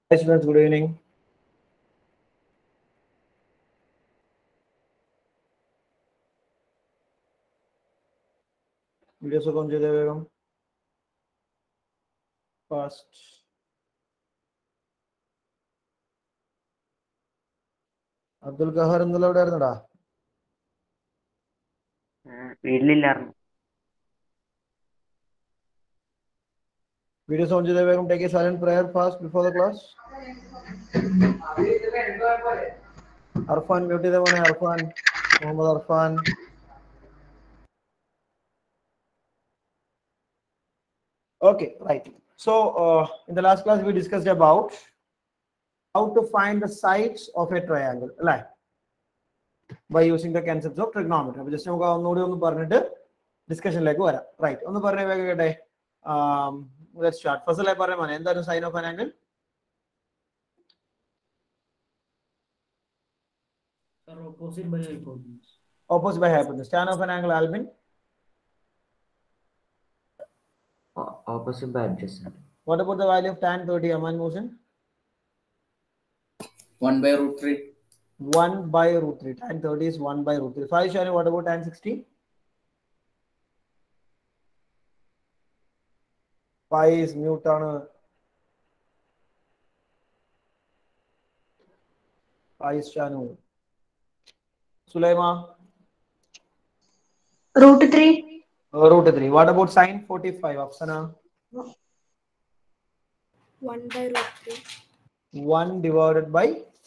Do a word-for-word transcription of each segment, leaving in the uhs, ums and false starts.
Hi students, good evening. Video so कौन चले बेगम? First. Abdul ഖഹാർ ഇന്നലെ എവിടെ ആയിരുന്നടാ? വീട്ടിലില്ലായിരുന്നു. Video so चले बेगम, take a silent prayer fast before the class. Arfan mute ചെയ്തേ മോനെ. Arfan, Muhammad Arfan. Okay, right. So uh, in the last class we discussed about how to find the sides of a triangle, right? By using the concepts of trigonometry. അപ്പോൾ just നമുക്ക് ഒന്നുകൂടി ഒന്ന് പറഞ്ഞിട്ട് ഡിസ്കഷനിലേക്ക് വരാം. Right, ഒന്ന് പറഞ്ഞേ വേഗം. Um, let's start. First, I പറയാം മോനെ, എന്താണ് sine of an angle? Opposite by hypotenuse. Opposite by hypotenuse. Tan of an angle, Alvin? Opposite by adjacent. What about the value of tan thirty, Aman Mohsin? one by root three. one by root three. Tan thirty is one by root three. Five, Shani, what about tan sixty? Pi is mute on a Pi is Shanu. Sulaima? Root three. Uh, root three. What about sin forty-five, Afsana? one by root three. one divided by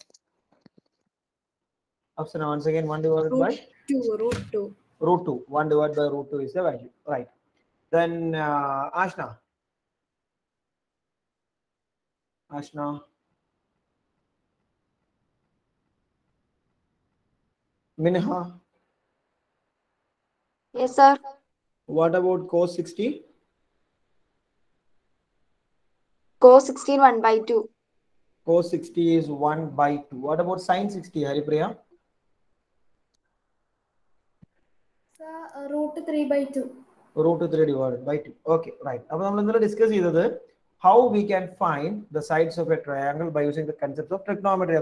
Afsana, once again, one divided Root by two. Root two. root two. one divided by root two is the value. Right. Then uh, Ashna. Ashna. Minha. Yes, sir. What about cos sixty? Cos sixteen, one by two. Cos sixty is one by two. What about sin sixty, Haripriya? Sir, uh, root three by two. Root three divided by two. Okay, right. Now we will discuss how we can find the sides of a triangle by using the concepts of trigonometry.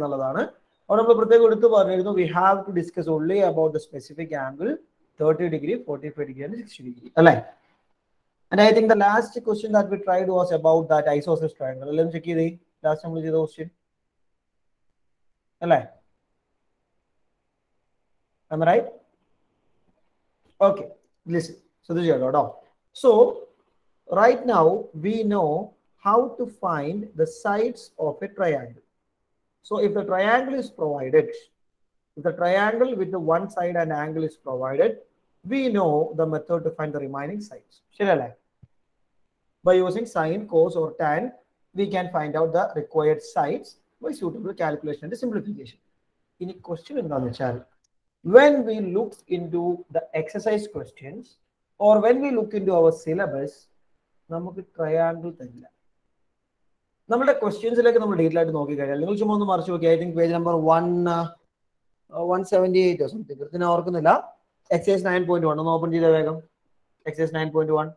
We have to discuss only about the specific angle, thirty degree, forty-five degree, and sixty degree. Align. And I think the last question that we tried was about that isosceles triangle. Let me check the last time we did the question. Align. Am I right? Okay. Listen. So this is your lot. So right now we know how to find the sides of a triangle. So if the triangle is provided, if the triangle with the one side and angle is provided, we know the method to find the remaining sides. By using sine, cos or tan, we can find out the required sides by suitable calculation and simplification. In a question in the channel, when we look into the exercise questions or when we look into our syllabus, നമുക്ക് triangle തരില്ല. നമ്മുടെ ക്വസ്റ്റ്യൻസിലേക്ക് നമ്മൾ detail ആയിട്ട് നോക്കി കഴിഞ്ഞാൽ നിങ്ങൾ ചുമ്മാ ഒന്ന് മറിച്ച് നോക്കി. I think page number one one seventy eight something കൃത്യത്തിന് ഓർക്കുന്നില്ല. എക്സൈസ് നയൻ പോയിന്റ് വൺ ഒന്ന് ഓപ്പൺ ചെയ്ത വേഗം. Exercise nine point one.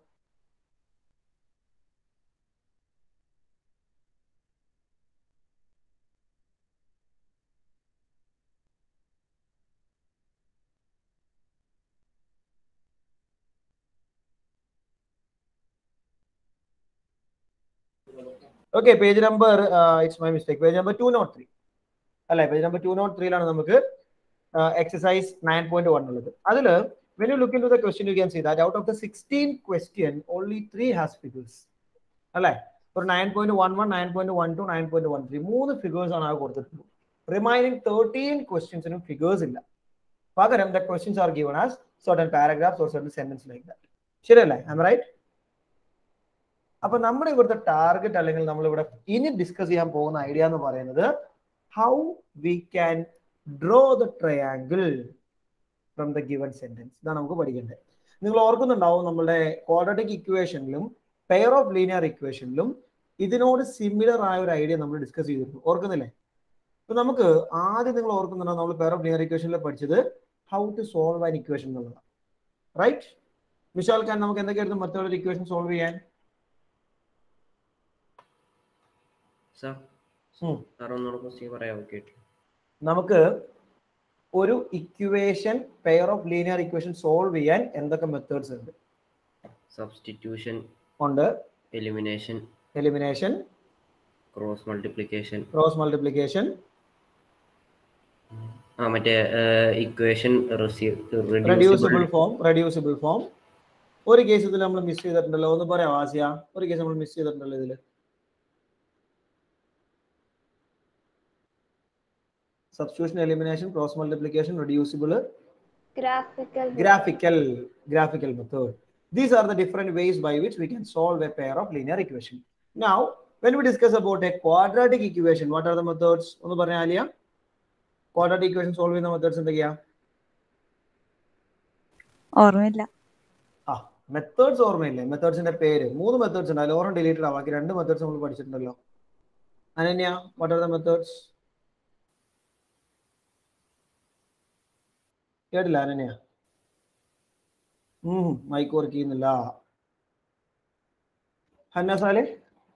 Okay, page number, uh, it's my mistake, page number two oh three. Alright, page number two oh three is uh, exercise nine point one. When you look into the question, you can see that out of the sixteen questions, only three has figures. Alright, for nine point one one, nine point one two, nine point one three, three figures on our board. Remaining thirteen questions in figures. The questions are given as certain paragraphs or certain sentences like that. Sure, am I right? അപ്പോൾ നമ്മുടെ ഇവിടുത്തെ target അല്ലെങ്കിൽ നമ്മൾ ഇവിടെ ഇനി discuss ചെയ്യാൻ പോകുന്ന idea എന്ന് പറയുന്നത് how we can draw the triangle from the given sentence. ഇതാണ് നമുക്ക് പഠിക്കേണ്ടത്. നിങ്ങൾ ഓർക്കുന്നുണ്ടാവും നമ്മുടെ ക്വാഡ്രാറ്റിക് ഇക്വേഷനിലും പെയർ ഓഫ് ലീനിയർ ഇക്വേഷനിലും ഇതിനോട് സിമിലർ ആയ ഒരു ഐഡിയ നമ്മൾ ഡിസ്കസ് ചെയ്തിരുന്നു. ഓർക്കുന്നില്ലേ? അപ്പൊ നമുക്ക് ആദ്യം നിങ്ങൾ ഓർക്കുന്നുണ്ടോ നമ്മൾ പെയർ ഓഫ് ലീനിയർ ഇക്വേഷനിൽ പഠിച്ചത് how to solve an equation എന്നുള്ളതാണ്. റൈറ്റ് വിശാൽ ഖാൻ, നമുക്ക് എന്തൊക്കെയായിരുന്നു മെത്തേഡ് ഇക്വേഷൻ സോൾവ് ചെയ്യാൻ? Sir, നമുക്ക് ഒരു equation pair of linear equation solve ചെയ്യാൻ എന്തൊക്കെ മെത്തേഡ്സ് ഉണ്ട്? സബ്സ്റ്റിറ്റ്യൂഷൻ ഉണ്ട്, elimination elimination, cross multiplication cross multiplication, ആ മറ്റേ equation reducible form, reducible form. ഒരു കേസ് ഇതിൽ നമ്മൾ മിസ് ചെയ്തിട്ടുണ്ടല്ലോ, ഒന്ന് പറയാം ആസിയ, ഒരു കേസ് നമ്മൾ മിസ് ചെയ്തിട്ടുണ്ടല്ലോ ഇതിൽ. Substitution, elimination, cross multiplication, reducible, graphical graphical graphical method. These are the different ways by which we can solve a pair of linear equation. Now when we discuss about a quadratic equation, what are the methods? Onu parna aliya, quadratic equation solve ചെയ്യുന്ന methods എന്തൊക്കെയാ? ഓർമ്മയില്ല. ആ methods ഓർമ്മയില്ലേ? മെത്തേഡ്സിന്റെ പേര് മൂന്ന് methods ഉണ്ട്, അതിൽ ഓരോ ഡിലീറ്റഡ് ആവാം. ബാക്കി രണ്ട് മെത്തേഡ്സ് നമ്മൾ പഠിച്ചിട്ടുണ്ടല്ലോ. Ananya, what are the methods? കേട്ടില്ല അനന്യ? ഉം മൈക്ക് വർക്ക് ചെയ്യുന്നില്ല. ഹന്ന സാലെ?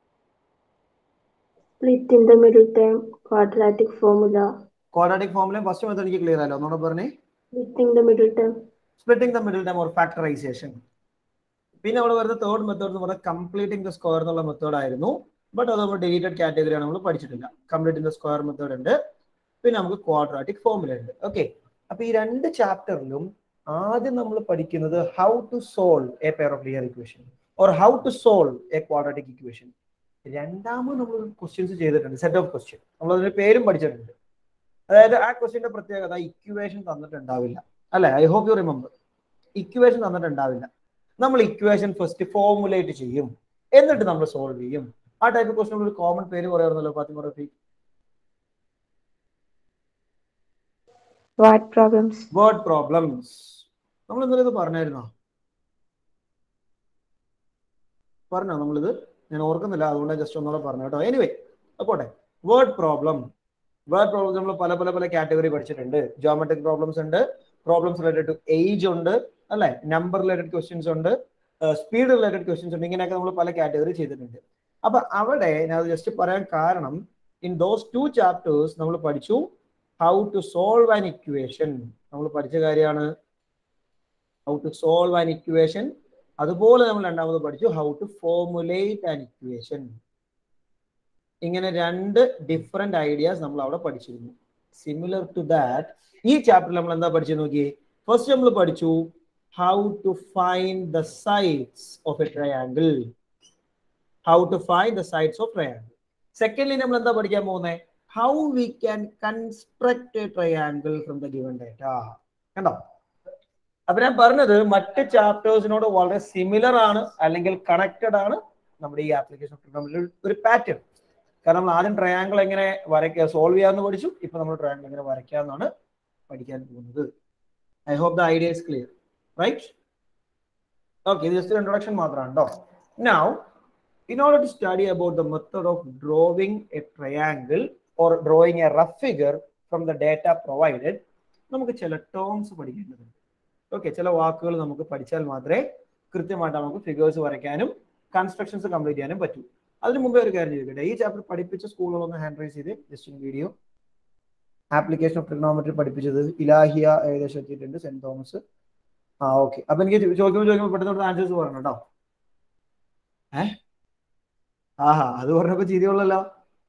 Split in the middle term, quadratic formula. Quadratic formula first method എനിക്ക് ക്ലിയർ ആയല്ലോ, ഒന്നുകൂടെ പറഞ്ഞേ. Splitting the middle term. Splitting the middle term or factorization. പിന്നെ അവിടെ വരുന്ന തേർഡ് മെത്തേഡ് എന്ന് പറഞ്ഞാൽ കംപ്ലീറ്റിംഗ് ദ സ്ക്വയർ എന്നുള്ള മെത്തേഡ് ആയിരുന്നു. ബട്ട് അത് നമ്മൾ ഡിലീറ്റഡ് കാറ്റഗറിയാണ്, നമ്മൾ പഠിച്ചിട്ടില്ല. കംപ്ലീറ്റിംഗ് ദ സ്ക്വയർ മെത്തേഡ് ഉണ്ട്, പിന്നെ നമുക്ക് ക്വാഡ്രാറ്റിക് ഫോർമുല ഉണ്ട്. ഓക്കെ, അപ്പൊ ഈ രണ്ട് ചാപ്റ്ററിലും ആദ്യം നമ്മൾ പഠിക്കുന്നത് how to solve a pair of linear equation or how to solve a quadratic equation. രണ്ടാമത് നമ്മൾ ക്വസ്റ്റ്യൻസ് ചെയ്തിട്ടുണ്ട്, സെറ്റ് ഓഫ് ക്വസ്റ്റ്യൻ. നമ്മൾ അതിന്റെ പേരും പഠിച്ചിട്ടുണ്ട്. അതായത് ആ ക്വസ്റ്റ്യന്റെ പ്രത്യേകത ഇക്വേഷൻ തന്നിട്ടുണ്ടാവില്ല, അല്ലെ? I hope you remember. Equation തന്നിട്ടുണ്ടാവില്ല. നമ്മൾ ഇക്വേഷൻ ഫസ്റ്റ് ഫോർമുലേറ്റ് ചെയ്യും, എന്നിട്ട് നമ്മൾ സോൾവ് ചെയ്യും. ആ ടൈപ്പ് ക്വസ്റ്റ്യൻ ഒരു കോമൺ പേര് പറയാറുണ്ടല്ലോ Fathima Rafeeq. Word problems. Word problems. നമ്മൾ ഇന്നലെ ഇത് പറഞ്ഞായിരുന്നോ? പറഞ്ഞോ നമ്മളിത്? ഞാൻ ഓർക്കുന്നില്ല, അതുകൊണ്ട് ജസ്റ്റ് ഒന്നുകൂടെ പറഞ്ഞു കേട്ടോ. എനിവേ അപ്പോട്ടെ, വേർഡ് പ്രോബ്ലം. വേർഡ് പ്രോബ്ലംസ് നമ്മൾ പല പല പല കാറ്റഗറി പഠിച്ചിട്ടുണ്ട്. ജോമെട്രിക് പ്രോബ്ലംസ് ഉണ്ട്, പ്രോബ്ലംസ് റിലേറ്റഡ് ടു ഏജ് ഉണ്ട്, അല്ലെ? നമ്പർ റിലേറ്റഡ് ക്വസ്റ്റ്യൻസ് ഉണ്ട്, സ്പീഡ് റിലേറ്റഡ് ക്വസ്റ്റ്യൻസ് ഉണ്ട്. ഇങ്ങനെയൊക്കെ നമ്മൾ പല കാറ്റഗറി ചെയ്തിട്ടുണ്ട്. അപ്പൊ അവിടെ ഞാൻ ജസ്റ്റ് പറയാൻ കാരണം, ഇൻ ദോസ് ടു ചാപ്റ്റേഴ്സ് നമ്മൾ പഠിച്ചു how to solve an equation. നമ്മൾ പഠിച്ച കാര്യമാണ് how to solve an equation. അതുപോലെ നമ്മൾ രണ്ടാമത് പഠിച്ചു how to formulate an equation. ഇങ്ങനെ രണ്ട് ഡിഫറെന്റ് ഐഡിയാസ് നമ്മൾ അവിടെ പഠിച്ചിരുന്നു. സിമിലർ ടു ദാറ്റ് ഈ ചാപ്റ്ററിൽ നമ്മൾ എന്താ പഠിച്ചു നോക്കി? ഫസ്റ്റ് നമ്മൾ പഠിച്ചു how to find the sides of a triangle. How to find the sides of triangle. Secondly നമ്മൾ എന്താ പഠിക്കാൻ പോകുന്നത്? How we can construct a triangle from the given data. കണ്ടോ? അപ്പൊ ഞാൻ പറഞ്ഞത് മറ്റ് ചാപ്റ്റേഴ്സിനോട് വളരെ സിമിലർ ആണ്, അല്ലെങ്കിൽ കണക്റ്റഡ് ആണ് നമ്മുടെ ഈ ആപ്ലിക്കേഷൻ ഒരു പാറ്റേൺ. കാരണം നമ്മൾ ആദ്യം ട്രയാങ്കിൾ എങ്ങനെ വരയ്ക്കുക, സോൾവ് ചെയ്യാമെന്ന് പഠിച്ചു. ഇപ്പൊ നമ്മൾ ട്രയാങ്കിൾ എങ്ങനെ വരയ്ക്കാമെന്നാണ് പഠിക്കാൻ പോകുന്നത്. I hope the idea is clear, right? Okay, ഇത് ജസ്റ്റ് ഇൻട്രൊഡക്ഷൻ മാത്രമാണ് കേട്ടോ. Now in order to study about the method of drawing a triangle or drawing a rough figure from the data provided, നമുക്ക് ചില terms പഠിക്കേണ്ടതുണ്ട്. Okay, ചില വാക്കുകൾ നമുക്ക് പഠിച്ചാൽ മാത്രമേ കൃത്യമായിട്ട് നമുക്ക് ഫിഗേഴ്സ് വരയ്ക്കാനും കൺസ്ട്രക്ഷൻസ് കംപ്ലീറ്റ് ചെയ്യാനും പറ്റൂ. അതിന് മുമ്പേ ഒരു കാര്യം ചോദിക്കട്ടെ, ഈ ചാപ്റ്റർ പഠിപ്പിച്ച സ്കൂളുകളൊന്ന് ഹാൻഡ് റൈസ് ചെയ്ത് just in video. Application of trigonometry പഠിപ്പിച്ചത് ഇലാഹിയ ഏകദേശം എത്തിയിട്ടുണ്ട്, സെന്റ് തോമസ്. ആ ഓക്കെ, അപ്പൊ എനിക്ക് ചോദിക്കുമ്പോൾ ചോദിക്കുമ്പോൾ പെട്ടെന്ന് ആൻസേഴ്സ് പറയണം കേട്ടോ. ഏഹ് ആഹാ, അത് പറഞ്ഞപ്പോ ചിരിയുള്ളല്ലോ.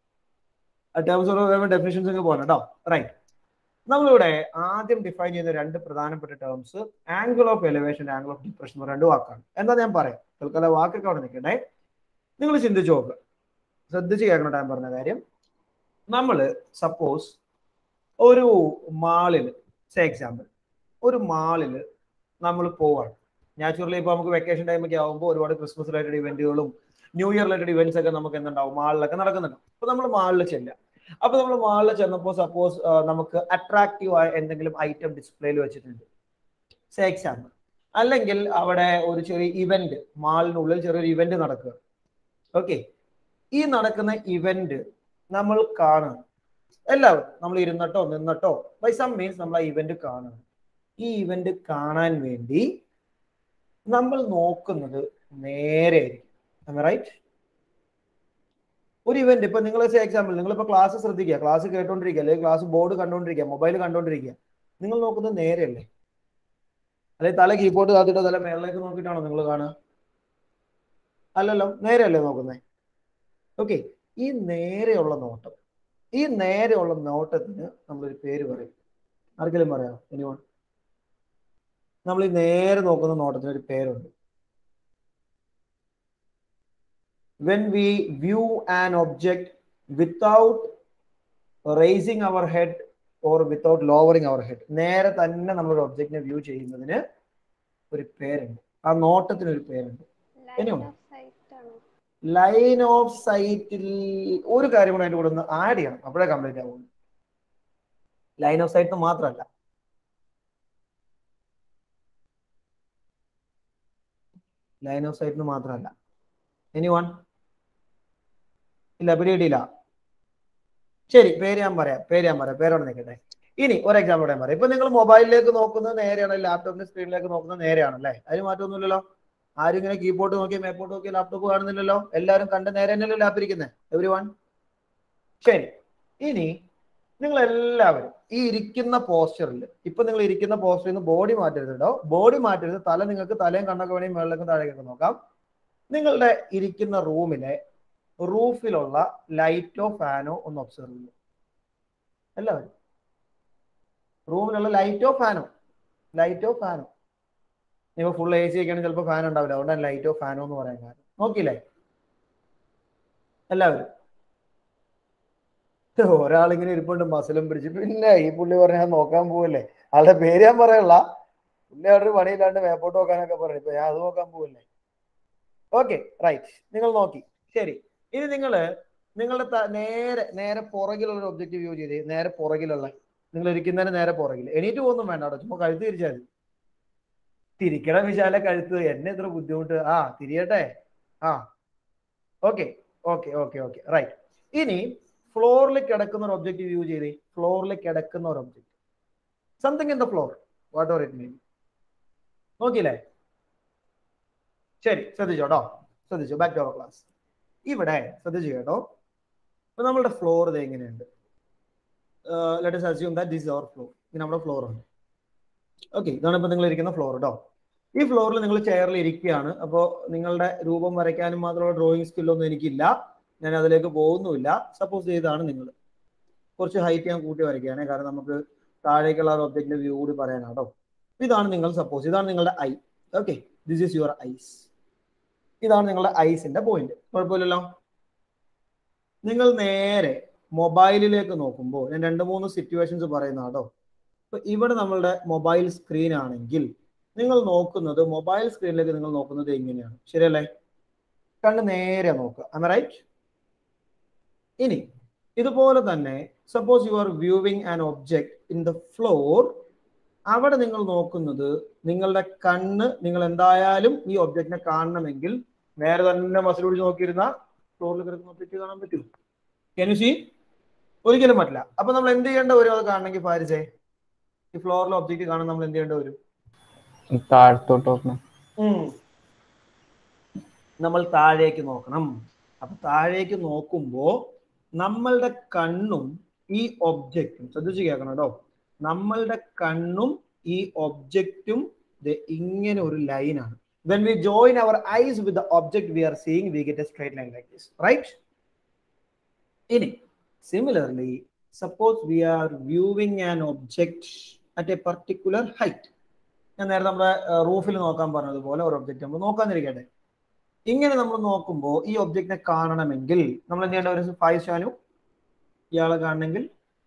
ടേംസ് ഓഫ് ഡെഫിനിഷൻസ് ഒക്കെ പോകണം കേട്ടോ. റൈറ്റ്, നമ്മളിവിടെ ആദ്യം ഡിഫൈൻ ചെയ്യുന്ന രണ്ട് പ്രധാനപ്പെട്ട terms angle of elevation, angle of depression, രണ്ട് വാക്കാണ്. എന്താ ഞാൻ പറയാം, തൽക്കാലം വാക്കൊക്കെ അവിടെ നിൽക്കട്ടെ. നിങ്ങൾ ചിന്തിച്ചു നോക്കുക, ശ്രദ്ധിച്ച് കേൾക്കണം ഞാൻ പറഞ്ഞ കാര്യം. നമ്മൾ സപ്പോസ് ഒരു മാളിൽ, സേ എക്സാമ്പിൾ ഒരു മാളിൽ നമ്മൾ പോവാണ്. നാച്ചുറലി ഇപ്പൊ നമുക്ക് വെക്കേഷൻ ടൈമൊക്കെ ആകുമ്പോൾ ഒരുപാട് ക്രിസ്മസ് റിലേറ്റഡ് ഇവന്റുകളും ന്യൂ ഇയർ റിലേറ്റഡ് ഇവന്റ്സ് ഒക്കെ നമുക്ക് എന്തുണ്ടാവും, മാളിലൊക്കെ നടക്കുന്നുണ്ടാവും. അപ്പൊ നമ്മൾ മാളിൽ ചെല്ലാം. അപ്പൊ നമ്മൾ മാളിൽ ചെന്നപ്പോൾ സപ്പോസ് നമുക്ക് അട്രാക്റ്റീവ് ആയ എന്തെങ്കിലും ഐറ്റം ഡിസ്പ്ലേയിൽ വെച്ചിട്ടുണ്ട്, സേ എക്സാമ്പിൾ. അല്ലെങ്കിൽ അവിടെ ഒരു ചെറിയ ഇവന്റ്, മാളിനുള്ളിൽ ചെറിയൊരു ഇവന്റ് നടക്കുക. ഓക്കെ, ഈ നടക്കുന്ന ഇവന്റ് നമ്മൾ കാണുക. എല്ലാവരും നമ്മൾ ഇരുന്നിട്ടോ നിന്നിട്ടോ ബൈ സം മീൻസ് നമ്മൾ ആ ഇവന്റ് കാണുക. ഈ ഇവന്റ് കാണാൻ വേണ്ടി നമ്മൾ നോക്കുന്നത് നേരെ ആയിരിക്കും, റൈറ്റ്? ഒരു ഇവന്റ് ഇപ്പൊ നിങ്ങൾ എക്സാമ്പിൾ നിങ്ങളിപ്പോ ക്ലാസ് ശ്രദ്ധിക്കുക, ക്ലാസ് കേട്ടോണ്ടിരിക്കുക, അല്ലെങ്കിൽ ക്ലാസ് ബോർഡ് കണ്ടോണ്ടിരിക്കുക, മൊബൈൽ കണ്ടോണ്ടിരിക്കുക, നിങ്ങൾ നോക്കുന്നത് നേരെയല്ലേ? അല്ലെങ്കിൽ തല കീബോർഡ് കാത്തിട്ടോ തല മേളിലേക്ക് നോക്കിയിട്ടാണോ നിങ്ങൾ കാണുക? അല്ലല്ലോ, നേരെയല്ലേ നോക്കുന്നത്? ഓക്കെ, ഈ നേരെയുള്ള നോട്ടം, ഈ നേരെയുള്ള നോട്ടത്തിന് നമ്മളൊരു പേര് പറയും. ആർക്കെങ്കിലും പറയാമോ? എനിവൺ? നമ്മൾ ഈ നേരെ നോക്കുന്ന നോട്ടത്തിന് ഒരു പേരുണ്ട്. When we view an object without raising our head or without lowering our head, നേരെ തന്നെ നമ്മളൊരു ഒബ്ജക്റ്റിനെ വ്യൂ ചെയ്യുന്നതിന് ഒരു പേരുണ്ട്. ആ നോട്ടത്തിന് ഒരു പേരുണ്ട്. ലൈൻ ഓഫ് സൈറ്റിൽ ഒരു കാര്യം കൂടെ അതിന്റെ കൂടെ ഒന്ന് ആഡ് ചെയ്യണം, അപ്പോഴേ കംപ്ലീറ്റ് ആവുള്ളൂ. ലൈൻ ഓഫ് സൈറ്റ് മാത്രമല്ല, ലൈൻ ഓഫ് സൈറ്റിന് മാത്രമല്ല. എനിവൺ? ഇല്ല, പിടിയിട്ടില്ല. ശരി, പേര് ഞാൻ പറയാം, പേര് ഞാൻ പറയാം, പേരോടെ നിൽക്കട്ടെ. ഇനി ഒരു എക്സാമ്പിൾ ഞാൻ പറയാം. ഇപ്പൊ നിങ്ങൾ മൊബൈലിലേക്ക് നോക്കുന്നത് നേരെയാണ്, ലാപ്ടോപ്പിന്റെ സ്ക്രീനിലേക്ക് നോക്കുന്നത് നേരെയാണല്ലേ? അതിന് മാറ്റമൊന്നുമില്ലല്ലോ. ആരും ഇങ്ങനെ കീബോർഡ് നോക്കി മേപ്പോട്ട് നോക്കി ലാപ്ടോപ്പ് കാണുന്നില്ലല്ലോ. എല്ലാവരും കണ്ട് നേരെ തന്നെയല്ലോ ലാപ്പ് ഇരിക്കുന്നത്, എവരി വൺ. ശരി, ഇനി നിങ്ങൾ എല്ലാവരും ഈ ഇരിക്കുന്ന പോസ്റ്ററിൽ, ഇപ്പൊ നിങ്ങൾ ഇരിക്കുന്ന പോസ്റ്ററിൽ നിന്ന് ബോഡി മാറ്റരുതോ, ബോഡി മാറ്റരുത്, തല നിങ്ങൾക്ക് തലയും കണ്ണൊക്കെ വേണമെങ്കിൽ മുകളിലേക്കും താഴേക്കൊക്കെ നോക്കാം. നിങ്ങളുടെ ഇരിക്കുന്ന റൂമിലെ റൂഫിലുള്ള ലൈറ്റോ ഫാനോ ഒന്ന് ഒബ്സർവ് ചെയ്യും. എല്ലാവരും റൂമിലുള്ള ലൈറ്റോ ഫാനോ, ലൈറ്റോ ഫാനോ. നിങ്ങൾ ഫുൾ എ സി ഒക്കെയാണെങ്കിൽ ചിലപ്പോൾ ഫാൻ ഉണ്ടാവില്ല, അതുകൊണ്ടാണ് ലൈറ്റോ ഫാനോ എന്ന് പറയാൻ കാരണം. നോക്കിയില്ലേ എല്ലാവരും? ഒരാളിങ്ങനെ ഇരിപ്പുണ്ട് മസിലും പിടിച്ച്, പിന്നെ ഈ പുള്ളി പറഞ്ഞാൽ നോക്കാൻ പോവല്ലേ? ആളുടെ പേര് ഞാൻ പറയല്ല, പുള്ളി അവിടെ പണിയില്ലാണ്ട് മേപ്പോട്ട് നോക്കാനൊക്കെ പറയും, ഇപ്പൊ ഞാൻ അത് നോക്കാൻ പോവല്ലേ? ഓക്കെ, റൈറ്റ്, നിങ്ങൾ നോക്കി. ശരി, ഇനി നിങ്ങൾ നിങ്ങളുടെ നേരെ നേരെ പുറകിലുള്ള ഒരു ഒബ്ജക്റ്റ് വ്യൂ ചെയ്ത്, നേരെ പുറകിലുള്ള നിങ്ങൾ ഇരിക്കുന്നതിന് നേരെ പുറകിൽ. എണീറ്റ് പോകുന്നു വേണ്ട, അവിടെ ചുമ്മാ കഴുത്ത് തിരിച്ചാൽ മതി. തിരിക്കണം വിശാല കഴുത്ത്, എന്നെ ഇത്ര ബുദ്ധിമുട്ട്. ആ തിരിയട്ടെ. ആ okay okay okay okay right. ഇനി ഫ്ലോറിൽ കിടക്കുന്ന ഒരു ഒബ്ജക്റ്റ് വ്യൂ ചെയ്ത്, ഫ്ലോറിൽ കിടക്കുന്ന ഒരു object, something in the floor, what or it mean. നോക്കിയില്ലേ? ശരി, ശ്രദ്ധിച്ചോട്ടോ, ശ്രദ്ധിച്ചു. Back to our class. ഇവിടെ ശ്രദ്ധിച്ചു കേട്ടോ. ഇപ്പൊ നമ്മളുടെ ഫ്ലോർ ഇത് എങ്ങനെയുണ്ട്? Let us assume that this is our floor. ഇത് നമ്മുടെ ഫ്ലോർ ആണ്. ഓക്കെ, ഇതാണ് ഇപ്പൊ നിങ്ങൾ ഇരിക്കുന്ന ഫ്ലോർ കേട്ടോ. ഈ ഫ്ലോറിൽ നിങ്ങൾ ചെയറിൽ ഇരിക്കുകയാണ്. അപ്പോൾ നിങ്ങളുടെ രൂപം വരയ്ക്കാനും മാത്രമുള്ള ഡ്രോയിങ് സ്കില്ലൊന്നും എനിക്കില്ല, ഞാൻ അതിലേക്ക് പോകുന്നുമില്ല. സപ്പോസ് ചെയ്താണ് നിങ്ങൾ കുറച്ച് ഹൈറ്റ് ഞാൻ കൂട്ടി വരയ്ക്കുകയാണ്, കാരണം നമുക്ക് താഴേക്കുള്ള ഒരു ഒബ്ജക്റ്റിന്റെ വ്യൂ കൂടി പറയാനാട്ടോ. ഇതാണ് നിങ്ങൾ സപ്പോസ്, ഇതാണ് നിങ്ങളുടെ eye. Okay, this is your eyes. ഇതാണ് നിങ്ങളുടെ ഐസിന്റെ പോയിന്റ്. കുഴപ്പമില്ലല്ലോ. നിങ്ങൾ നേരെ മൊബൈലിലേക്ക് നോക്കുമ്പോൾ ഞാൻ രണ്ട് മൂന്ന് സിറ്റുവേഷൻസ് പറയുന്ന കേട്ടോ. ഇപ്പൊ ഇവിടെ നമ്മളുടെ മൊബൈൽ സ്ക്രീൻ ആണെങ്കിൽ നിങ്ങൾ നോക്കുന്നത്, മൊബൈൽ സ്ക്രീനിലേക്ക് നിങ്ങൾ നോക്കുന്നത് എങ്ങനെയാണ്? ശരിയല്ലേ? കണ്ണ് നേരെ നോക്കുക. am I right? ഇനി ഇതുപോലെ തന്നെ suppose you are viewing an object in the floor. അവിടെ നിങ്ങൾ നോക്കുന്നത്, നിങ്ങളുടെ കണ്ണ്, നിങ്ങൾ എന്തായാലും ഈ ഒബ്ജക്റ്റിനെ കാണണമെങ്കിൽ നേരെ തന്നെ മസിൽ പിടിച്ച് നോക്കിയിരുന്ന ഫ്ലോറിൽ കിടക്കുന്ന ഒബ്ജക്റ്റ് കാണാൻ പറ്റും. Can you see? ഒരിക്കലും പറ്റില്ല. അപ്പൊ നമ്മൾ എന്ത് ചെയ്യേണ്ട വരും അത് കാണണമെങ്കിൽ? ഫാരിസേ, ഈ ഫ്ലോറിലെ ഒബ്ജക്റ്റ് കാണാൻ നമ്മൾ എന്ത് ചെയ്യേണ്ടി വരും? നമ്മൾ താഴേക്ക് നോക്കണം. അപ്പൊ താഴേക്ക് നോക്കുമ്പോ നമ്മളുടെ കണ്ണും ഈ ഒബ്ജക്റ്റും, ശ്രദ്ധിച്ച് കേൾക്കണം കേട്ടോ, നമ്മളുടെ കണ്ണും ഈ ഒബ്ജക്റ്റും ഇങ്ങനെ ഒരു ലൈനാണ്. When we join our eyes with the object we are seeing, we get a straight line like this, right? Ini similarly, suppose we are viewing an object at a particular height. ഞാൻ നേരത്തെ നമ്മുടെ റൂഫിൽ നോക്കാൻ പറഞ്ഞതുപോലെ ഒരു object നമ്മൾ നോക്കാന്നിരിക്കട്ടെ. ഇങ്ങനെ നമ്മൾ നോക്കുമ്പോൾ ഈ ഒബ്ജക്റ്റിനെ കാണണമെങ്കിൽ നമ്മൾ എന്ത് ചെയ്യേണ്ട ഒരു ഫൈവ് ഷാനു ഇയാളെ കാണണമെങ്കിൽ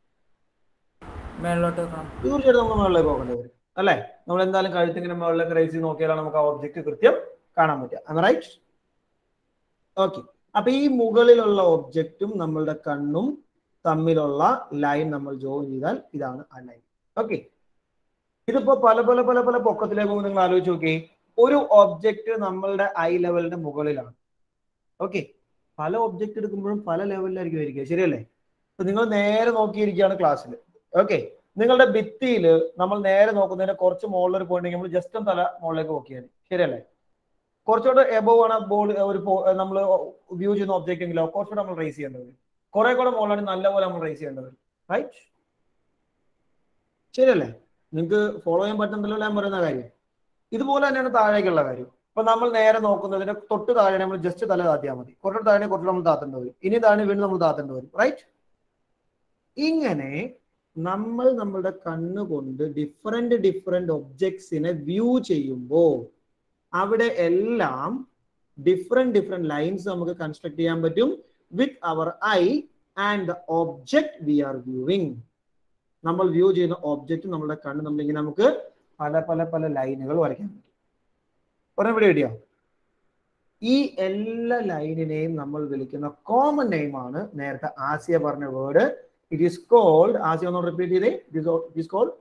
തീർച്ചയായിട്ടും നമ്മൾ മുകളിലേക്ക് നോക്കേണ്ടി വരും അല്ലേ? നമ്മൾ എന്തായാലും കഴുത്തിങ്ങനെ മുകളിലേക്ക് റൈസ് ചെയ്ത് നോക്കിയാലാണ് നമുക്ക് ആ ഒബ്ജക്റ്റ് കൃത്യം കാണാൻ പറ്റുക. am I right? ഓക്കെ, അപ്പൊ ഈ മുകളിലുള്ള ഒബ്ജക്റ്റും നമ്മളുടെ കണ്ണും തമ്മിലുള്ള ലൈൻ നമ്മൾ ജോയിൻ ചെയ്താൽ ഇതാണ് ആ ലൈൻ. ഓക്കെ, ഇതിപ്പോ പല പല പല പല പൊക്കത്തിലേക്ക് നിങ്ങൾ ആലോചിച്ച് നോക്കി. ഒരു ഒബ്ജക്റ്റ് നമ്മളുടെ ഐ ലെവലിന്റെ മുകളിലാണ്. ഓക്കെ, പല ഒബ്ജക്റ്റ് എടുക്കുമ്പോഴും പല ലെവലിലായിരിക്കും ഇരിക്കുക, ശരിയല്ലേ? അപ്പൊ നിങ്ങൾ നേരെ നോക്കിയിരിക്കുകയാണ് ക്ലാസ്സിൽ. ഓക്കെ, നിങ്ങളുടെ ഭിത്തിയിൽ നമ്മൾ നേരെ നോക്കുന്നതിന് കുറച്ച് മുകളിലൊരു പോയിന്റ് നമ്മൾ ജസ്റ്റ് തല മുകളിലേക്ക് നോക്കിയാൽ ശരിയല്ലേ? കുറച്ചുകൂടെ എബോവ് ആണ് ബോൾ ഒരു നമ്മൾ വ്യൂ ചെയ്യുന്ന ഒബ്ജക്റ്റ് എങ്കിലോ കുറച്ചുകൂടെ നമ്മൾ റേസ് ചെയ്യേണ്ടത് വരും. കുറെ കൂടെ മുകളിലാണ് നല്ലപോലെ നമ്മൾ റേസ് ചെയ്യേണ്ടത് വരും. റൈറ്റ്? ശരിയല്ലേ? നിങ്ങൾക്ക് ഫോളോ ചെയ്യാൻ പറ്റുന്നല്ലോ ഞാൻ പറയുന്ന കാര്യം. ഇതുപോലെ തന്നെയാണ് താഴേക്കുള്ള കാര്യം. ഇപ്പൊ നമ്മൾ നേരെ നോക്കുന്നതിന് തൊട്ട് താഴെ നമ്മൾ ജസ്റ്റ് തല താത്തിയാൽ മതി. കുറച്ച് താഴെ കുറച്ച് നമ്മൾ താത്തേണ്ടി വരും. ഇനി താഴെ വീണ്ടും നമ്മൾ താത്തേണ്ടി വരും. റൈറ്റ്? ഇങ്ങനെ നമ്മൾ നമ്മളുടെ കണ്ണുകൊണ്ട് ഡിഫറെന്റ് ഡിഫറെന്റ് ഒബ്ജക്ട്സിനെ വ്യൂ ചെയ്യുമ്പോൾ അവിടെ എല്ലാം ഡിഫറെന്റ് ഡിഫറെന്റ് ലൈൻസ് നമുക്ക് കൺസ്ട്രക്ട് ചെയ്യാൻ പറ്റും with our eye and the object we are viewing. നമ്മൾ വ്യൂ ചെയ്യുന്ന ഒബ്ജക്റ്റ് നമ്മുടെ കണ്ണ് നമ്മളിങ്ങനെ നമുക്ക് പല പല പല ലൈനുകൾ വരയ്ക്കാൻ പറ്റും. പറഞ്ഞ ഇവിടെ എവിടെയോ ഈ എല്ലാ ലൈനിനെയും നമ്മൾ വിളിക്കുന്ന കോമൺ നെയിം ആണ് നേരത്തെ ആസിയ പറഞ്ഞ word. It is called, Asiya ഒന്ന് റിപ്പീറ്റ് ചെയ്തേ, it is called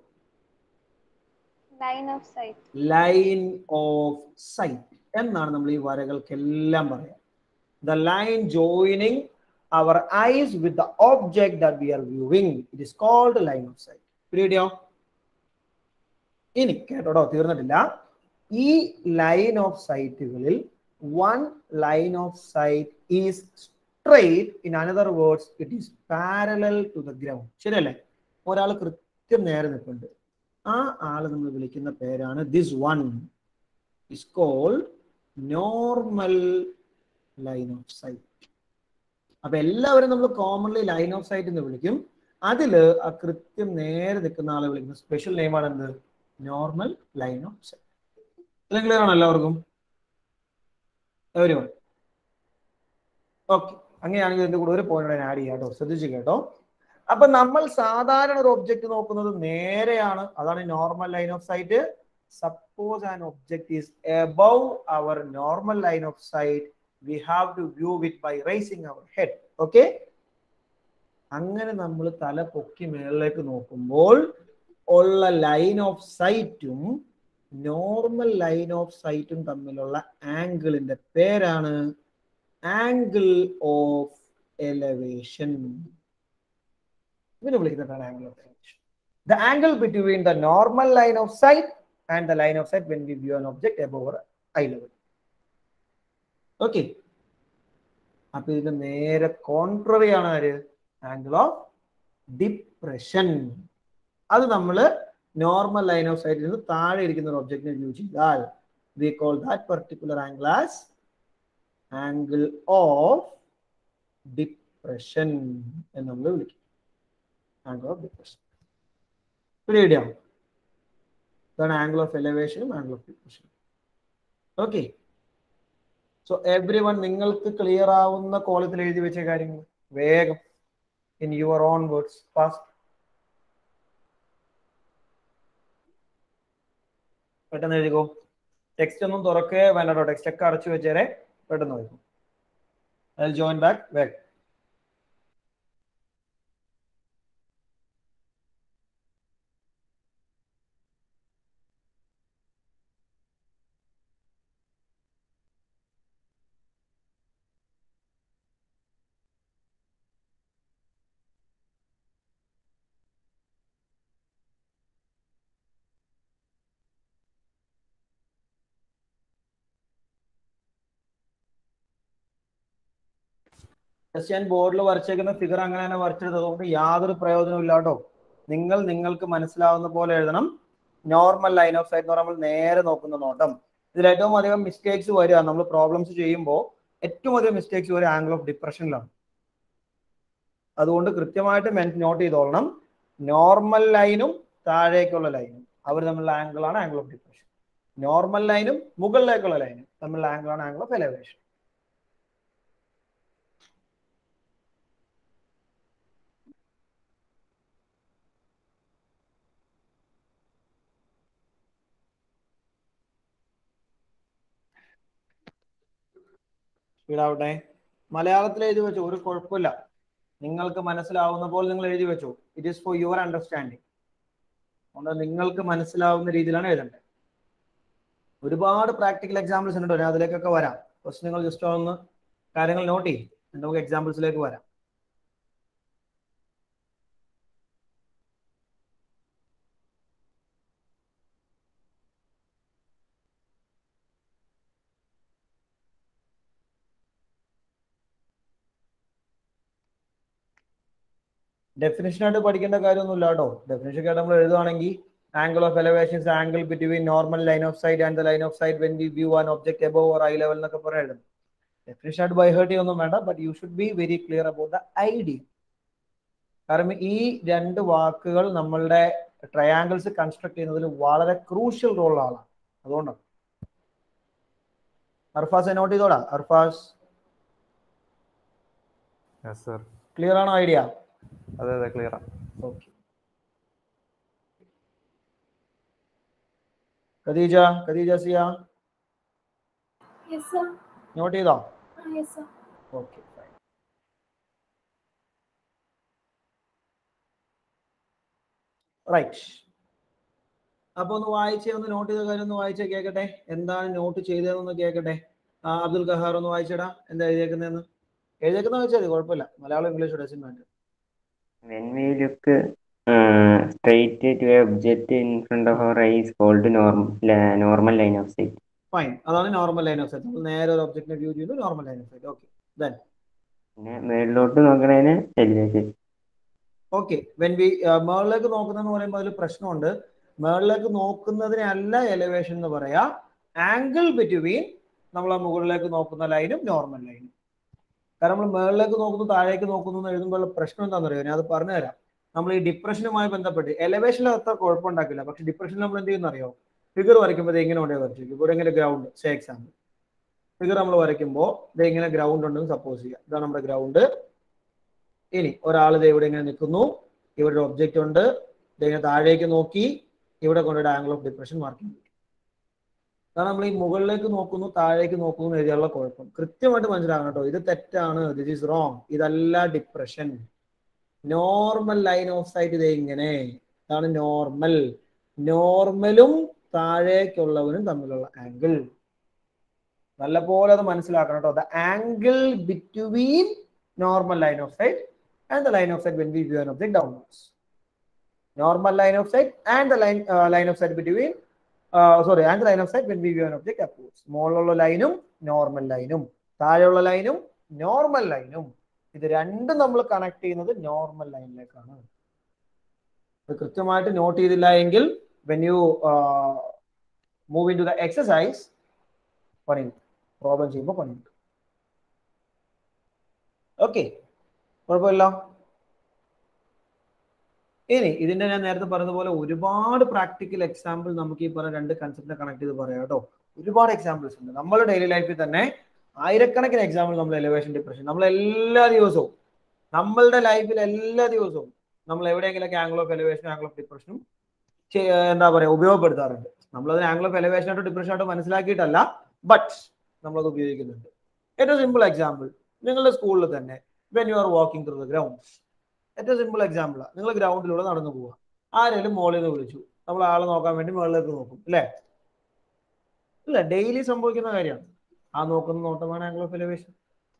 line of sight. Line of sight എന്നാണ് നമ്മൾ ഈ വരകൾക്കെല്ലാം പറയാം. The line joining our eyes with the object that we are viewing, it is called line of sight. Video ഇനി കേട്ടോടോ, തീർന്നിട്ടില്ല. ഈ ലൈൻ ഓഫ് സൈറ്റുകളിൽ one line of sight is straight, in another words it is parallel to the ground. ശരിയല്ലേ? ഒരാൾ കൃത്യം നേരെ നിൽക്കുന്നുണ്ട്. ആ ആള് നമ്മൾ വിളിക്കുന്ന പേരാണ് this one is called normal line of sight. അപ്പൊ എല്ലാവരും നമ്മൾ കോമൺലി ലൈൻ ഓഫ് സൈറ്റ് എന്ന് വിളിക്കും. അതില് ആ കൃത്യം നേരെ നിൽക്കുന്ന ആളെ വിളിക്കുന്ന സ്പെഷ്യൽ നെയിമാണ് എന്ത്? Normal line of sight. എല്ലാം ക്ലിയർ ആണോ എല്ലാവർക്കും? എവരിവൺ? ഓക്കെ, അങ്ങനെയാണെങ്കിൽ ഇതിന്റെ കൂടെ ഒരു പോയിന്റ് ഞാൻ ആഡ് ചെയ്യാം കേട്ടോ, ശ്രദ്ധിച്ചു കേട്ടോ. അപ്പൊ നമ്മൾ സാധാരണ ഒരു ഒബ്ജക്റ്റ് നോക്കുന്നത് നേരെയാണ്, അതാണ് normal line of sight. Suppose an object is above our normal line of sight, we have to view it by raising our head. Okay? അങ്ങനെ നമ്മൾ തല പൊക്കി മേളിലേക്ക് നോക്കുമ്പോൾ ഉള്ള ലൈൻ ഓഫ് സൈറ്റും നോർമൽ ലൈൻ ഓഫ് സൈറ്റും തമ്മിലുള്ള ആംഗിളിന്റെ പേരാണ് ആംഗിൾ ഓഫ് എലവേഷൻ. ഇതിനെ വിളിക്കുന്ന പേരാണ് angle of elevation. The angle between the normal line of sight and the line of sight when we view an object above our eye level. Okay, അപ്പൊ ഇതിന്റെ നേരെ കോൺട്രറി ആണ് ആര്? Angle of depression. അത് നമ്മൾ നോർമൽ ലൈൻ ഓഫ് സൈറ്റിൽ നിന്ന് താഴെ ഇരിക്കുന്ന ഒരു ഒബ്ജക്റ്റിനെ വ്യൂ ചെയ്താൽ we call that particular angle as angle of depression എന്ന് നമ്മൾ വിളിക്കും. Angle of depression. പിടിയോ? ഇതാണ് ആംഗിൾ ഓഫ് എലവേഷനും ആംഗിൾ ഓഫ് ഡിപ്രഷനും. ഓക്കെ, സോ എവ്രി വൺ നിങ്ങൾക്ക് ക്ലിയർ ആവുന്ന കോളത്തിൽ എഴുതി വെച്ച കാര്യങ്ങൾ വേഗം in your own words fast പെട്ടെന്ന് എഴുതിക്കോ. ടെക്സ്റ്റ് ഒന്നും തുറക്കേ വേണ്ടോ, ടെക്സ്റ്റ് ഒക്കെ അടച്ചു വെച്ചേരെ, പെട്ടെന്ന് എഴുതും. I'll join back back. ഞാൻ ബോർഡിൽ വരച്ചേക്കുന്ന ഫിഗർ അങ്ങനെ തന്നെ വരച്ചെടുത്തതുകൊണ്ട് യാതൊരു പ്രയോജനവും ഇല്ലാട്ടോ. നിങ്ങൾ നിങ്ങൾക്ക് മനസ്സിലാവുന്ന പോലെ എഴുതണം. നോർമൽ ലൈൻ ഓഫ് സൈറ്റ് എന്ന് പറയുമ്പോൾ നേരെ നോക്കുന്ന നോട്ടം. ഇതിൽ ഏറ്റവും അധികം മിസ്റ്റേക്സ് വരിക നമ്മൾ പ്രോബ്ലംസ് ചെയ്യുമ്പോൾ ഏറ്റവും അധികം മിസ്റ്റേക്സ് വരിക ആംഗിൾ ഓഫ് ഡിപ്രഷനിലാണ്. അതുകൊണ്ട് കൃത്യമായിട്ട് നോട്ട് ചെയ്തോളണം. നോർമൽ ലൈനും താഴേക്കുള്ള ലൈനും അവർ തമ്മിലുള്ള ആംഗിളാണ് ആംഗിൾ ഓഫ് ഡിപ്രഷൻ. നോർമൽ ലൈനും മുകളിലേക്കുള്ള ലൈനും തമ്മിലുള്ള ആംഗിളാണ് ആംഗിൾ ഓഫ് എലവേഷൻ. സ്പീഡാവട്ടെ. മലയാളത്തിൽ എഴുതി വെച്ചു, ഒരു കുഴപ്പമില്ല. നിങ്ങൾക്ക് മനസ്സിലാവുന്ന പോലെ നിങ്ങൾ എഴുതി വെച്ചു. It is for your understanding. അതുകൊണ്ട് നിങ്ങൾക്ക് മനസ്സിലാവുന്ന രീതിയിലാണ് എഴുതേണ്ടത്. ഒരുപാട് പ്രാക്ടിക്കൽ എക്സാമ്പിൾസ് ഉണ്ട്, ഞാൻ അതിലേക്കൊക്കെ വരാം. ഫസ്റ്റ് നിങ്ങൾ ജസ്റ്റ് ഒന്ന് കാര്യങ്ങൾ നോട്ട് ചെയ്യും, നമുക്ക് എക്സാമ്പിൾസിലേക്ക് വരാം. ഡെഫിനിഷൻ ആയിട്ട് പഠിക്കേണ്ട കാര്യമൊന്നുമില്ല കേട്ടോ. ഡെഫിനിഷൻ ആയിട്ട് നമ്മൾ എഴുതുകയാണെങ്കിൽ angle of elevation is angle between normal line of sight and the line of sight when we view an object above our eye level എന്നൊക്കെ പറയുന്നത്. ഡെഫിനിഷൻ ആയിട്ട് ബൈ ഹേർട്ട് ഒന്നും വേണ്ട, but you should be very clear about the idea. കാരണം ഈ രണ്ട് വാക്കുകൾ നമ്മളുടെ ട്രയാങ്കിൾസ് കൺസ്ട്രക്ട് ചെയ്യുന്നതിൽ വളരെ ക്രൂഷ്യൽ റോളാണ്. അതുകൊണ്ടാണ്. അർഫാസ് നോട്ട് ചെയ്തോടാ. അർഫാസ് ക്ലിയർ ആണോ ഐഡിയ? അതെ അതെ ക്ലിയർ ആണ്. Okay. Khadeeja Khadeeja Siya Yes, sir. Note ചെയ്തോ? Ah, yes, sir. Okay. Right. അപ്പൊ ഒന്ന് വായിച്ചേ, ഒന്ന് നോട്ട് ചെയ്ത കാര്യം ഒന്ന് വായിച്ചേ കേൾക്കട്ടെ. എന്താണ് നോട്ട് ചെയ്തതെന്ന് കേൾക്കട്ടെ. ആ അബ്ദുൽ ഖഹാർ ഒന്ന് വായിച്ചേടാ, എന്താ എഴുതിയേക്കുന്നതെന്ന്. എഴുതിയേക്കുന്ന വെച്ചാൽ മതി, കുഴപ്പമില്ല. Malayalam English doesn't matter. When we look uh, straight to a object in front of our eyes called norm, la- normal line of sight. Fine, അതാണ് നോർമൽ ലൈൻ ഓഫ് സൈറ്റ്. നമ്മൾ നേരെ ഒരു ഒബ്ജക്റ്റിനെ വ്യൂ ചെയ്യുന്നു, normal line of sight. Okay. Then പിന്നെ മേളിലോട്ട് നോക്കണതിന് elevation. Okay. When we മേളിലേക്ക് നോക്കുന്നതെന്ന് പറയുമ്പോൾ അതിൽ പ്രശ്നമുണ്ട്. മേളിലേക്ക് നോക്കുന്നതിനെ അല്ല എലിവേഷൻ എന്ന് പറയാ, ആംഗിൾ ബിറ്റ്വീൻ നമ്മൾ ആ മുകളിലേക്ക് നോക്കുന്ന ലൈനും നോർമൽ ലൈനും. കാരണം നമ്മൾ മേളിലേക്ക് നോക്കുന്നു താഴേക്ക് നോക്കുന്നു എന്ന് എഴുതുമ്പോൾ പ്രശ്നം എന്താണെന്ന് അറിയാം. ഞാൻ അത് പറഞ്ഞുതരാം. നമ്മൾ ഈ ഡിപ്രഷനുമായി ബന്ധപ്പെട്ട് എലിവേഷനിൽ അത്ര കുഴപ്പമുണ്ടാക്കില്ല, പക്ഷെ ഡിപ്രഷനിൽ നമ്മൾ എന്ത് ചെയ്യുന്ന അറിയോ? ഫിഗർ വരയ്ക്കുമ്പോൾ ഇത് എങ്ങനെ ഉണ്ടെങ്കിൽ വരച്ചിരിക്കും. ഇവിടെ എങ്ങനെ ഗ്രൗണ്ട്, സേ എക്സാമ്പിൾ ഫിഗർ നമ്മൾ വരയ്ക്കുമ്പോൾ ഇത് എങ്ങനെ ഗ്രൗണ്ട് ഉണ്ടെന്ന് സപ്പോസ് ചെയ്യാം. ഇതാണ് നമ്മുടെ ഗ്രൗണ്ട്. ഇനി ഒരാൾ ഇത് ഇവിടെ ഇങ്ങനെ നിൽക്കുന്നു, ഇവിടെ ഒരു ഒബ്ജക്റ്റ് ഉണ്ട്, ഇതിങ്ങനെ താഴേക്ക് നോക്കി ഇവിടെ കൊണ്ടുപോയി ആംഗിൾ ഓഫ് ഡിപ്രഷൻ മാർക്ക് ചെയ്യും. അതാണ് നമ്മൾ ഈ മുകളിലേക്ക് നോക്കുന്നു താഴേക്ക് നോക്കുന്നു എഴുതിയുള്ള കുഴപ്പം. കൃത്യമായിട്ട് മനസ്സിലാകണം കേട്ടോ, ഇത് തെറ്റാണ്, ദിസ് ഈസ് റോങ്, ഇതല്ല depression. Normal line of sight ഇത് ഇങ്ങനെ, ഇതാണ് നോർമൽ. നോർമലും താഴേക്കുള്ളവനും തമ്മിലുള്ള ആംഗിൾ നല്ലപോലെ അത് മനസ്സിലാക്കണം കേട്ടോ. The angle between normal line of sight and the line of sight when we view an object downwards. Normal line of sight and the line line of sight between sorry and the line of sight when we view an object upwards. മുകളിലുള്ള ലൈനും normal ലൈനും താഴെയുള്ള ലൈനും normal ലൈനും, ഇത് രണ്ടും നമ്മൾ connect ചെയ്യുന്നത് നോർമൽ ലൈനിലേക്കാണ്. ഇത് കൃത്യമായിട്ട് നോട്ട് ചെയ്തില്ല എങ്കിൽ when you uh, move into the exercise പണിയും പ്രോബ്ലം ചെയ്യുമ്പോൾ പണിയുണ്ട്. ഓക്കെ, കുഴപ്പമില്ല. ഇനി ഇതിന്റെ ഞാൻ നേരത്തെ പറഞ്ഞതുപോലെ ഒരുപാട് പ്രാക്ടിക്കൽ എക്സാമ്പിൾ നമുക്ക് ഈ പറഞ്ഞ രണ്ട് കൺസെപ്റ്റിനെ കണക്ട് ചെയ്ത് പറയാം കേട്ടോ. ഒരുപാട് എക്സാമ്പിൾസ് ഉണ്ട് നമ്മുടെ ഡെയിലി ലൈഫിൽ തന്നെ. ആയിരക്കണക്കിന് എക്സാമ്പിൾ നമ്മൾ എലിവേഷൻ ഡിപ്രഷൻ നമ്മൾ എല്ലാ ദിവസവും നമ്മളുടെ ലൈഫിൽ എല്ലാ ദിവസവും നമ്മൾ എവിടെയെങ്കിലൊക്കെ ആംഗിൾ ഓഫ് എലിവേഷനും ആംഗിൾ ഓഫ് ഡിപ്രഷനും എന്താ പറയുക ഉപയോഗപ്പെടുത്താറുണ്ട്. നമ്മളതിന് ആംഗിൾ ഓഫ് എലിവേഷൻ ആയിട്ട് ഡിപ്രഷൻ ആയിട്ട് മനസ്സിലാക്കിയിട്ടല്ല, ബട്ട് നമ്മളത് ഉപയോഗിക്കുന്നുണ്ട്. ഏറ്റവും സിമ്പിൾ എക്സാമ്പിൾ, നിങ്ങളുടെ സ്കൂളിൽ തന്നെ when you are walking through the grounds, ഏറ്റവും സിമ്പിൾ എക്സാമ്പിൾ, നിങ്ങൾ ഗ്രൗണ്ടിലൂടെ നടന്നു പോവുക, ആരെങ്കിലും മോളിൽ നിന്ന് വിളിച്ചു, നമ്മൾ ആളെ നോക്കാൻ വേണ്ടി മുകളിലേക്ക് നോക്കും അല്ലേ? ഇല്ല, ഡെയിലി സംഭവിക്കുന്ന കാര്യമാണ്. ആ നോക്കുന്ന നോട്ടമാണ് angle of elevation.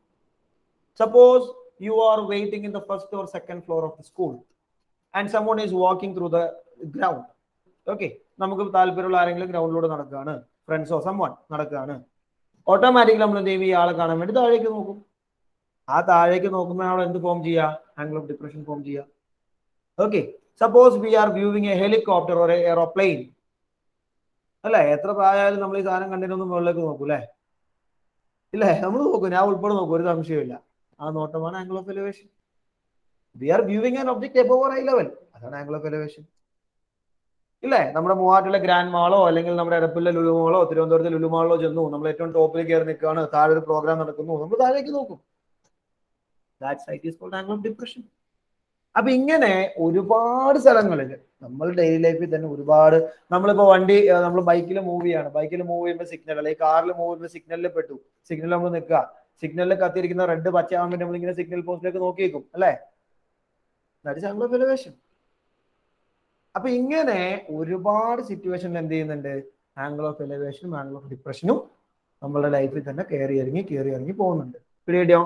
Suppose you are waiting in the first or second floor of the school and someone is walking through the ground. Okay, നമുക്ക് താല്പര്യമുള്ള ആരെങ്കിലും ഗ്രൗണ്ടിലൂടെ നടക്കുകയാണ്, ഫ്രണ്ട്സോ സമ്മൺ നടക്കുകയാണ്, ഓട്ടോമാറ്റിക്കലി നമ്മൾ എന്ത് ചെയ്യും, ഈ ആളെ കാണാൻ വേണ്ടി താഴേക്ക് നോക്കും. ആ താഴേക്ക് നോക്കുമ്പോൾ നമ്മൾ എന്ത് ഫോം ചെയ്യുക, ആംഗിൾ ഓഫ് ഡിപ്രഷൻ ഫോം ചെയ്യുക. Okay, suppose we are viewing a helicopter or aeroplane അല്ലേ? എത്ര പ്രായമായാലും നമ്മൾ ഈ സാധനം കണ്ടിട്ടൊന്നും മുകളിലേക്ക് നോക്കൂ അല്ലേ? ഇല്ലേ, നമ്മൾ നോക്കും, ഞാൻ ഉൾപ്പെടെ നോക്കും, ഒരു സംശയമില്ല. ആ നോട്ടമാണ് angle of elevation. We are viewing an object above our eye level, അതാണ് ആംഗിൾ ഓഫ് എലിവേഷൻ. ഇല്ലേ, നമ്മുടെ മൂവാറ്റിലെ ഗ്രാൻഡ് മാളോ അല്ലെങ്കിൽ നമ്മുടെ എടപ്പിലെ ലുലു മാളോ തിരുവനന്തപുരത്തെ ലുലു മാളോ ചെന്നു, നമ്മൾ ഏറ്റവും ടോപ്പിൽ കയറി നിൽക്കുകയാണ്, താഴെ ഒരു പ്രോഗ്രാം നടക്കുന്നു, നമ്മൾ താഴേക്ക് നോക്കും. That sight is called angle of depression. അപ്പൊ ഇങ്ങനെ ഒരുപാട് സ്ഥലങ്ങളിൽ നമ്മൾ ഡെയിലി ലൈഫിൽ തന്നെ ഒരുപാട്, നമ്മളിപ്പോ വണ്ടി നമ്മൾ ബൈക്കിൽ മൂവ് ചെയ്യാണ്, ബൈക്കിൽ മൂവ് ചെയ്യുമ്പോൾ സിഗ്നൽ, അല്ലെങ്കിൽ കാറിൽ മൂവ് ചെയ്യുമ്പോൾ സിഗ്നലിൽ പെട്ടു, സിഗ്നൽ നമ്മൾ നിൽക്കുക, സിഗ്നലിൽ കത്തിയിരിക്കുന്ന റെഡ് പച്ചയാവാൻ വേണ്ടി നമ്മൾ ഇങ്ങനെ സിഗ്നൽ പോസ്റ്റിലേക്ക് നോക്കി വെക്കും അല്ലേ? That is angle of elevation. അപ്പൊ ഇങ്ങനെ ഒരുപാട് സിറ്റുവേഷനിൽ എന്ത് ചെയ്യുന്നുണ്ട്, ആംഗിൾ ഓഫ് എലിവേഷനും ആംഗിൾ ഓഫ് ഡിപ്രഷനും നമ്മളുടെ ലൈഫിൽ തന്നെ കയറി ഇറങ്ങി കയറി ഇറങ്ങി പോകുന്നുണ്ട്. പിടിയോ?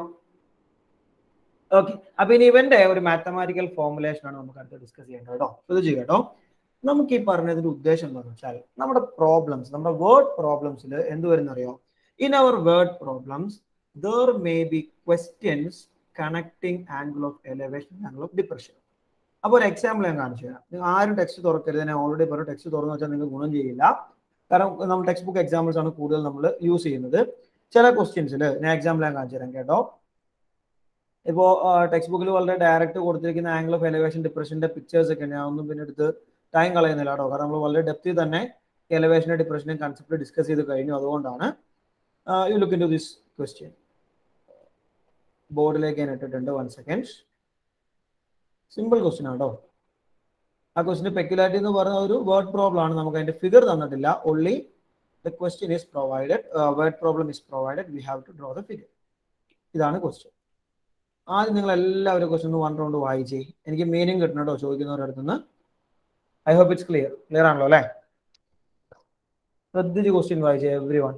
ഓക്കെ, അപ്പൊ ഇനി ഇവന്റെ ഒരു മാത്തമാറ്റിക്കൽ ഫോർമുലേഷൻ ആണ് നമുക്ക് അടുത്ത് ഡിസ്കസ് ചെയ്യേണ്ടത് കേട്ടോ. ഇത് ചെയ്യുക കേട്ടോ. നമുക്ക് ഈ പറഞ്ഞതിന്റെ ഉദ്ദേശം എന്ന് വെച്ചാൽ നമ്മുടെ പ്രോബ്ലംസ്, നമ്മുടെ വേർഡ് പ്രോബ്ലംസിൽ എന്ത് വരുന്നറിയോ? In our word problems there may be questions connecting angle of elevation and angle of depression. അപ്പോൾ ഒരു എക്സാമ്പിൾ ഞാൻ കാണിച്ചു തരാം. നിങ്ങൾ ആരും ടെക്സ്റ്റ് തുറക്കരുത്. ഞാൻ ഓൾറെഡി പറഞ്ഞു ടെക്സ്റ്റ് തുറന്നു വെച്ചാൽ നിങ്ങൾക്ക് ഗുണം ചെയ്യില്ല. കാരണം നമ്മൾ ടെക്സ്റ്റ് ബുക്ക് എക്സാമ്പിൾസ് ആണ് കൂടുതൽ നമ്മൾ യൂസ് ചെയ്യുന്നത്. ചില ക്വസ്റ്റ്യൻസിൽ ഞാൻ എക്സാമ്പിൾ ഞാൻ കാണിച്ചു തരാം കേട്ടോ. ഇപ്പോൾ ടെക്സ്റ്റ് ബുക്കിൽ വളരെ ഡയറക്റ്റ് കൊടുത്തിരിക്കുന്ന ആംഗിൾ ഓഫ് എലിവേഷൻ ഡിപ്രഷന്റെ പിക്ചേഴ്സ് ഒക്കെ ഞാൻ ഒന്നും പിന്നെ എടുത്ത് ടൈം കളയുന്നില്ല കേട്ടോ. കാരണം നമ്മൾ വളരെ ഡെപ്തിൽ തന്നെ എലിവേഷനും ഡിപ്രഷനും കൺസെപ്റ്റ് ഡിസ്കസ് ചെയ്ത് കഴിഞ്ഞു. അതുകൊണ്ടാണ് you look into this question. ബോർഡിലേക്ക് ഞാൻ ഇട്ടിട്ടുണ്ട്. One second. സിമ്പിൾ ക്വസ്റ്റ്യൻ ആണോ. ആ ക്വസ്റ്റിന്റെ പെക്യുലാരിറ്റി എന്ന് പറയുന്ന ഒരു വേർഡ് പ്രോബ്ലം ആണ്. നമുക്ക് അതിന്റെ ഫിഗർ തന്നിട്ടില്ല. Only the question is provided, word problem is provided, we have to draw the figure. ഇതാണ് ക്വസ്റ്റ്യൻ. ആദ്യം നിങ്ങൾ എല്ലാവരും ക്വസ്റ്റ്യൻ ഒന്ന് വൺ റൗണ്ട് വായിച്ചേ. എനിക്ക് മീനിങ് കിട്ടണം കേട്ടോ ചോദിക്കുന്നവരുടെ അടുത്തുനിന്ന്. I hope it's clear. Clear ആണല്ലോ അല്ലേ? ശ്രദ്ധിച്ച് ക്വസ്റ്റ്യൻ വായിച്ചേ every one.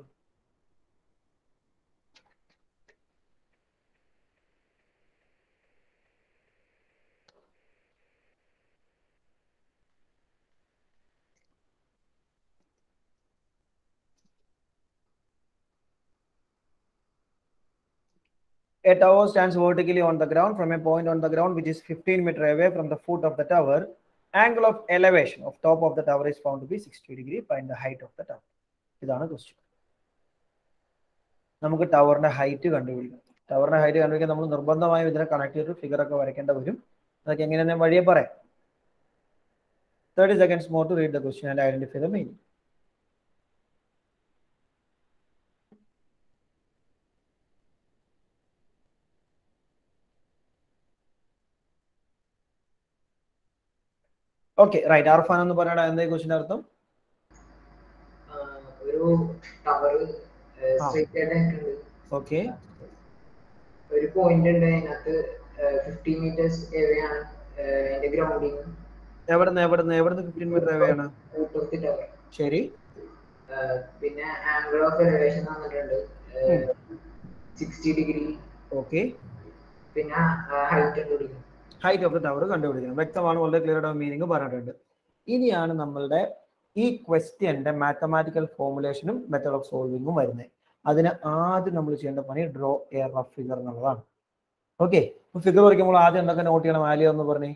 A tower stands vertically on the ground from a point on the ground which is fifteen meter away from the foot of the tower. Angle of elevation of top of the tower is found to be sixty degree. Find the height of the tower. ഇതാണ് question. നമുക്ക് ടവറിന്റെ height കണ്ടുപിടിക്കണം. ടവറിന്റെ height കണ്ടുപിടിക്കാൻ നമ്മൾ നിർബന്ധമായും ഇതിനെ connect ചെയ്ത് figure ഒക്കെ വരയ്ക്കേണ്ട വരും. അതൊക്കെ എങ്ങനെയാണെന്ന് വഴിയെ പറയാം. thirty seconds more to read the question and identify the meaning. Okay right. Arfan എന്ന് പറയണ എന്താ ക്വസ്റ്റിന്റെ അർത്ഥം? ഒരു ടവർ സ്ട്രെയിറ്റ് ആയിട്ട് നിൽക്കുന്നുണ്ട്. ഓക്കെ. ഒരു പോയിന്റ് ഉണ്ട്, അതിനകത്ത് ഫിഫ്റ്റീൻ മീറ്റേഴ്സ് എവേ ആണ് അതിന്റെ ഗ്രൗണ്ടിങ്. എവിടുന്ന് എവിടുന്ന് എവിടുന്ന് ഫിഫ്റ്റീൻ മീറ്റർ എവേ ആണ്? Out of the tower. ശരി. പിന്നെ ആംഗിൾ ഓഫ് എലിവേഷൻ തന്നിട്ടുണ്ട് സിക്സ്റ്റി ഡിഗ്രി. ഓക്കെ. പിന്നെ ഹൈറ്റ് കണ്ടുപിടിക്കണം. ഹൈറ്റ് ഓഫ് ദ ടവർ കണ്ടുപിടിക്കണം. വ്യക്തമാണ്, വളരെ ക്ലിയർ ആയിട്ട് മീനിങ് പറഞ്ഞിട്ടുണ്ട്. ഇനിയാണ് നമ്മളുടെ ഈ ക്വസ്റ്റ്യന്റെ മാത്തമാറ്റിക്കൽ ഫോർമുലേഷനും മെത്തേഡ് ഓഫ് സോൾവിങ്ങും വരുന്നത്. അതിന് ആദ്യം നമ്മൾ ചെയ്യേണ്ട പണി ഡ്രോ എ റഫ് ഫിഗർ എന്നുള്ളതാണ്. ഓക്കെ. അപ്പൊ ഫിഗർ വരയ്ക്കുമ്പോൾ ആദ്യം എന്തൊക്കെ നോട്ട് ചെയ്യണം? വാല്യൂ എന്ന് പറഞ്ഞേ.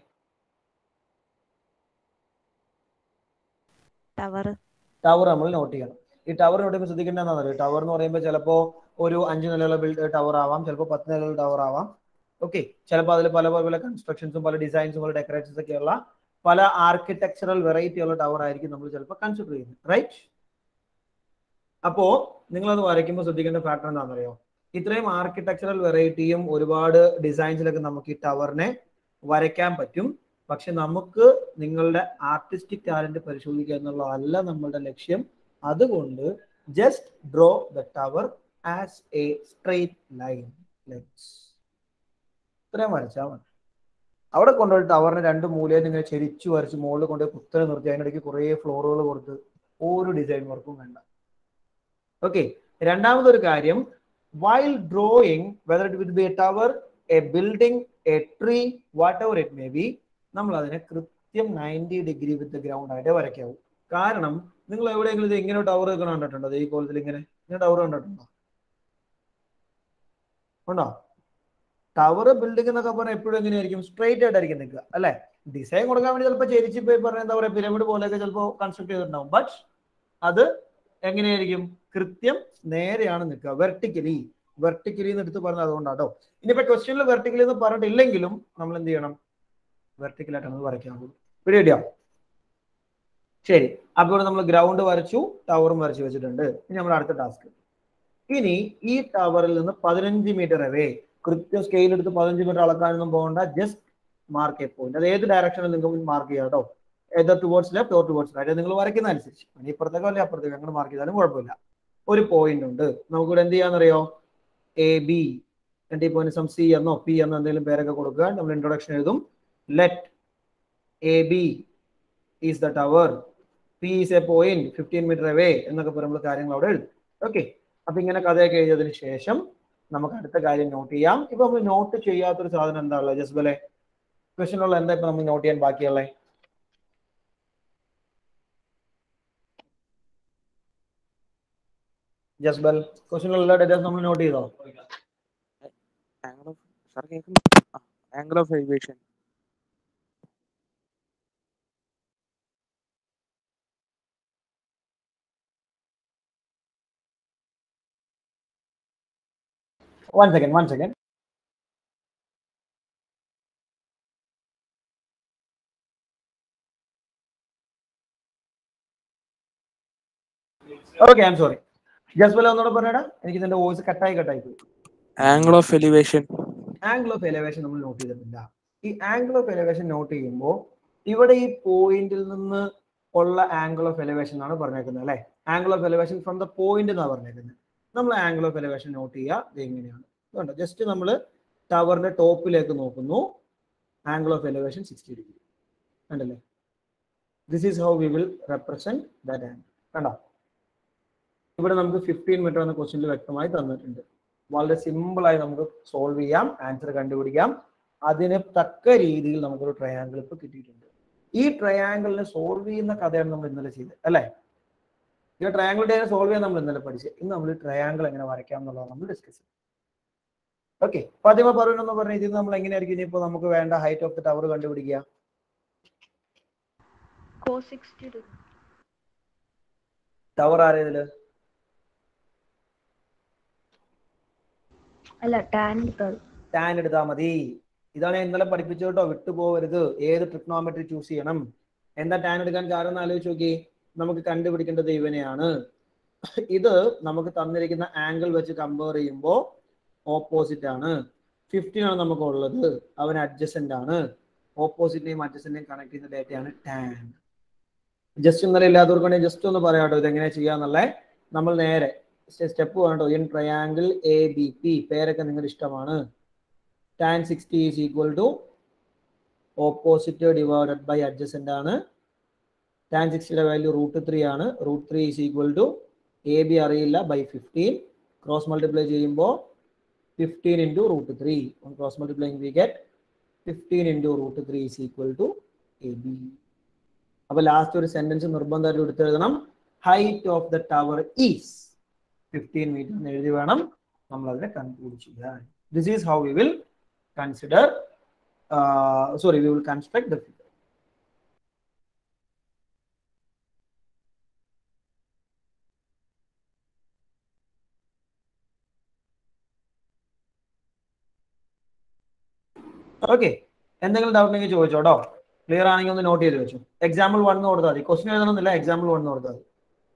ടവർ ടവർ നമ്മൾ നോട്ട് ചെയ്യണം. ഈ ടവർ നോട്ട് ചെയ്യുമ്പോൾ ശ്രദ്ധിക്കേണ്ടതെന്ന് പറയുക, ടവർ എന്ന് പറയുമ്പോൾ ചിലപ്പോൾ ഒരു അഞ്ച് നിലയുള്ള ബിൽഡ് ടവർ ആവാം, ചിലപ്പോൾ പത്ത് നിലയുള്ള ടവർ ആവാം. ഓക്കെ. ചിലപ്പോൾ അതിൽ പല പല കൺസ്ട്രക്ഷൻസും പല ഡിസൈൻസും പല ഡെക്കറേഷൻസ് ഒക്കെയുള്ള പല ആർക്കിടെക്ചറൽ വെറൈറ്റി ഉള്ള ടവർ ആയിരിക്കും നമ്മൾ ചിലപ്പോൾ കൺസിഡർ ചെയ്യുന്നത്. റൈറ്റ്. അപ്പോ നിങ്ങളത് വരയ്ക്കുമ്പോൾ ശ്രദ്ധിക്കേണ്ട ഫാക്ടർ എന്താണെന്ന് അറിയോ? ഇത്രയും ആർക്കിടെക്ചറൽ വെറൈറ്റിയും ഒരുപാട് ഡിസൈൻസിലൊക്കെ നമുക്ക് ഈ ടവറിനെ വരയ്ക്കാൻ പറ്റും. പക്ഷെ നമുക്ക് നിങ്ങളുടെ ആർട്ടിസ്റ്റിക് ടാലന്റ് പരിശോധിക്കുക എന്നുള്ളതല്ല നമ്മളുടെ ലക്ഷ്യം. അതുകൊണ്ട് just draw the tower as a straight line. ഇത്രയും വരച്ചാൽ മതി. അവിടെ കൊണ്ടുപോയി ടവറിന് രണ്ട് മൂലയിൽ ഇങ്ങനെ ചെരിച്ചു വരച്ച് മുകളിൽ കൊണ്ടുപോയി കുത്തനെ നിർത്തി അതിനിടയ്ക്ക് കുറേ ഫ്ലോറുകൾ കൊടുത്ത് ഒരു ഡിസൈൻ വർക്കും വേണ്ട. ഓക്കെ. രണ്ടാമതൊരു കാര്യം, while drawing whether it will be a tower, a building, a tree, whatever it may be, നമ്മൾ അതിനെ കൃത്യം നയൻറ്റി ഡിഗ്രി വിത്ത് ഗ്രൗണ്ട് ആയിട്ട് വരയ്ക്കാവൂ. കാരണം നിങ്ങൾ എവിടെയെങ്കിലും ഇത് ഇങ്ങനെ ടവർ ഒക്കെ കണ്ടിട്ടുണ്ടോ? ഈ കോലത്തിൽ ഇങ്ങനെ ഇങ്ങനെ ടവർ കണ്ടിട്ടുണ്ടോ? ഉണ്ടോ? ടവർ ബിൽഡിംഗ് എന്നൊക്കെ പറഞ്ഞാൽ എപ്പോഴും എങ്ങനെയായിരിക്കും? സ്ട്രെയിറ്റ് ആയിട്ടായിരിക്കും നിൽക്കുക അല്ലെ? ഡിസൈൻ കൊടുക്കാൻ വേണ്ടി ചിലപ്പോൾ ചെരിച്ച് പോയി പറഞ്ഞ എന്താ പറയുക പിരമിഡ് പോലെയൊക്കെ ചിലപ്പോൾ കൺസ്ട്രക്ട് ചെയ്തിട്ടുണ്ടാവും. ബട്ട് അത് എങ്ങനെയായിരിക്കും? കൃത്യം നേരെയാണ് നിൽക്കുക. വെർട്ടിക്കലി വെർട്ടിക്കലി എന്ന് എടുത്ത് പറഞ്ഞത് അതുകൊണ്ടാട്ടോ. ഇനിയിപ്പോ ക്വസ്റ്റ്യനിൽ വെർട്ടിക്കലി എന്ന് പറഞ്ഞിട്ടില്ലെങ്കിലും നമ്മൾ എന്ത് ചെയ്യണം? വെർട്ടിക്കലായിട്ടാണ് വരയ്ക്കാൻ പോകും. പിടിയോ? ശരി. അപ്പോൾ നമ്മൾ ഗ്രൗണ്ട് വരച്ചു, ടവറും വരച്ചു വെച്ചിട്ടുണ്ട്. ഇനി നമ്മുടെ അടുത്ത ടാസ്ക്. ഇനി ഈ ടവറിൽ നിന്ന് പതിനഞ്ച് മീറ്റർ അവേ, കൃത്യം സ്കെയിൽ എടുത്ത് പതിനഞ്ച് മീറ്റർ അളക്കാനൊന്നും പോകണ്ട. Just mark a point. അത് ഏത് ഡയറക്ഷനിൽ നിങ്ങൾക്ക് മാർക്ക് ചെയ്യാം കേട്ടോ. Either towards left or towards right, നിങ്ങൾ വരയ്ക്കുന്ന അനുസരിച്ച്. ഇനി ഇപ്പുറത്തേക്കോ അല്ലെ അപ്പുറത്തേക്കോ അങ്ങനെ മാർക്ക് ചെയ്താലും കുഴപ്പമില്ല. ഒരു പോയിന്റ് ഉണ്ട്. നമുക്കിവിടെ എന്ത് ചെയ്യാന്നറിയോ? എ ബി രണ്ട് ഈ പോയിന്റ് സം സി എന്നോ പി എന്നോ എന്തെങ്കിലും പേരൊക്കെ കൊടുക്കുക. നമ്മൾ ഇൻട്രൊഡക്ഷൻ എഴുതും. Let A B is the tower, P is a point fifteen meter away എന്നൊക്കെ പറയുമ്പോൾ കാര്യങ്ങൾ അവിടെ എഴുതും. ഓക്കെ. അപ്പൊ ഇങ്ങനെ കഥയൊക്കെ എഴുതിയതിനു ശേഷം നമുക്ക് അടുത്ത കാര്യം നോട്ട് ചെയ്യാം. ഇപ്പൊ നമ്മൾ നോട്ട് ചെയ്യാത്തൊരു സാധനം എന്താ ഉള്ളത്? ജസ്ബലെ ക്വസ്റ്റ്യനുള്ള എന്താ ഇപ്പൊ നമ്മൾ നോട്ട് ചെയ്യാൻ ബാക്കിയുള്ളത്? ജസ്ബൽ ക്വസ്റ്റ്യനുള്ള ഡേറ്റാസ് നമ്മൾ നോട്ട് ചെയ്തോ? Angle of elevation One second, one second. Okay, I'm sorry. Just well, another parada. I think the voice katai katai. Angle of elevation. Angle of elevation നമ്മൾ നോട്ട് ചെയ്തിട്ടില്ല. ഈ ആംഗിൾ ഓഫ് എലിവേഷൻ നോട്ട് ചെയ്യുമ്പോൾ ഇവിടെ ഈ പോയിന്റിൽ നിന്ന് ഉള്ള angle of elevation ആണ് പറഞ്ഞേക്കുന്നത് അല്ലേ? Angle of elevation from the point എന്നാണ് പറഞ്ഞേക്കുന്നത്. നമ്മൾ ആംഗിൾ ഓഫ് എലിവേഷൻ നോട്ട് ചെയ്യുക ഇത് എങ്ങനെയാണ്? അതുകൊണ്ട് ജസ്റ്റ് നമ്മൾ ടവറിന്റെ ടോപ്പിലേക്ക് നോക്കുന്നു. Angle of elevation sixty degree കണ്ടല്ലേ? This is how we will represent that angle. കണ്ടോ? ഇവിടെ നമുക്ക് ഫിഫ്റ്റീൻ മീറ്റർ എന്ന ക്വസ്റ്റ്യനിൽ വ്യക്തമായി തന്നിട്ടുണ്ട്. വളരെ സിമ്പിളായി നമുക്ക് സോൾവ് ചെയ്യാം, ആൻസർ കണ്ടുപിടിക്കാം. അതിന് തക്ക രീതിയിൽ നമുക്കൊരു ട്രയാങ്കിൾ ഇപ്പൊ കിട്ടിയിട്ടുണ്ട്. ഈ ട്രയാങ്കിളിനെ സോൾവ് ചെയ്യുന്ന കഥയാണ് നമ്മൾ ഇന്നലെ ചെയ്തത് അല്ലേ? ഈ ട്രയാങ്കിളിന്റെ സോൾവ് ചെയ്യാൻ നമ്മൾ ഇന്നലെ പഠിച്ചത്. ഇന്ന് നമ്മൾ ട്രയാങ്കിൾ എങ്ങനെ വരയ്ക്കാം എന്നുള്ളതാണ് നമ്മൾ ഡിസ്കസ് ചെയ്തത്. ഓക്കെ, ഫാത്തിമ പറയുന്നെന്ന് പറഞ്ഞ ഇതിൽ നമ്മൾ എങ്ങനെയായിരിക്കും ഇനിയിപ്പോ നമുക്ക് വേണ്ട ഹൈറ്റ് ഓഫ് ദ ടവർ കണ്ടുപിടിക്കുക? ടവർ ആരേതില്? അല്ല, ടാൻ ടാൻ എടുത്താൽ മതി. ഇതാണ് ഞാൻ ഇന്നലെ പഠിപ്പിച്ചു കേട്ടോ, വിട്ടുപോകരുത്. ഏത് ട്രിഗ്നോമെട്രി ചൂസ് ചെയ്യണം? എന്താ ടാൻ എടുക്കാൻ കാരണം ആലോചിച്ച് നോക്കി. നമുക്ക് കണ്ടുപിടിക്കേണ്ടത് ഇവനെയാണ്. ഇത് നമുക്ക് തന്നിരിക്കുന്ന ആംഗിൾ വെച്ച് കമ്പയർ ചെയ്യുമ്പോൾ ഓപ്പോസിറ്റ് ആണ്. ഫിഫ്റ്റീൻ ആണ് നമുക്ക് ഉള്ളത്, അവൻ അഡ്ജസന്റ് ആണ്. ഓപ്പോസിറ്റിനെയും അഡ്ജസന്റിനെയും കണക്ട് ചെയ്യുന്ന ഡേറ്റയാണ് ടാൻ. ജസ്റ്റ് ഇന്നലെ ഇല്ലാത്തവർക്കാണെങ്കിൽ ജസ്റ്റ് ഒന്ന് പറയാട്ടോ ഇത് എങ്ങനെ ചെയ്യാന്നുള്ളത്. നമ്മൾ നേരെ സ്റ്റെപ്പ് വേണ്ടോ. In triangle A B P, പേരൊക്കെ നിങ്ങളുടെ ഇഷ്ടമാണ്. Tan sixty is equal to opposite divided by adjacent ആണ്. ടാൻ സിക്സ്റ്റിയുടെ വാല്യൂ റൂട്ട് ത്രീ ആണ്. Root three is equal to A B അറിയില്ല ബൈ ഫിഫ്റ്റീൻ. ക്രോസ് മൾട്ടിപ്ലൈ ചെയ്യുമ്പോൾ fifteen into root three. Cross multiply we get fifteen into root three is equal to A B. അപ്പൊ last ഒരു sentence നിർബന്ധമായിട്ട് എടുത്ത് എഴുതണം. Height of the tower is fifteen metre എന്ന് എഴുതി വേണം നമ്മൾ അതിനെ കൺക്ലൂഡ് ചെയ്യാൻ. This is how we will consider sorry we will construct the figure. Okay, എന്തെങ്കിലും ഡൗട്ട് ഉണ്ടെങ്കിൽ ചോദിച്ചോട്ടോ. ക്ലിയർ ആണെങ്കിൽ ഒന്ന് നോട്ട് ചെയ്ത് വെച്ചു. എക്സാമ്പിൾ വൺ കൊടുത്താൽ മതി. ക്വസ്റ്റ്യൻ എഴുതണമെന്നില്ല, എക്സാമ്പിൾ വൺ കൊടുത്താൽ മതി.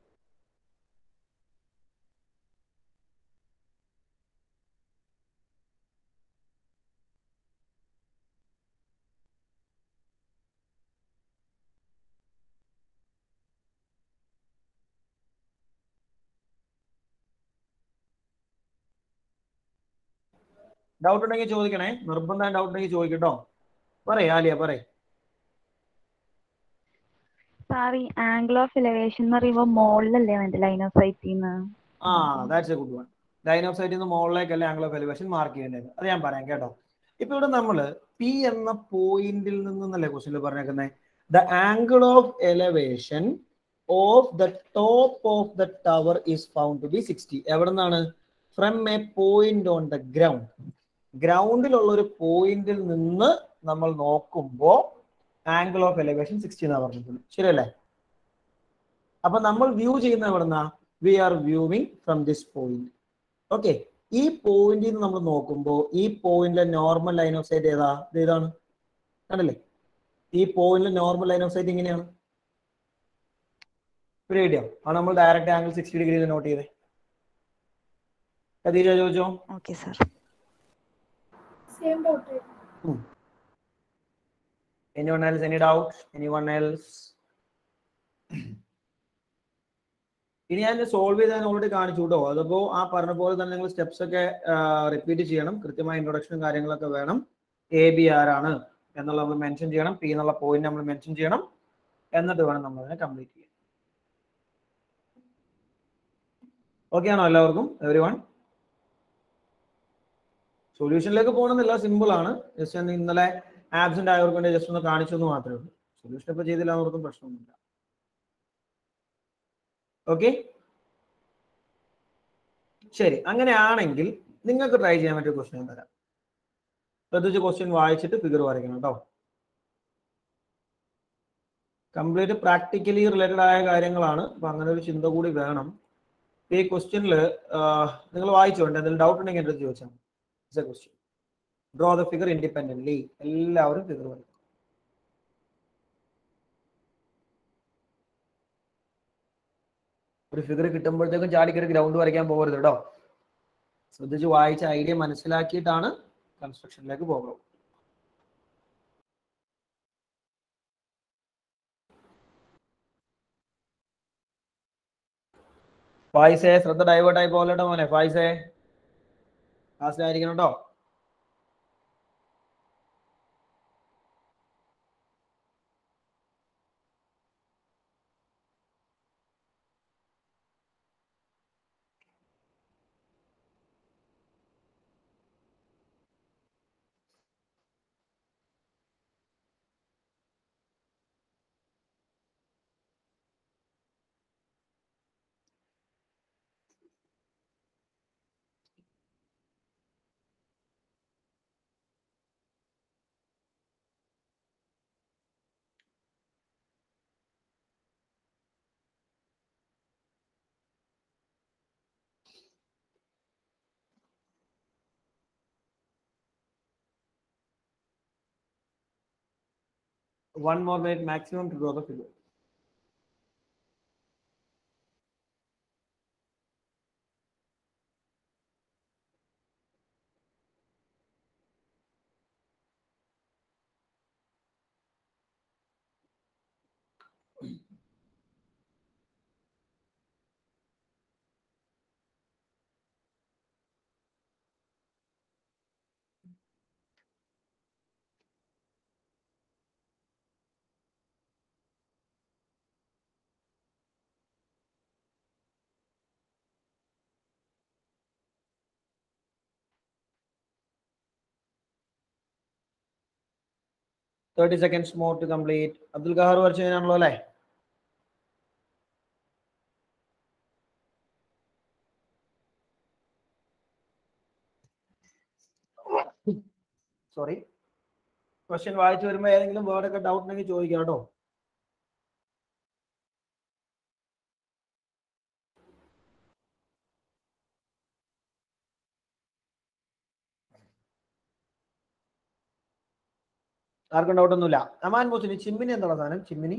ഡൗട്ട് ഉണ്ടെങ്കിൽ ചോദിക്കണേ, നിർബന്ധം ഡൗട്ട് ഉണ്ടെങ്കിൽ ചോദിക്കട്ടോ. പറയേ ആലിയ പറയേ. സാർ, ഈ ആംഗിൾ ഓഫ് എലിവേഷൻ എന്ന് പറയുമ്പോൾ മോളിലല്ലേ വേണ്ട ലൈൻ ഓഫ് സൈറ്റിന്ന്? ആ, that's a good one. Line of സൈറ്റിൽ നിന്ന് മോളിലേക്കല്ലേ ആംഗിൾ ഓഫ് എലിവേഷൻ മാർക്ക് ചെയ്യേണ്ടത്. അത് ഞാൻ പറയാം കേട്ടോ. ഇപ്പൊ ഇവിടെ നമ്മള് പി എന്ന പോയിന്റിൽ നിന്നല്ലേ ക്വസ്റ്റ്യനിൽ പറഞ്ഞേക്കുന്നത്. The angle of elevation of the top of the tower is found to be sixty. എവിടെ നിന്നാണ്? From a point on the ground. ഗ്രൗണ്ടിലുള്ള ഒരു പോയിന്റിൽ നിന്ന് നമ്മൾ നോക്കുമ്പോൾ ആംഗിൾ ഓഫ് എലിവേഷൻ സിക്സ്റ്റി എന്നാണ് പറഞ്ഞിട്ടുള്ളത്. ശരിയല്ലേ? അപ്പൊ നമ്മൾ വ്യൂ ചെയ്യുന്ന എവിടെന്നാ? We are viewing from this point. Okay, ഈ പോയിന്റിൽ നിന്ന് നമ്മൾ നോക്കുമ്പോൾ ഈ പോയിന്റിലെ നോർമൽ ലൈൻ ഓഫ് സൈറ്റ് ഏതാ? ഇതാണ്. കണ്ടല്ലേ? ഈ പോയിന്റിലെ നോർമൽ ലൈൻ ഓഫ് സൈറ്റ് ഇങ്ങനെയാണ്. ഐഡിയ ആണ് നമ്മൾ direct angle sixty degree note ചെയ്തേ. കദീജ ചോദിച്ചോ? Okay sir. Same doubt. Hmm. Anyone else? Any doubt? Anyone else? ഇനി ഞാൻ സോൾവ് ചെയ്താൽ ഓൾറെഡി കാണിച്ചു കേട്ടോ. അതിപ്പോ ആ പറഞ്ഞ പോലെ തന്നെ നിങ്ങൾ സ്റ്റെപ്സ് ഒക്കെ റിപ്പീറ്റ് ചെയ്യണം. കൃത്യമായ ഇൻട്രൊഡക്ഷനും കാര്യങ്ങളൊക്കെ വേണം. എ ബി ആരാണ് എന്നുള്ളത് നമ്മൾ മെൻഷൻ ചെയ്യണം. പി എന്നുള്ള പോയിന്റ് നമ്മൾ മെൻഷൻ ചെയ്യണം. എന്നിട്ട് വേണം നമ്മൾ അതിനെ കംപ്ലീറ്റ് ചെയ്യാൻ. ഓക്കെ ആണോ എല്ലാവർക്കും? എവരി വൺ സൊല്യൂഷനിലേക്ക് പോകണമെന്നില്ല, സിമ്പിൾ ആണ്. ജസ്റ്റ് ഞാൻ ഇന്നലെ ആബ്സെന്റ് ആയവർക്ക് വേണ്ടി ജസ്റ്റ് ഒന്ന് കാണിച്ചു എന്ന് മാത്രമേ ഉള്ളൂ. സൊല്യൂഷൻ ഇപ്പൊ ചെയ്തില്ല എന്നവർക്കും പ്രശ്നമൊന്നുമില്ല. ഓക്കെ, ശരി. അങ്ങനെയാണെങ്കിൽ നിങ്ങൾക്ക് ട്രൈ ചെയ്യാൻ പറ്റിയ ക്വസ്റ്റ്യൻ തരാം. ശ്രദ്ധിച്ച് ക്വസ്റ്റ്യൻ വായിച്ചിട്ട് ഫിഗർ വരയ്ക്കണം കേട്ടോ. കംപ്ലീറ്റ് പ്രാക്ടിക്കലി റിലേറ്റഡ് ആയ കാര്യങ്ങളാണ്. അപ്പൊ അങ്ങനെ ഒരു ചിന്ത കൂടി വേണം. ഈ ക്വസ്റ്റ്യനിൽ നിങ്ങൾ വായിച്ചോണ്ട് എന്തെങ്കിലും ഡൗട്ട് ഉണ്ടെങ്കിൽ എൻ്റെ അടുത്ത് ചോദിച്ചാൽ It's a question. Draw the figure independently. എല്ലാവരും ഫിഗർ വരയ്ക്കും. ഒരു ഫിഗർ കിട്ടുമ്പോഴത്തേക്കും ചാടിക്കറി ഗ്രൗണ്ട് വരയ്ക്കാൻ പോകരുത് കേട്ടോ. ശ്രദ്ധിച്ച് വായിച്ച ഐഡിയ മനസ്സിലാക്കിയിട്ടാണ് കൺസ്ട്രക്ഷനിലേക്ക് പോകുന്നത്. ഫായിസേ ശ്രദ്ധ ഡൈവേർട്ട് ആയി പോകല്ലോ മോനെ. ഫായിസേ ക്ലാസ്സിലായിരിക്കണം കേട്ടോ. One more minute maximum to draw the figure. thirty seconds more to complete. Abdul Gahar വരച്ചു കഴിഞ്ഞാണല്ലോ അല്ലേ? സോറി, ക്വസ്റ്റ്യൻ വായിച്ചു വരുമ്പോൾ ഏതെങ്കിലും വേർഡൊക്കെ ഡൗട്ട് ഉണ്ടെങ്കിൽ ചോദിക്കാം കേട്ടോ. ആർക്കും ഡൗട്ട് ഒന്നുമില്ല. അമാൻ ബോസിന് ചിമ്മിനി എന്താണ് സാധനം? ചിമ്മിനി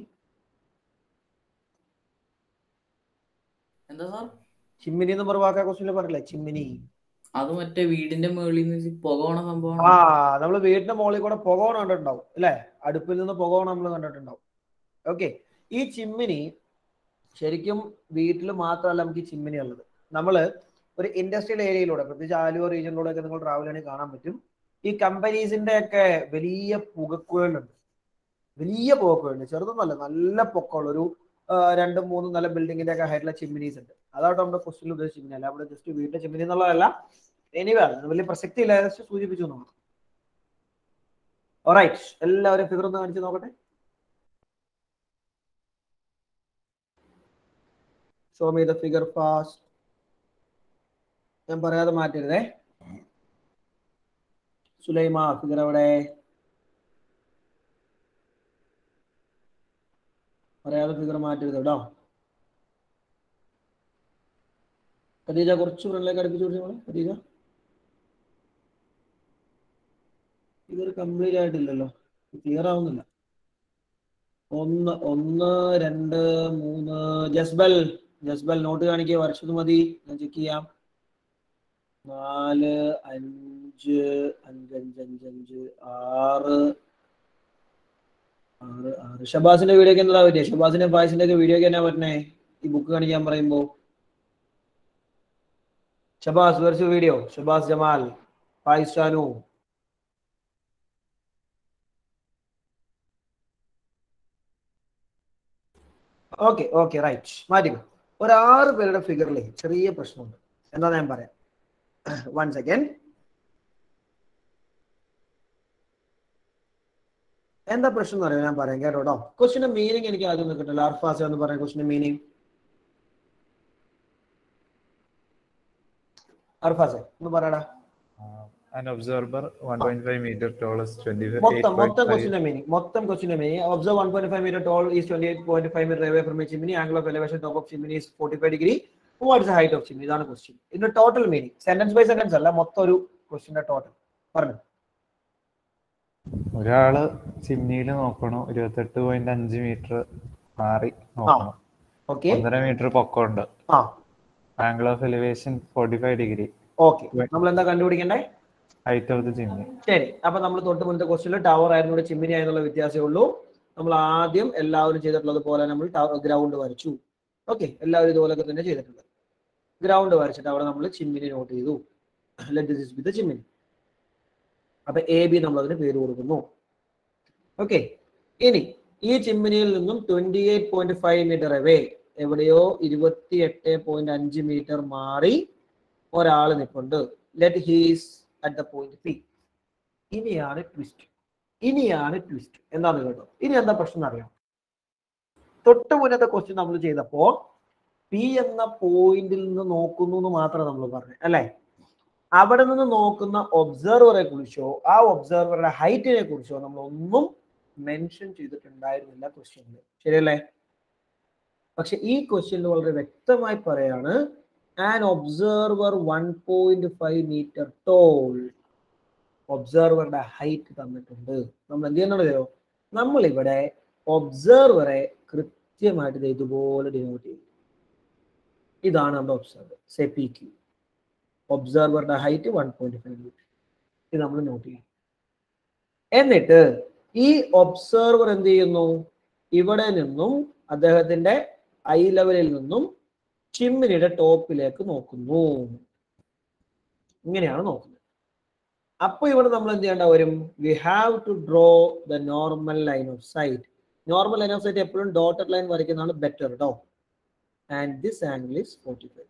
എന്താ സാർ? ചിമ്മിനി എന്ന് പറഞ്ഞ ക്വസ്റ്റ്യനിൽ പറഞ്ഞില്ലേ ചിമ്മിനി? അത് മറ്റേ വീടിന്റെ മുകളിൽ നിന്ന് പുക പോണ സംഭവം. ആ, നമ്മള് വീടിന്റെ മുകളിൽ കൂടെ പുക പോണ കണ്ടിട്ടുണ്ടാവും അല്ലെ? അടുപ്പിൽ നിന്ന് പുക പോണ നമ്മൾ കണ്ടിട്ടുണ്ടാവും. ഓക്കെ, ഈ ചിമ്മിനി ശരിക്കും വീട്ടിൽ മാത്രമല്ല നമുക്ക് ഈ ചിമ്മിനി ഉള്ളത്. നമ്മള് ഒരു ഇൻഡസ്ട്രിയൽ ഏരിയയിലൂടെ, പ്രത്യേകിച്ച് ആലുവ റീജിയനിലൂടെ ഒക്കെ നിങ്ങൾ ട്രാവൽ ചെയ്യണമെങ്കിൽ കാണാൻ പറ്റും. ഈ കമ്പനീസിന്റെ ഒക്കെ വലിയ പുകക്കുഴലുണ്ട്, വലിയ പുകക്കുഴലുണ്ട്. ചെറുതൊന്നല്ല, നല്ല പൊക്കമുള്ള ഒരു രണ്ടും മൂന്നും നല്ല ബിൽഡിങ്ങിന്റെ ഒക്കെ ഹൈറ്റുള്ള ചിമ്മിനീസ് ഉണ്ട്. അതാണ് നമ്മുടെ ക്വസ്റ്റ്യനിൽ ഉദ്ദേശിച്ച ചിമ്മിനി അല്ല. അവിടെ ജസ്റ്റ് വീട്ടിലെ ചിമ്മിനി എന്നുള്ളതല്ല. എനിവേ ആണ് വലിയ പ്രസക്തി ഇല്ല, ജസ്റ്റ് സൂചിപ്പിച്ചു നോക്കാം. ഓൾറൈറ്റ്, എല്ലാവരും ഫിഗർ ഒന്ന് കാണിച്ച് നോക്കട്ടെ. Show me the figure fast. ഞാൻ പറയാതെ മാറ്റരുതേ. സുലൈമ ഫിഗർ എവിടെ? പറയാതെ ഫിഗർ മാറ്റരുത് കേട്ടോ. ഖദീജ കുറച്ച് ഫ്രണ്ടിലേക്ക് അടുപ്പിച്ചു കൊടുത്തോളൂ. ഖദീജ ഫിഗർ കംപ്ലീറ്റ് ആയിട്ടില്ലല്ലോ, ക്ലിയർ ആവുന്നില്ല. ഒന്ന് ഒന്ന് രണ്ട് മൂന്ന്. ജസ്ബൽ ജസ്ബൽ നോട്ട് കാണിക്കുക, വർഷത് മതി, ഞാൻ ചെക്ക് ചെയ്യാം. നാല് അഞ്ച് അഞ്ച് അഞ്ച് അഞ്ച് അഞ്ച് ആറ് ആറ് ആറ്. ഷബാസിന്റെ വീഡിയോ ഒക്കെ എന്താ പറ്റിയ? ഷബാസിന്റെ ഫായിസിന്റെ ഒക്കെ വീഡിയോ ഒക്കെ എന്നാ പറ്റണേ ഈ ബുക്ക് കാണിക്കാൻ പറയുമ്പോ? Shabaz where's video. Shabaz Jamal, Faiz Shanu. Okay okay right, മാറ്റിക്കോ. ഒരു ആറ് പേരുടെ ഫിഗറിലെ ചെറിയ പ്രശ്നമുണ്ട്. എന്താ ഞാൻ പറയാം. One second. എന്താ പ്രശ്നം എന്ന് പറയാം, ഞാൻ പറയാം കേട്ടോ. ക്വസ്റ്റിന്റെ മീനിങ് എനിക്ക് ആദ്യം കിട്ടില്ല. അർഫാസ് എന്ന് പറയുന്ന ക്വസ്റ്റിന്റെ മീനിങ് അർഫാസ് ഒന്ന് പറയടാ. An observer one point five meter tall is twenty-eight. മൊത്തം മൊത്തം ക്വസ്റ്റിന്റെ മീനിങ് മൊത്തം ക്വസ്റ്റിന്റെ meaning observe one point five meter tall is twenty-eight point five meter away from a chimney. Angle of elevation top of chimney is forty-five degree. What is the height of chimney? ഇതാണ് question. ഇതിന്റെ total meaning sentence by sentence അല്ല, മൊത്തം ഒരു ക്വസ്റ്റിന്റെ total പറഞ്ഞു. ഒരാള് ചിമ്മിയിൽ നോക്കണു ഇരുപത്തെട്ട് point അഞ്ച് metre മാറി നോക്കണം. ഓക്കെ, ഒന്നര മീറ്റർ പൊക്കമുണ്ട്. ആ angle of elevation forty five degree. Okay, നമ്മൾ എന്താ കണ്ടുപിടിക്കണ്ടേ? Height of the chimney. ശരി, അപ്പൊ നമ്മൾ തൊട്ട് മുന്നത്തെ ക്വസ്റ്റിൽ ടവർ ആയിരുന്നു, ഇവിടെ ചിമ്മിനി ആയിരുന്നുള്ള വ്യത്യാസമേ ഉള്ളൂ. നമ്മൾ ആദ്യം എല്ലാവരും ചെയ്തിട്ടുള്ളത് പോലെ നമ്മൾ ഗ്രൗണ്ട് വരച്ചു. ഓക്കെ, എല്ലാവരും ഇതുപോലൊക്കെ തന്നെ ചെയ്തിട്ടുണ്ട്. ഗ്രൗണ്ട് വരച്ചിട്ട് അവിടെ നമ്മൾ ചിമ്മിനി നോട്ട് ചെയ്തു. Let this be the chimney. അപ്പൊ എ ബി നമ്മൾ അതിന് പേര് കൊടുക്കുന്നു. ഓക്കെ, ഇനി ഈ ചിമ്മിനിയിൽ നിന്നും twenty eight point five metre away, എവിടെയോ ഇരുപത്തി എട്ട് പോയിന്റ് അഞ്ച് മീറ്റർ മാറി ഒരാൾ നിൽപ്പുണ്ട്. Let he's at the point P. ഇനിയാണ് ട്വിസ്റ്റ്. ഇനിയാണ് ട്വിസ്റ്റ് എന്താന്ന് കേട്ടോ. ഇനി എന്താ പ്രശ്നം അറിയാം? തൊട്ട് മുന്നത്തെ ക്വസ്റ്റ്യൻ നമ്മൾ ചെയ്തപ്പോ പി എന്ന പോയിന്റിൽ നിന്ന് നോക്കുന്നു എന്ന് മാത്രമേ നമ്മൾ പറഞ്ഞു അല്ലെ. അവിടെ നിന്ന് നോക്കുന്ന ഒബ്സർവറെ കുറിച്ചോ ആ ഒബ്സർവറുടെ ഹൈറ്റിനെ കുറിച്ചോ നമ്മൾ ഒന്നും മെൻഷൻ ചെയ്തിട്ടുണ്ടായിരുന്നില്ല ക്വസ്റ്റ്യനിൽ, ശരിയല്ലേ? പക്ഷെ ഈ ക്വസ്റ്റ്യനിൽ വളരെ വ്യക്തമായി പറയാണ് an observer one point five metre tall. ഒബ്സർവറുടെ ഹൈറ്റ് തന്നിട്ടുണ്ട്. നമ്മൾ എന്ത് ചെയ്യുന്നുണ്ടോ, നമ്മൾ ഇവിടെ ഒബ്സർവറെ കൃത്യമായിട്ട് ഇതുപോലെ ഡിനോട്ട് ചെയ്യും. ഇതാണ് നമ്മുടെ ഒബ്സർവർ, സെ പി ക്യൂ. ഒബ്സർവറുടെ height one point five metre. ഇത് നമ്മൾ നോട്ട് ചെയ്യും. എന്നിട്ട് ഈ ഒബ്സർവർ എന്ത് ചെയ്യുന്നു, ഇവിടെ നിന്നും അദ്ദേഹത്തിന്റെ ഐ ലെവലിൽ നിന്നും ചിമ്മിനിയുടെ ടോപ്പിലേക്ക് നോക്കുന്നു. ഇങ്ങനെയാണ് നോക്കുന്നത്. അപ്പൊ ഇവിടെ നമ്മൾ എന്ത് ചെയ്യേണ്ട വരും? We have to draw the normal line of sight. Normal line of sight എപ്പോഴും ഡോട്ടഡ് ലൈൻ വരയ്ക്കുന്നതാണ് ബെറ്റർ കേട്ടോ. And this angle is forty five.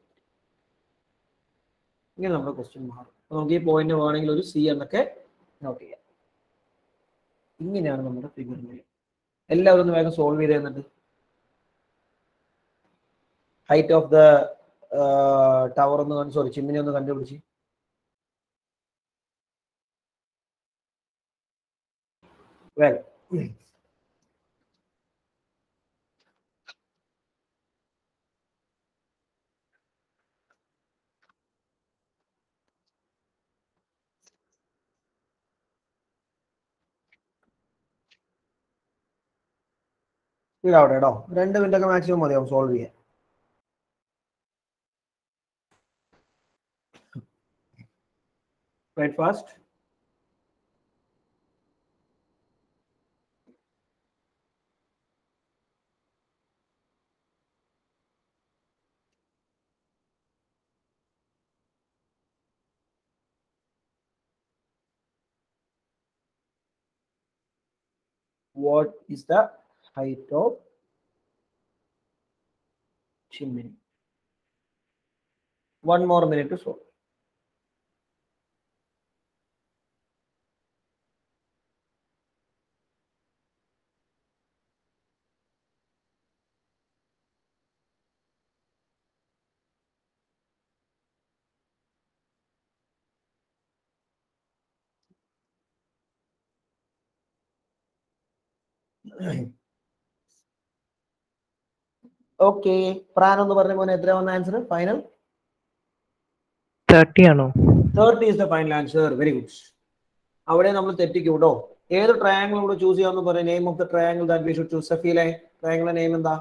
ഇങ്ങനെ നമ്മുടെ ക്വസ്റ്റ്യൻ മാറും. നമുക്ക് ഈ പോയിന്റ് വേണമെങ്കിൽ ഒരു സി എന്നൊക്കെ നോട്ട് ചെയ്യാം. ഇങ്ങനെയാണ് നമ്മുടെ ഫിഗറിൽ. എല്ലാവരും ഒന്ന് വേഗം സോൾവ് ചെയ്ത് തന്നിട്ട് ഹൈറ്റ് ഓഫ് ദ ടവർ ഒന്ന് സോറി ചിമ്മിനി ഒന്ന് കണ്ടുപിടിച്ച്. വേഗം ഇതാവട്ടെ കേട്ടോ. രണ്ട് മിനിറ്റ് ഒക്കെ മാക്സിമം മതിയാവും സോൾവ് ചെയ്യാൻ. Right fast. What is the height of chimney? One more minute to solve. Okay, പ്രാൻ എന്ന് പറഞ്ഞ പോലെ എത്ര വന്ന ആൻസർ ഫൈനൽ? തേർട്ടി ആണോ? Thirty is the final answer. Very good. അവിടെ നമ്മൾ തെറ്റിക്കൂട്ടോ. ഏത് ട്രയാങ്കിൾ കൂടെ ചൂസ് ചെയ്യാന്ന് പറയാം. Name of the triangle that we should choose. സഫീലെ, ട്രയാങ്കിളിന്റെ നെയിം എന്താ?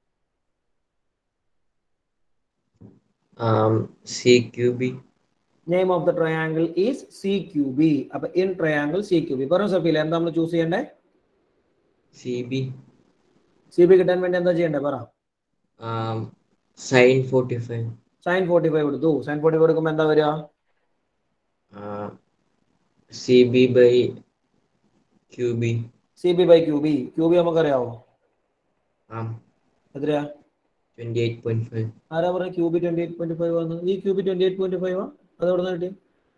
C Q B. Name of the triangle is C Q B. അപ്പൊ in triangle C Q B. പറഞ്ഞു സഫീലെ, എന്താ നമ്മൾ ചൂസ് ചെയ്യണ്ടേ? C B. സി ബി കിട്ടാൻ വേണ്ടി എന്താ ചെയ്യണ്ടേ പറ? Sine forty five. Sine forty five കൊടുത്തു. സൈൻ ഫോർട്ടി ഫൈവ് കൊടുക്കുമ്പോൾ എന്താ വരിക? C B by Q B. C B by Q B. Q B നമുക്കറിയാവോ എത്രയാ? Twenty eight point five. ആരാ പറഞ്ഞ Q B twenty eight point five ആണ്? ഈ Q B twenty eight point five ആ? അത് എവിടെ നിന്ന് കിട്ടി?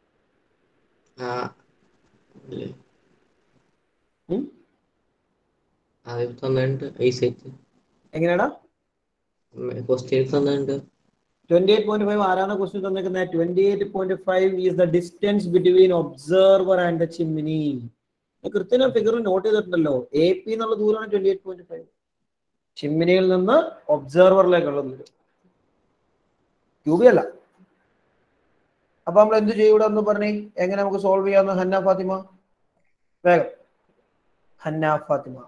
എങ്ങനെയാടാ ക്വസ്റ്റ്യൻ തന്നിട്ടുണ്ട്? ട്വന്റി എയ്റ്റ് പോയിന്റ് ഫൈവ് ആരാണ് ക്വസ്റ്റ്യൻ തന്നിരിക്കുന്നത്? Twenty eight point five is the distance between observer and the chimney. കൃത്യമായി ഫിഗർ നോട്ട് ചെയ്തിട്ടുണ്ടല്ലോ. എ പി എന്നുള്ള ദൂരമാണ് ട്വന്റി എയ്റ്റ് പോയിന്റ് ഫൈവ്. ചിമ്മിനിയിൽ നിന്ന് ഒബ്സർവറിലേക്കുള്ള ദൂരം. ക്യൂബി അല്ല. അപ്പൊ നമ്മൾ എന്ത് ചെയ്യൂടെ എന്ന് പറഞ്ഞേ, എങ്ങനെ നമുക്ക് സോൾവ് ചെയ്യാവുന്ന ഹന്ന ഫാത്തിമ? വേഗം Hanna Fathima.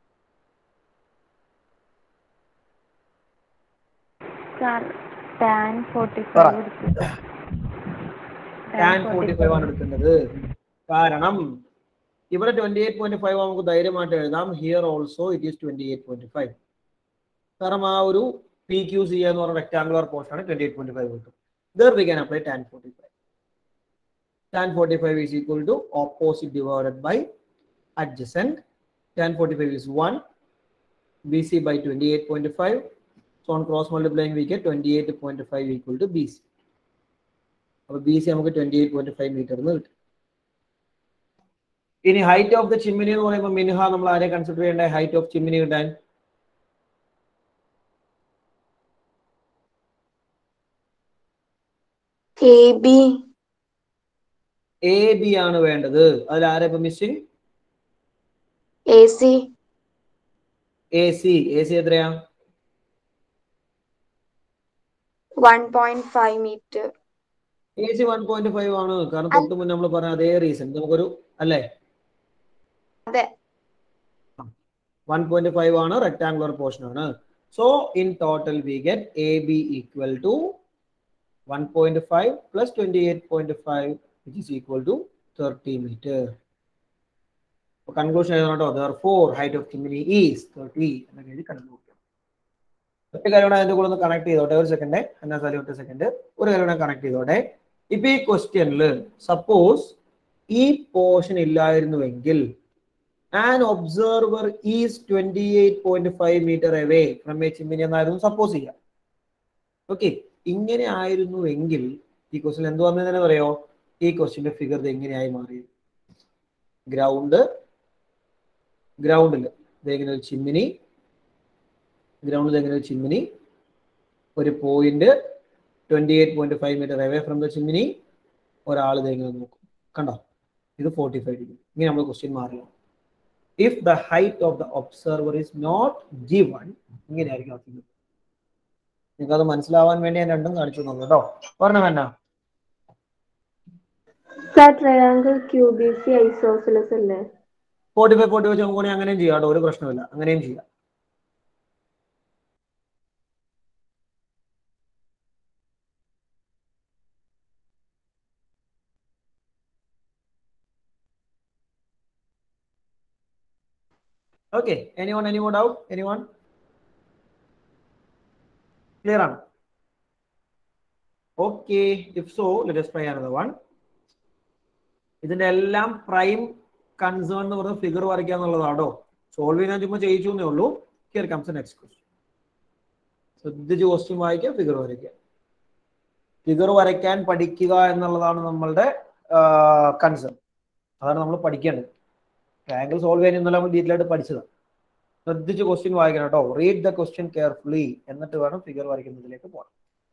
Tan forty five ആണ് എടുക്കേണ്ടത്. കാരണം ഇവിടെ ട്വന്റി എയ്റ്റ് പോയിന്റ് ഫൈവ് നമുക്ക് ധൈര്യമായിട്ട് എഴുതാം. Here also it is twenty eight point five. കാരണം ആ ഒരു പി ക്യു സി എന്ന് പറഞ്ഞ റെക്ടാങ്കുലർ പോർഷൻ ആണ് ട്വന്റി എയ്റ്റ് പോയിന്റ് ഫൈവ് കിട്ടും. There we can apply tan forty five. Tan forty five is equal to opposite divided by adjacent. Tan forty-five is one. B C by twenty-eight point five. So on cross multiplying we get twenty-eight point five equal to B C. അപ്പോൾ B C നമുക്ക് twenty-eight point five metre എന്ന് കിട്ടും. ഇനി height of the Chimmini എന്ന് പറയുമ്പോൾ മിൻഹ നമ്മൾ ആരെ consider ചെയ്യേണ്ട ഹൈറ്റ് ഓഫ് ചിമ്മിനി കിട്ടാൻ? A B. A B ആണ് വേണ്ടത്. അതിൽ ആരെ ഇപ്പൊ missing? A C. A C. A C എത്രയാ? one point five metre. A C one point five ആണ്. കാരണം തൊട്ട് മുന്നേ നമ്മൾ പറഞ്ഞ അതേ റീസൺ നമുക്കൊരു അല്ലേ? അതെ. one point five ആണ്, റെക്ടാങ്കുലർ പോർഷൻ ആണ്. So in total we get A B equal to one point five plus twenty-eight point five which is equal to thirty meter. Conclusion is not therefore height of chimney is thirty. ഒറ്റ കാര്യം അതിന്റെ കൂടെ ഒന്ന് connect ചെയ്തോട്ടെ. ഒരു second എന്നാ Sally ഒറ്റ second ഒരു കാര്യം കണക്ട് ചെയ്തോട്ടെ. ഇപ്പൊ ഈ ക്വസ്റ്റ്യനില് സപ്പോസ് ഈ പോർഷൻ ഇല്ലായിരുന്നുവെങ്കിൽ an observer is twenty-eight point five meter away from a chimney എന്നായിരുന്നു സപ്പോസ് ചെയ്യാം. ഓക്കെ, ഇങ്ങനെ ആയിരുന്നുവെങ്കിൽ ഈ ക്വസ്റ്റ്യൻ എന്ത് വന്നതെന്ന് തന്നെ പറയോ? ഈ ക്വസ്റ്റ്യന്റെ ഫിഗർ എങ്ങനെയായി മാറി? ഗ്രൗണ്ട് ഗ്രൗണ്ടിൽ ഇതെങ്ങനെ ഒരു ചിമ്മിനി, ഗ്രൗണ്ടിൽ എങ്ങനെ ഒരു ചിമ്മിനി, ഒരു point twenty eight point five metre away from the chimney, ഒരാൾ ഇതെങ്ങനെ നോക്കും. കണ്ടോ, ഇത് ഫോർട്ടി ഫൈവ് ഡിഗ്രി. ഇങ്ങനെ നമ്മൾ ക്വസ്റ്റ്യൻ മാറിയോ? If the height of the observer is not given, ഇങ്ങനെയായിരിക്കും അത്. നിങ്ങൾക്ക് അത് മനസ്സിലാവാൻ വേണ്ടി ഞാൻ രണ്ടും കാണിച്ചു തന്നു കേട്ടോ. പറഞ്ഞോ എന്നാ? Triangle Q B C isosceles അല്ലേ? ഫോർട്ടി ഫൈവ് ഫോർട്ടി ഫൈവ് നമുക്ക് അങ്ങനെയും ചെയ്യാം കേട്ടോ, ഒരു പ്രശ്നമില്ല, അങ്ങനെയും ചെയ്യാം. Okay, anyone, any more doubt? Anyone? Clear on? Okay, if so, let us try another one. ഇതിന്റെ എല്ലാം പ്രൈം കൺസേൺ എന്ന് പറഞ്ഞ ഫിഗർ വരയ്ക്കുക എന്നുള്ളതാണോ. സോൾവ് ചെയ്യാൻ ചുമ്മാ ചെയ്യിച്ചു എന്നേ ഉള്ളൂ. Here comes the next question. ശ്രദ്ധിച്ച് ക്വസ്റ്റ്യൻ വായിക്കുക, ഫിഗർ വരയ്ക്കുക. ഫിഗർ വരയ്ക്കാൻ പഠിക്കുക എന്നുള്ളതാണ് നമ്മളുടെ കൺസേൺ. അതാണ് നമ്മൾ പഠിക്കേണ്ടത്. ട്രയാങ്കിൾ സോൾവ് ചെയ്യാൻ ഇന്നലെ നമ്മൾ ഡീറ്റെയിൽ ആയിട്ട് പഠിച്ചതാണ്. ശ്രദ്ധിച്ച് ക്വസ്റ്റ്യൻ വായിക്കണം കേട്ടോ. റീഡ് ദ ക്വസ്റ്റ്യൻ കെയർഫുള്ളി, എന്നിട്ട് വേണം ഫിഗർ വരയ്ക്കുന്നതിലേക്ക് പോകാൻ.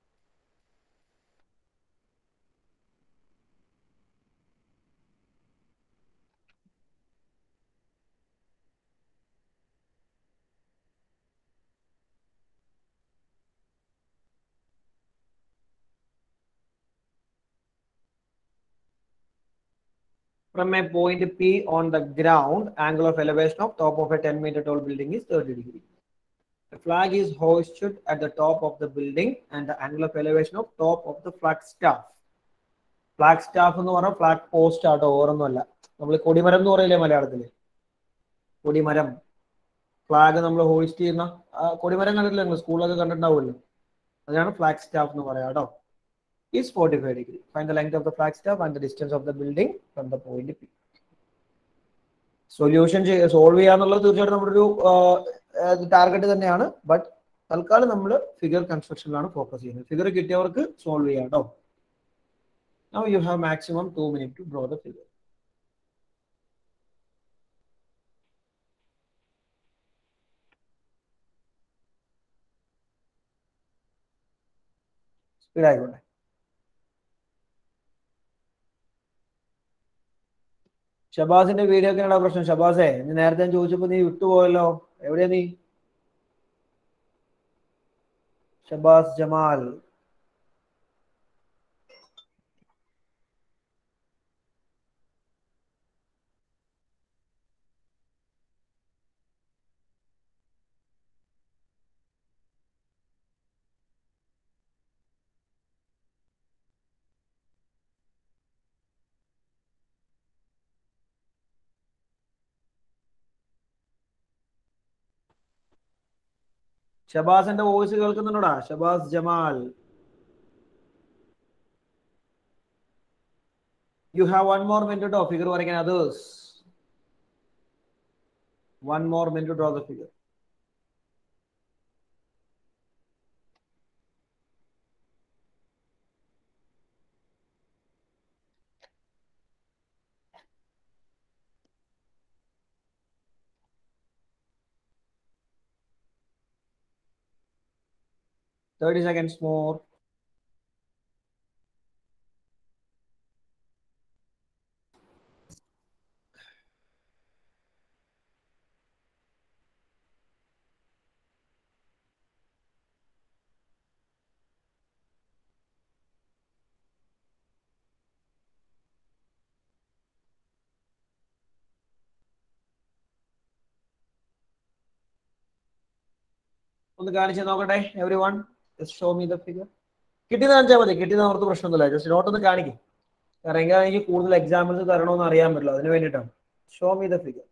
From a point P on the ground, angle of elevation of top of a ten meter tall building is thirty degree. The flag is hoisted at the top of the building and the angle of elevation of top of the flag staff. Flag staff എന്ന് പറഞ്ഞാൽ flag post ആട്ടോ, ഓരോന്നുമല്ല. നമ്മൾ കൊടിമരം എന്ന് പറയില്ലേ മലയാളത്തില്? കൊടിമരം, flag നമ്മൾ ഹോയിസ്റ്റ് ചെയ്യുന്ന കൊടിമരം കണ്ടിട്ടില്ല നിങ്ങൾ? സ്കൂളിലൊക്കെ കണ്ടിട്ടുണ്ടാവുമല്ലോ. അതാണ് ഫ്ലാഗ് സ്റ്റാഫ് എന്ന് പറയാം കേട്ടോ. Is forty-five degree. Find the length of the flag staff and the distance of the building from the point P. Solution solve ചെയ്യാന്നുള്ളത് തീർച്ചയായിട്ടും നമ്മുടെ ഒരു ടാർഗറ്റ് തന്നെയാണ്. ബട്ട് തൽക്കാലം നമ്മൾ ഫിഗർ കൺസ്ട്രക്ഷനിലാണ് ഫോക്കസ് ചെയ്യുന്നത്. ഫിഗർ കിട്ടിയവർക്ക് സോൾവ് ചെയ്യാം കേട്ടോ. Now you have maximum two minutes to draw the figure. Speed ആയിക്കോട്ടെ. ഷബാസിന്റെ വീഡിയോ ഒക്കെയാണ് പ്രശ്നം. ഷബാസേ, നീ നേരത്തെ ചോദിച്ചപ്പോ നീ വിട്ടുപോയല്ലോ. എവിടെയാ നീ? ഷബാസ് ജമാൽ, ഷബാസിന്റെ വോയിസ് കേൾക്കുന്നുണ്ടോടാ? Shabaz Jamal. You have one more minute to draw figure വരയ്ക്കാൻ others. One more minute to draw the figure. thirty seconds more. ഒന്ന് കാണിച്ച് നോക്കട്ടെ every one. Just show me the figure. കിട്ടിയെന്ന് കാണിച്ചാൽ മതി. കിട്ടിയെന്ന് ഓർത്ത് പ്രശ്നമൊന്നുമില്ല. ജസ്റ്റ് നോട്ട് ഒന്ന് കാണിക്കും. കാരണം എങ്കിൽ എനിക്ക് കൂടുതൽ എക്സാമ്പിൾസ് തരണമെന്ന് അറിയാൻ പറ്റില്ല. അതിന് വേണ്ടിയിട്ടാണ്. Show me the figure.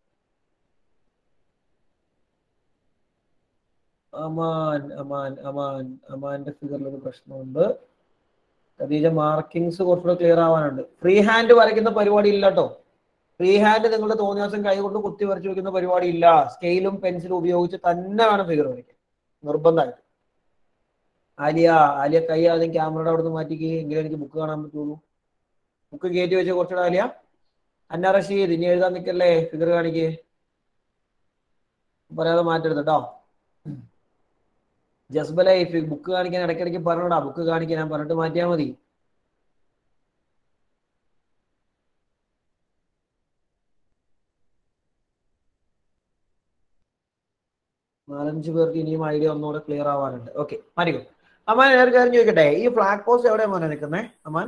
Aman Aman Aman അമാന്റെ ഫിഗറിൽ ഒരു പ്രശ്നമുണ്ട്. ഖദീജ മാർക്കിങ്സ് കുറച്ചുകൂടെ ക്ലിയർ ആവാനുണ്ട്. ഫ്രീ ഹാൻഡ് വരയ്ക്കുന്ന പരിപാടി ഇല്ല കേട്ടോ. ഫ്രീ ഹാൻഡ് നിങ്ങളുടെ തോന്നിയ ദിവസം കൈ കൊണ്ട് കുത്തി വരച്ചു വെക്കുന്ന പരിപാടി ഇല്ല. സ്കെയിലും പെൻസിലും ഉപയോഗിച്ച് തന്നെ വേണം ഫിഗർ വരയ്ക്കാൻ നിർബന്ധമായിട്ട്. ആലിയ ആലിയ കൈ ആദ്യം ക്യാമറയുടെ അവിടെ നിന്ന് മാറ്റിക്ക്, എങ്കിലും എനിക്ക് ബുക്ക് കാണാൻ പറ്റുള്ളൂ. ബുക്ക് കയറ്റി വെച്ച് കുറച്ചുകൂടെ ആലിയ. അന്ന റഷീദ് ഇനി എഴുതാൻ നിൽക്കല്ലേ, ഫിഗർ കാണിക്ക്. പറയാതെ മാറ്റരുത് കേട്ടോ. ജസ്ബലെ ബുക്ക് കാണിക്കാൻ ഇടയ്ക്കിടയ്ക്ക് പറഞ്ഞോടാ. ബുക്ക് കാണിക്കാൻ ഞാൻ പറഞ്ഞിട്ട് മാറ്റിയാൽ മതി. നാലഞ്ച് പേർക്ക് ഇനിയും ഐഡിയ ഒന്നുകൂടെ ക്ലിയർ ആവാനുണ്ട്. ഓക്കെ, മാറ്റിക്കോ. അമ്മാൻ നേരെ കാര്യം ചോദിക്കട്ടെ, ഈ ഫ്ലാഗ് പോസ്റ്റ് എവിടെ മോനെ നിൽക്കുന്നേ Aman?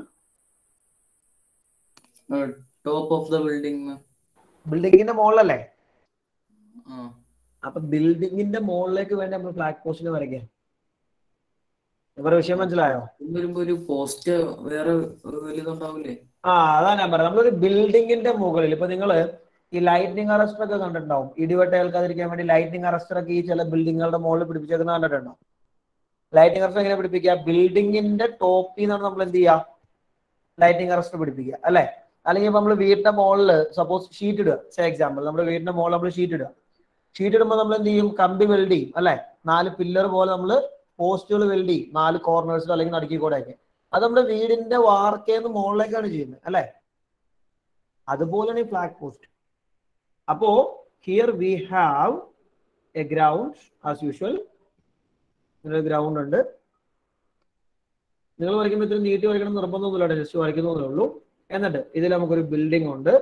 Top of the building. ബിൽഡിങ്ങിന്റെ മുകളിലല്ലേ? അപ്പൊ ബിൽഡിങ്ങിന്റെ മുകളിലേക്ക് വേണ്ടി നമ്മൾ ഫ്ലാഗ് പോസ്റ്റിന് വരയ്ക്കാം. ഇവരുടെ വിഷയം മനസ്സിലായോ? വരുമ്പോ ഒരു പോസ്റ്റ് വേറെ വലുതുണ്ടാവില്ലേ? ആ അതാ ഞാൻ പറയാം. നമ്മളൊരു ബിൽഡിങ്ങിന്റെ മുകളിൽ ഇപ്പൊ നിങ്ങള് ഈ ലൈറ്റിനിങ് അറസ്റ്റർ ഒക്കെ കണ്ടിട്ടുണ്ടാവും. ഇടിവെട്ട ഏൽക്കാതിരിക്കാൻ വേണ്ടി ലൈറ്റിനിങ് അറസ്റ്റർ ഒക്കെ ഈ ചില ബിൽഡിങ്ങുകളുടെ മുകളിൽ പിടിപ്പിച്ചേക്കുന്ന കണ്ടിട്ടുണ്ടാവും. ലൈറ്റിംഗ് അറസ്റ്റർ എങ്ങനെ പിടിപ്പിക്കുക? ബിൽഡിങ്ങിന്റെ ടോപ്പിൽ നിന്നാണ് നമ്മൾ എന്ത് ചെയ്യുക? ലൈറ്റിംഗ് അറസ്റ്റർ പിടിപ്പിക്കുക അല്ലെ? അല്ലെങ്കിൽ ഇപ്പൊ നമ്മൾ വീടിന്റെ മുകളിൽ സപ്പോസ് ഷീറ്റ് ഇടുക. സേ എക്സാമ്പിൾ നമ്മുടെ വീടിന്റെ മുകളിൽ നമ്മൾ ഷീറ്റ് ഇടുക. ഷീറ്റ് ഇടുമ്പോൾ നമ്മൾ എന്ത് ചെയ്യും? കമ്പി വെൽഡ് ചെയ്യും അല്ലെ? നാല് പില്ലർ പോലെ നമ്മൾ പോസ്റ്റുകൾ വെൽഡ് ചെയ്യും, നാല് കോർണേഴ്സിലോ അല്ലെങ്കിൽ നടുക്കി കൂടെ ഒക്കെ. അത് നമ്മുടെ വീടിന്റെ വാർക്കേന്ന് മുകളിലേക്കാണ് ചെയ്യുന്നത് അല്ലെ? അതുപോലെയാണ് ഈ ഫ്ലാഗ് പോസ്റ്റ്. അപ്പോ here we have a ground as usual. Ground ഉണ്ട്. നിങ്ങൾ വരയ്ക്കുമ്പോൾ ഇത്രയും നീട്ടി വരയ്ക്കണം നിർബന്ധമൊന്നുമില്ല, ജസ്റ്റ് വരയ്ക്കുന്നതേ ഉള്ളൂ. എന്നിട്ട് ഇതിൽ നമുക്കൊരു ബിൽഡിംഗ് ഉണ്ട്.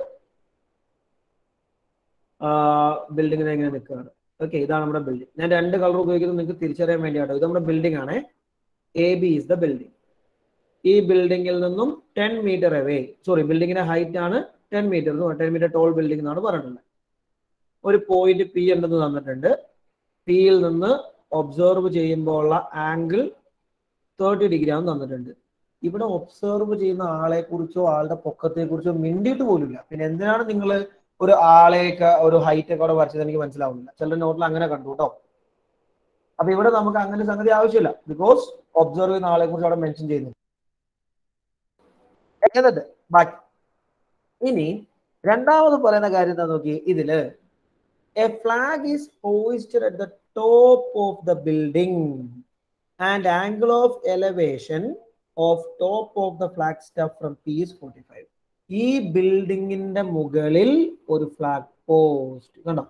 ബിൽഡിങ്ങിന് എങ്ങനെ നിൽക്കുകയാണ്? ഓക്കെ, ഇതാണ് നമ്മുടെ ബിൽഡിംഗ്. ഞാൻ രണ്ട് കളർ ഉപയോഗിക്കുന്നത് നിങ്ങൾക്ക് തിരിച്ചറിയാൻ വേണ്ടിയാട്ടോ. ഇത് നമ്മുടെ ബിൽഡിംഗ് ആണ്. A B is the building. ഈ ബിൽഡിങ്ങിൽ നിന്നും ടെൻ മീറ്റർ അവേ, സോറി ബിൽഡിങ്ങിന്റെ ഹൈറ്റ് ആണ് ten metre ten metre tall building എന്നാണ് പറഞ്ഞിട്ടുള്ളത്. ഒരു പോയിന്റ് പി ഉണ്ടെന്ന് തന്നിട്ടുണ്ട്. പിയിൽ നിന്ന് ഒബ്സർവ് ചെയ്യുമ്പോൾ ഉള്ള ആംഗിൾ തേർട്ടി ഡിഗ്രി ആണെന്ന് തന്നിട്ടുണ്ട്. ഇവിടെ ഒബ്സർവ് ചെയ്യുന്ന ആളെ കുറിച്ചോ ആളുടെ പൊക്കത്തെ കുറിച്ചോ മിണ്ടിയിട്ട് പോലുമില്ല. പിന്നെ എന്തിനാണ് നിങ്ങൾ ഒരു ആളെയൊക്കെ ഒരു ഹൈറ്റ് ഒക്കെ അവിടെ വരച്ചത് എനിക്ക് മനസ്സിലാവുന്നില്ല. ചില നോട്ടിൽ അങ്ങനെ കണ്ടു കേട്ടോ. അപ്പൊ ഇവിടെ നമുക്ക് അങ്ങനെ സംഗതി ആവശ്യമില്ല, ബിക്കോസ് ഒബ്സർവ് ചെയ്യുന്ന ആളെ കുറിച്ച് അവിടെ മെൻഷൻ ചെയ്യുന്നു. എന്നിട്ട് ബാക്കി ഇനി രണ്ടാമത് പറയുന്ന കാര്യം എന്താ നോക്കി. ഇതില് A flag is hoisted at the top of the building and angle of elevation of top of the flag staff from P is forty-five. ഈ ബിൽഡിങ്ങിന്റെ മുകളിൽ ഒരു ഫ്ലാഗ് പോസ്റ്റ് കണ്ടോ?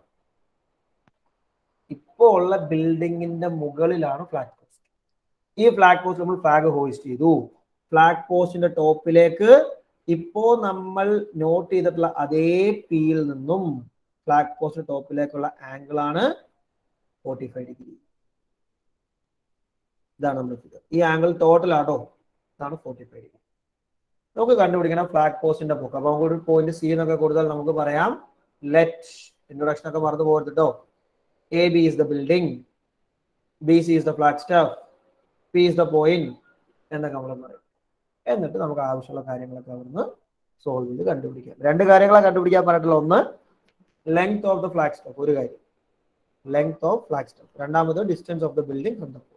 ഇപ്പോ ഉള്ള ബിൽഡിങ്ങിന്റെ മുകളിലാണ് ഫ്ലാഗ് പോസ്റ്റ്. ഈ ഫ്ലാഗ് പോസ്റ്റ് നമ്മൾ ഫ്ലാഗ് ഹോയിസ്റ്റ് ചെയ്തു. ഫ്ലാഗ് പോസ്റ്റിന്റെ ടോപ്പിലേക്ക് ഇപ്പോ നമ്മൾ നോട്ട് ചെയ്തിട്ടുള്ള അതേ പിയിൽ നിന്നും ഫ്ലാഗ് പോസ്റ്റ് ടോപ്പിലേക്കുള്ള ആംഗിൾ ആണ് ഫോർട്ടി ഫൈവ് ഡിഗ്രി. ഇതാണ് നമ്മുടെ ഫിഗർ. ഈ ആംഗിൾ ടോട്ടൽ ആട്ടോ. ഇതാണ് ഫോർട്ടി ഫൈവ് ഡിഗ്രി. നമുക്ക് കണ്ടുപിടിക്കണം ഫ്ലാഗ് പോസ്റ്റിന്റെ പൊക്കം. അപ്പൊ നമുക്ക് ഒരു പോയിന്റ് സി എന്നൊക്കെ കൊടുത്താൽ നമുക്ക് പറയാം ലെറ്റ് ഇൻട്രൊഡക്ഷൻ ഒക്കെ മറന്നു പോകരുത് കേട്ടോ. A B is the building, B C is the flag staff, P is the point എന്നൊക്കെ നമ്മൾ പറയും. എന്നിട്ട് നമുക്ക് ആവശ്യമുള്ള കാര്യങ്ങളൊക്കെ അവിടുന്ന് സോൾവ് ചെയ്ത് കണ്ടുപിടിക്കാം. രണ്ട് കാര്യങ്ങളെ കണ്ടുപിടിക്കാൻ പറഞ്ഞിട്ടുള്ള ഒന്ന് length of the flag staff ഒരു കാര്യം, ലെങ്ത് ഓഫ് ഫ്ലാഗ്സ്റ്റാഫ്. രണ്ടാമത് distance of the building from the pole.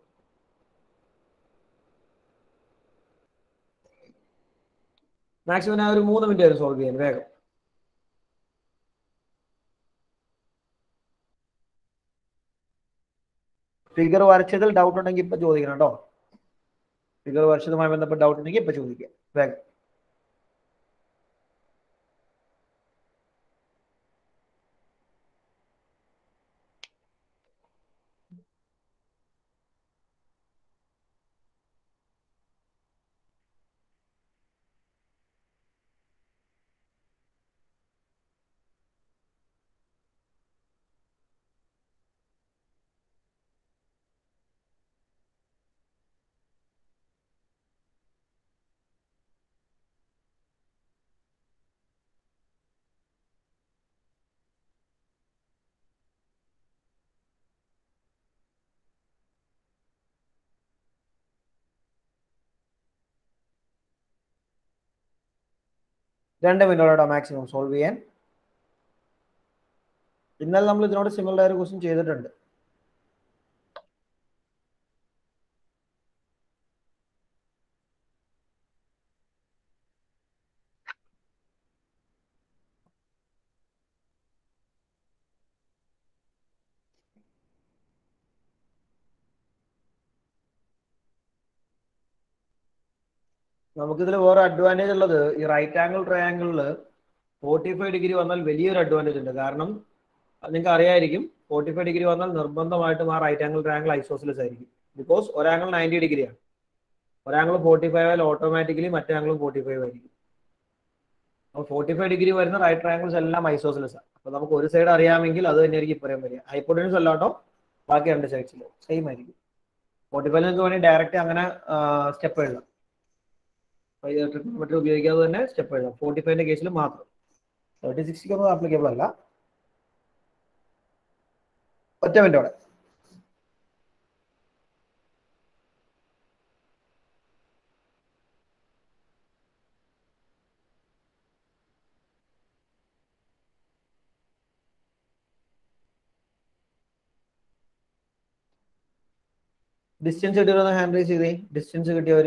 Maximum ഞാൻ ഒരു മൂന്ന് മിനിറ്റ് വരെ സോൾവ് ചെയ്യാൻ വേഗം. ഫിഗർ വരച്ചതിൽ ഡൗട്ട് ഉണ്ടെങ്കിൽ ഇപ്പൊ ചോദിക്കണം കേട്ടോ. ഫിഗർ വരച്ചതുമായി ബന്ധപ്പെട്ട് ഡൗട്ട് ഉണ്ടെങ്കിൽ ഇപ്പൊ ചോദിക്കാം വേഗം. രണ്ട് മിനിറ്റോടെ മാക്സിമം സോൾവ് ചെയ്യാൻ. ഇന്നലെ നമ്മൾ ഇതിനോട് സിമിലർ ആയ ഒരു ക്വസ്റ്റ്യൻ ചെയ്തിട്ടുണ്ട്. നമുക്കിതിൽ വേറെ അഡ്വാൻറ്റേജ് ഉള്ളത്, ഈ റൈറ്റ് ആംഗിൾ ട്രയാംഗിളിൽ ഫോർട്ടി ഫൈവ് ഡിഗ്രി വന്നാൽ വലിയൊരു അഡ്വാൻറ്റേജ് ഉണ്ട്. കാരണം നിങ്ങൾക്ക് അറിയായിരിക്കും, ഫോർട്ടി ഫൈവ് ഡിഗ്രി വന്നാൽ നിർബന്ധമായിട്ടും ആ റൈറ്റ് ആംഗിൾ ട്രയാംഗിൾ ഐസോസിലസ് ആയിരിക്കും. ബിക്കോസ് ഒരാംഗിൾ നയൻറ്റി ഡിഗ്രിയാണ്, ഒരാംഗിൾ ഫോർട്ടി ഫൈവ് ആയാൽ ഓട്ടോമാറ്റിക്കലി മറ്റേ ആംഗിളും ഫോർട്ടി ഫൈവ് ആയിരിക്കും. അപ്പോൾ ഫോർട്ടി ഫൈവ് ഡിഗ്രി വരുന്ന റൈറ്റ് ട്രയാംഗിൾസ് എല്ലാം ഐസോസിലസ് ആണ്. അപ്പോൾ നമുക്ക് ഒരു സൈഡ് അറിയാമെങ്കിൽ അത് തന്നെയായിരിക്കും പറയാൻ പറ്റുക. ഹൈപ്പോട്ടൻസ് അല്ലാട്ടോ ബാക്കി രണ്ട് സൈഡ്സിൽ സെയിം ആയിരിക്കും. ഫോർട്ടി ഫൈവ് നിങ്ങൾക്ക് വേണമെങ്കിൽ ഡയറക്റ്റ് അങ്ങനെ സ്റ്റെപ്പ് എഴുതാം, ട്രിഗ്നോമെട്രി ഉപയോഗിക്കാതെ തന്നെ സ്റ്റെപ്പ് എഴുതാം. ഫോർട്ടി ഫൈവിന്റെ കേസിൽ മാത്രം. തേർട്ടി സിക്സ്റ്റിക്ക് ഒന്നും ആപ്ലിക്കബിൾ അല്ല. ഒറ്റ മിനിറ്റോടെ. ഡിസ്റ്റൻസ് കിട്ടിയവരൊന്ന് ഹാൻഡ് റൈസ് ചെയ്തേ. ഡിസ്റ്റൻസ് കിട്ടിയവര്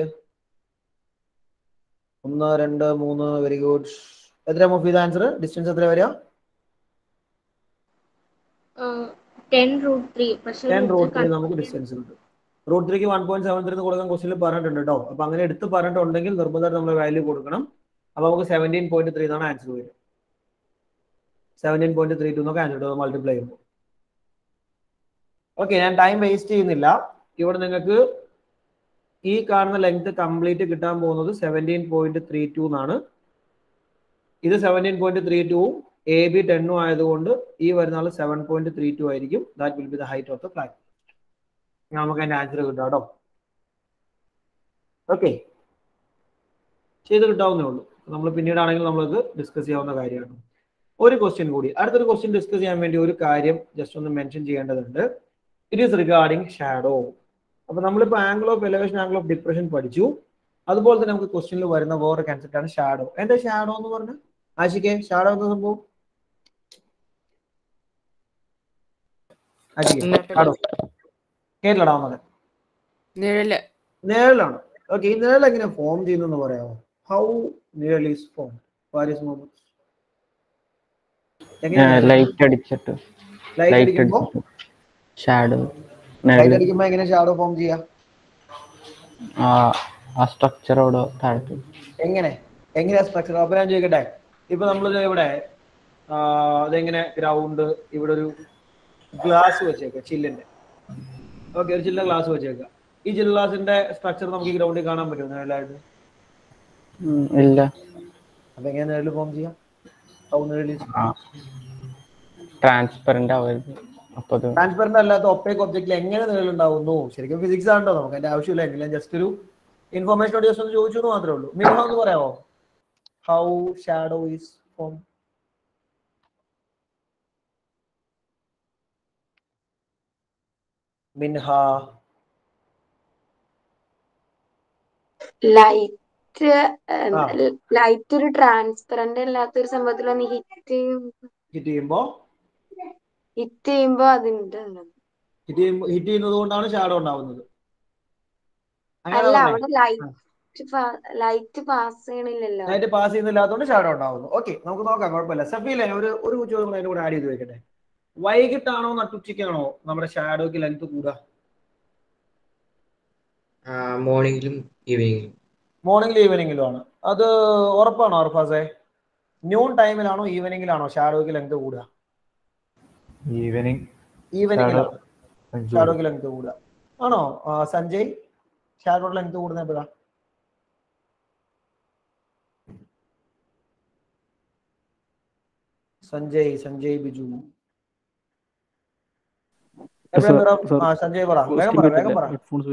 ഒന്ന് രണ്ട് മൂന്ന്. Very good. എത്ര മൂവ് ചെയ്ത ആൻസർ? ഡിസ്റ്റൻസ് എത്ര വരിക? Ten root three. Ten root three നമുക്ക് ഡിസ്റ്റൻസ് കിട്ടും. റൂട്ട് ത്രീക്ക് വൺ പോയിന്റ് സെവൻ ത്രീ കൊടുക്കാൻ ക്വസ്റ്റിനിൽ പറഞ്ഞിട്ടുണ്ട് കേട്ടോ. അപ്പൊ അങ്ങനെ എടുത്ത് പറഞ്ഞിട്ടുണ്ടെങ്കിൽ നിർബന്ധമായിട്ട് നമ്മൾ വാല്യൂ കൊടുക്കണം. അപ്പൊ നമുക്ക് സെവൻറ്റീൻ പോയിന്റ് ത്രീ എന്നാണ് ആൻസർ വരിക. സെവൻറ്റീൻ പോയിന്റ് ത്രീ ടു എന്നൊക്കെ ആൻസർ മൾട്ടിപ്ലൈ ചെയ്യുമ്പോൾ. ഓക്കെ, ഞാൻ ടൈം വേസ്റ്റ് ചെയ്യുന്നില്ല. ഇവിടെ നിങ്ങൾക്ക് ഈ കാണുന്ന ലെങ്ത് കംപ്ലീറ്റ് കിട്ടാൻ പോകുന്നത് സെവൻറ്റീൻ പോയിന്റ് ത്രീ ടു എന്നാണ്. ഇത് സെവൻറ്റീൻ പോയിന്റ് ത്രീ ടുവും എ ബി ടെന്നും ആയതുകൊണ്ട് ഈ വരുന്ന ആൾ സെവൻ പോയിന്റ് ത്രീ ടു ആയിരിക്കും. That will be the height of the flag. നമുക്ക് അതിന്റെ ആൻസർ കിട്ടാം കേട്ടോ. ഓക്കെ, ചെയ്ത് കിട്ടാവുന്നേ ഉള്ളൂ. നമ്മൾ പിന്നീടാണെങ്കിൽ നമ്മളത് ഡിസ്കസ് ചെയ്യാവുന്ന കാര്യമാണ്. ഒരു ക്വസ്റ്റ്യൻ കൂടി, അടുത്തൊരു ക്വസ്റ്റ്യൻ ഡിസ്കസ് ചെയ്യാൻ വേണ്ടി ഒരു കാര്യം ജസ്റ്റ് ഒന്ന് മെൻഷൻ ചെയ്യേണ്ടതുണ്ട്. It is regarding shadow. അപ്പൊ നമ്മളിപ്പോൾ angle of elevation, angle of depression പഠിച്ചു. അതുപോലെ തന്നെ നമുക്ക് ക്വസ്റ്റ്യനിൽ വരുന്ന വേറെ കൺസെപ്റ്റ് ആണ് ഷാഡോ. എന്താ ഷാഡോ എന്ന് പറഞ്ഞാൽ? ആശിക്കേ, ഷാഡോ എന്താ സംഭവം? ഷാഡോ കേട്ടില്ലടാ മകൻ? നിഴല്. നിഴലാണ്. ഓക്കെ, ഈ നിഴൽ എങ്ങനെ ഫോം ചെയ്യുന്നു പറയാമോ? ഹൗ നിഴൽ is form? Various moments light അടിച്ചിട്ട് ലൈറ്റ് അടിക്കുമ്പോൾ ഷാഡോ ലൈറ്റ് അടിക്കുമ്പോൾ എങ്ങനെ ഷാഡോ ഫോം ചെയ്യാം? ആ സ്ട്രക്ചറോട് താഴത്ത് എങ്ങനെ എങ്ങനെയാ സ്ട്രക്ചർ? അപ്പൊ ഞാൻ ചോദിക്കട്ടെ, ഇപ്പൊ നമ്മൾ ഇവിടെ അതെങ്ങനെ ഗ്രൗണ്ട്, ഇവിടെ ഒരു ഗ്ലാസ് വെച്ചേക്ക, ചില്ലിന്റെ. ഓക്കെ, ഒരു ചില്ല ഗ്ലാസ് വെച്ചേക്ക. ഈ ചില്ല ഗ്ലാസിന്റെ സ്ട്രക്ചർ നമുക്ക് ഈ ഗ്രൗണ്ടിൽ കാണാൻ പറ്റുമോ നിഴലായിട്ട്? ഇല്ല. അപ്പൊ എങ്ങനെ നിഴൽ ഫോം ചെയ്യാം? ട്രാൻസ്പെറന്റ് ആവരുത്. ട്രാൻസ്പെറന്റ് അല്ലാത്ത ഒപ്പേക്ക് ഒബ്ജക്റ്റിൽ എങ്ങനെ നിഴൽ ഉണ്ടാവുന്നു? ശരിക്കും ഫിസിക്സ് ആണോ? നമുക്ക് അതിന്റെ ആവശ്യമില്ല. എങ്കിലും ജസ്റ്റ് ഒരു ഇൻഫോർമേഷൻ ജസ്റ്റ് ഒന്ന് ചോദിച്ചു എന്ന് മാത്രമേ ഉള്ളൂ. മിൻഹ എന്ന് പറയാമോ? How shadow is form? Minha. Light light ഒരു ട്രാൻസ്പെറന്റ് അല്ലാത്തൊരു സംഭവത്തിൽ ഒന്ന് ഹിറ്റ് ഹിറ്റ് ചെയ്യുമ്പോ ഹിറ്റ് ചെയ്യുമ്പോ അതിന്റെ ഹിറ്റ് ചെയ്യുമ്പോൾ ഹിറ്റ് ചെയ്യുന്നത് കൊണ്ടാണ് ഷാഡോ ഉണ്ടാവുന്നത്. അല്ല അവിടെ ലൈറ്റ് ലൈറ്റ് പാസ് ചെയ്യണില്ലല്ലോ. ലൈറ്റ് പാസ് ചെയ്യുന്നില്ലാത്തതുകൊണ്ട് ഷാഡോ ഉണ്ടാവുന്നു. ഓക്കെ, നമുക്ക് നോക്കാം, കുഴപ്പമില്ല. സഫീലെ ഒരു ഒരു ചോദ്യം അതിന്റെ കൂടെ ആഡ് ചെയ്ത് വെക്കട്ടെ. വൈകിട്ടാണോ നട്ടുച്ചയ്ക്കാണോ നമ്മുടെ ഷാഡോക്ക് ലെങ്ത് കൂടുക? മോർണിംഗിലും ഈവനിങ്ങിലും. മോർണിംഗിലും ഈവനിങ്ങിലും ആണ്. അത് ഉറപ്പാണോ അർഫാസെ? ന്യൂൺ ടൈമിലാണോ ഈവനിങ്ങിലാണോ ഷാഡോക്ക് ലെങ്ത് കൂടുക? ഈവനിങ് ഈവനിങ്ങിലാണ് ഷാഡോക്ക് ലെങ്ത് കൂടുക. ആണോ സഞ്ജയ്? ഷാഡോ ലെങ്ത് കൂടുന്ന എപ്പോഴാ? സഞ്ജയ് സഞ്ജയ് ബിജു സഞ്ജയ് പറ, വേഗം പറ വേഗം പറ.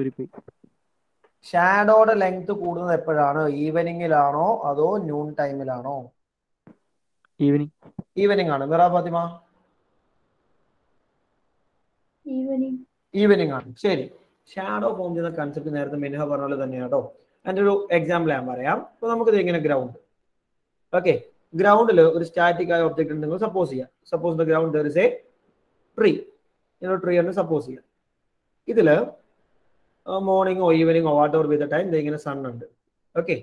ഷാഡോയുടെ ലെങ്ത് കൂടുന്നത് എപ്പോഴാണ്? ഈവനിങ്ങിലാണോ അതോ ന്യൂൺ ടൈമിലാണോ? ഈവനിങ്. ഈവനിങ് ആണ്. മിറ ഫാത്തിമ? ഈവനിങ്. ഈവനിങ് ആണ്. ശരി. ഷാഡോ ഫോം ചെയ്യുന്ന കൺസെപ്റ്റ് നേരത്തെ മിൻഹ പറഞ്ഞ പോലെ തന്നെയാണ് കേട്ടോ. അതിൻ്റെ ഒരു എക്സാമ്പിൾ ഞാൻ പറയാം. അപ്പൊ നമുക്കിത് ഇങ്ങനെ ഗ്രൗണ്ട്, ഓക്കെ, ഗ്രൗണ്ടിൽ ഒരു സ്റ്റാറ്റിക് ആയ ഒബ്ജക്ട് ഉണ്ടെങ്കിൽ സപ്പോസ് ചെയ്യാം. Suppose the ground there is a tree. ഇങ്ങനെ ട്രീ ആണ് സപ്പോസ് ചെയ്യാം. ഇതില് മോർണിംഗോ ഈവനിങ്ങോ whatever be the time ഇങ്ങനെ സൺ ഉണ്ട്. ഓക്കെ,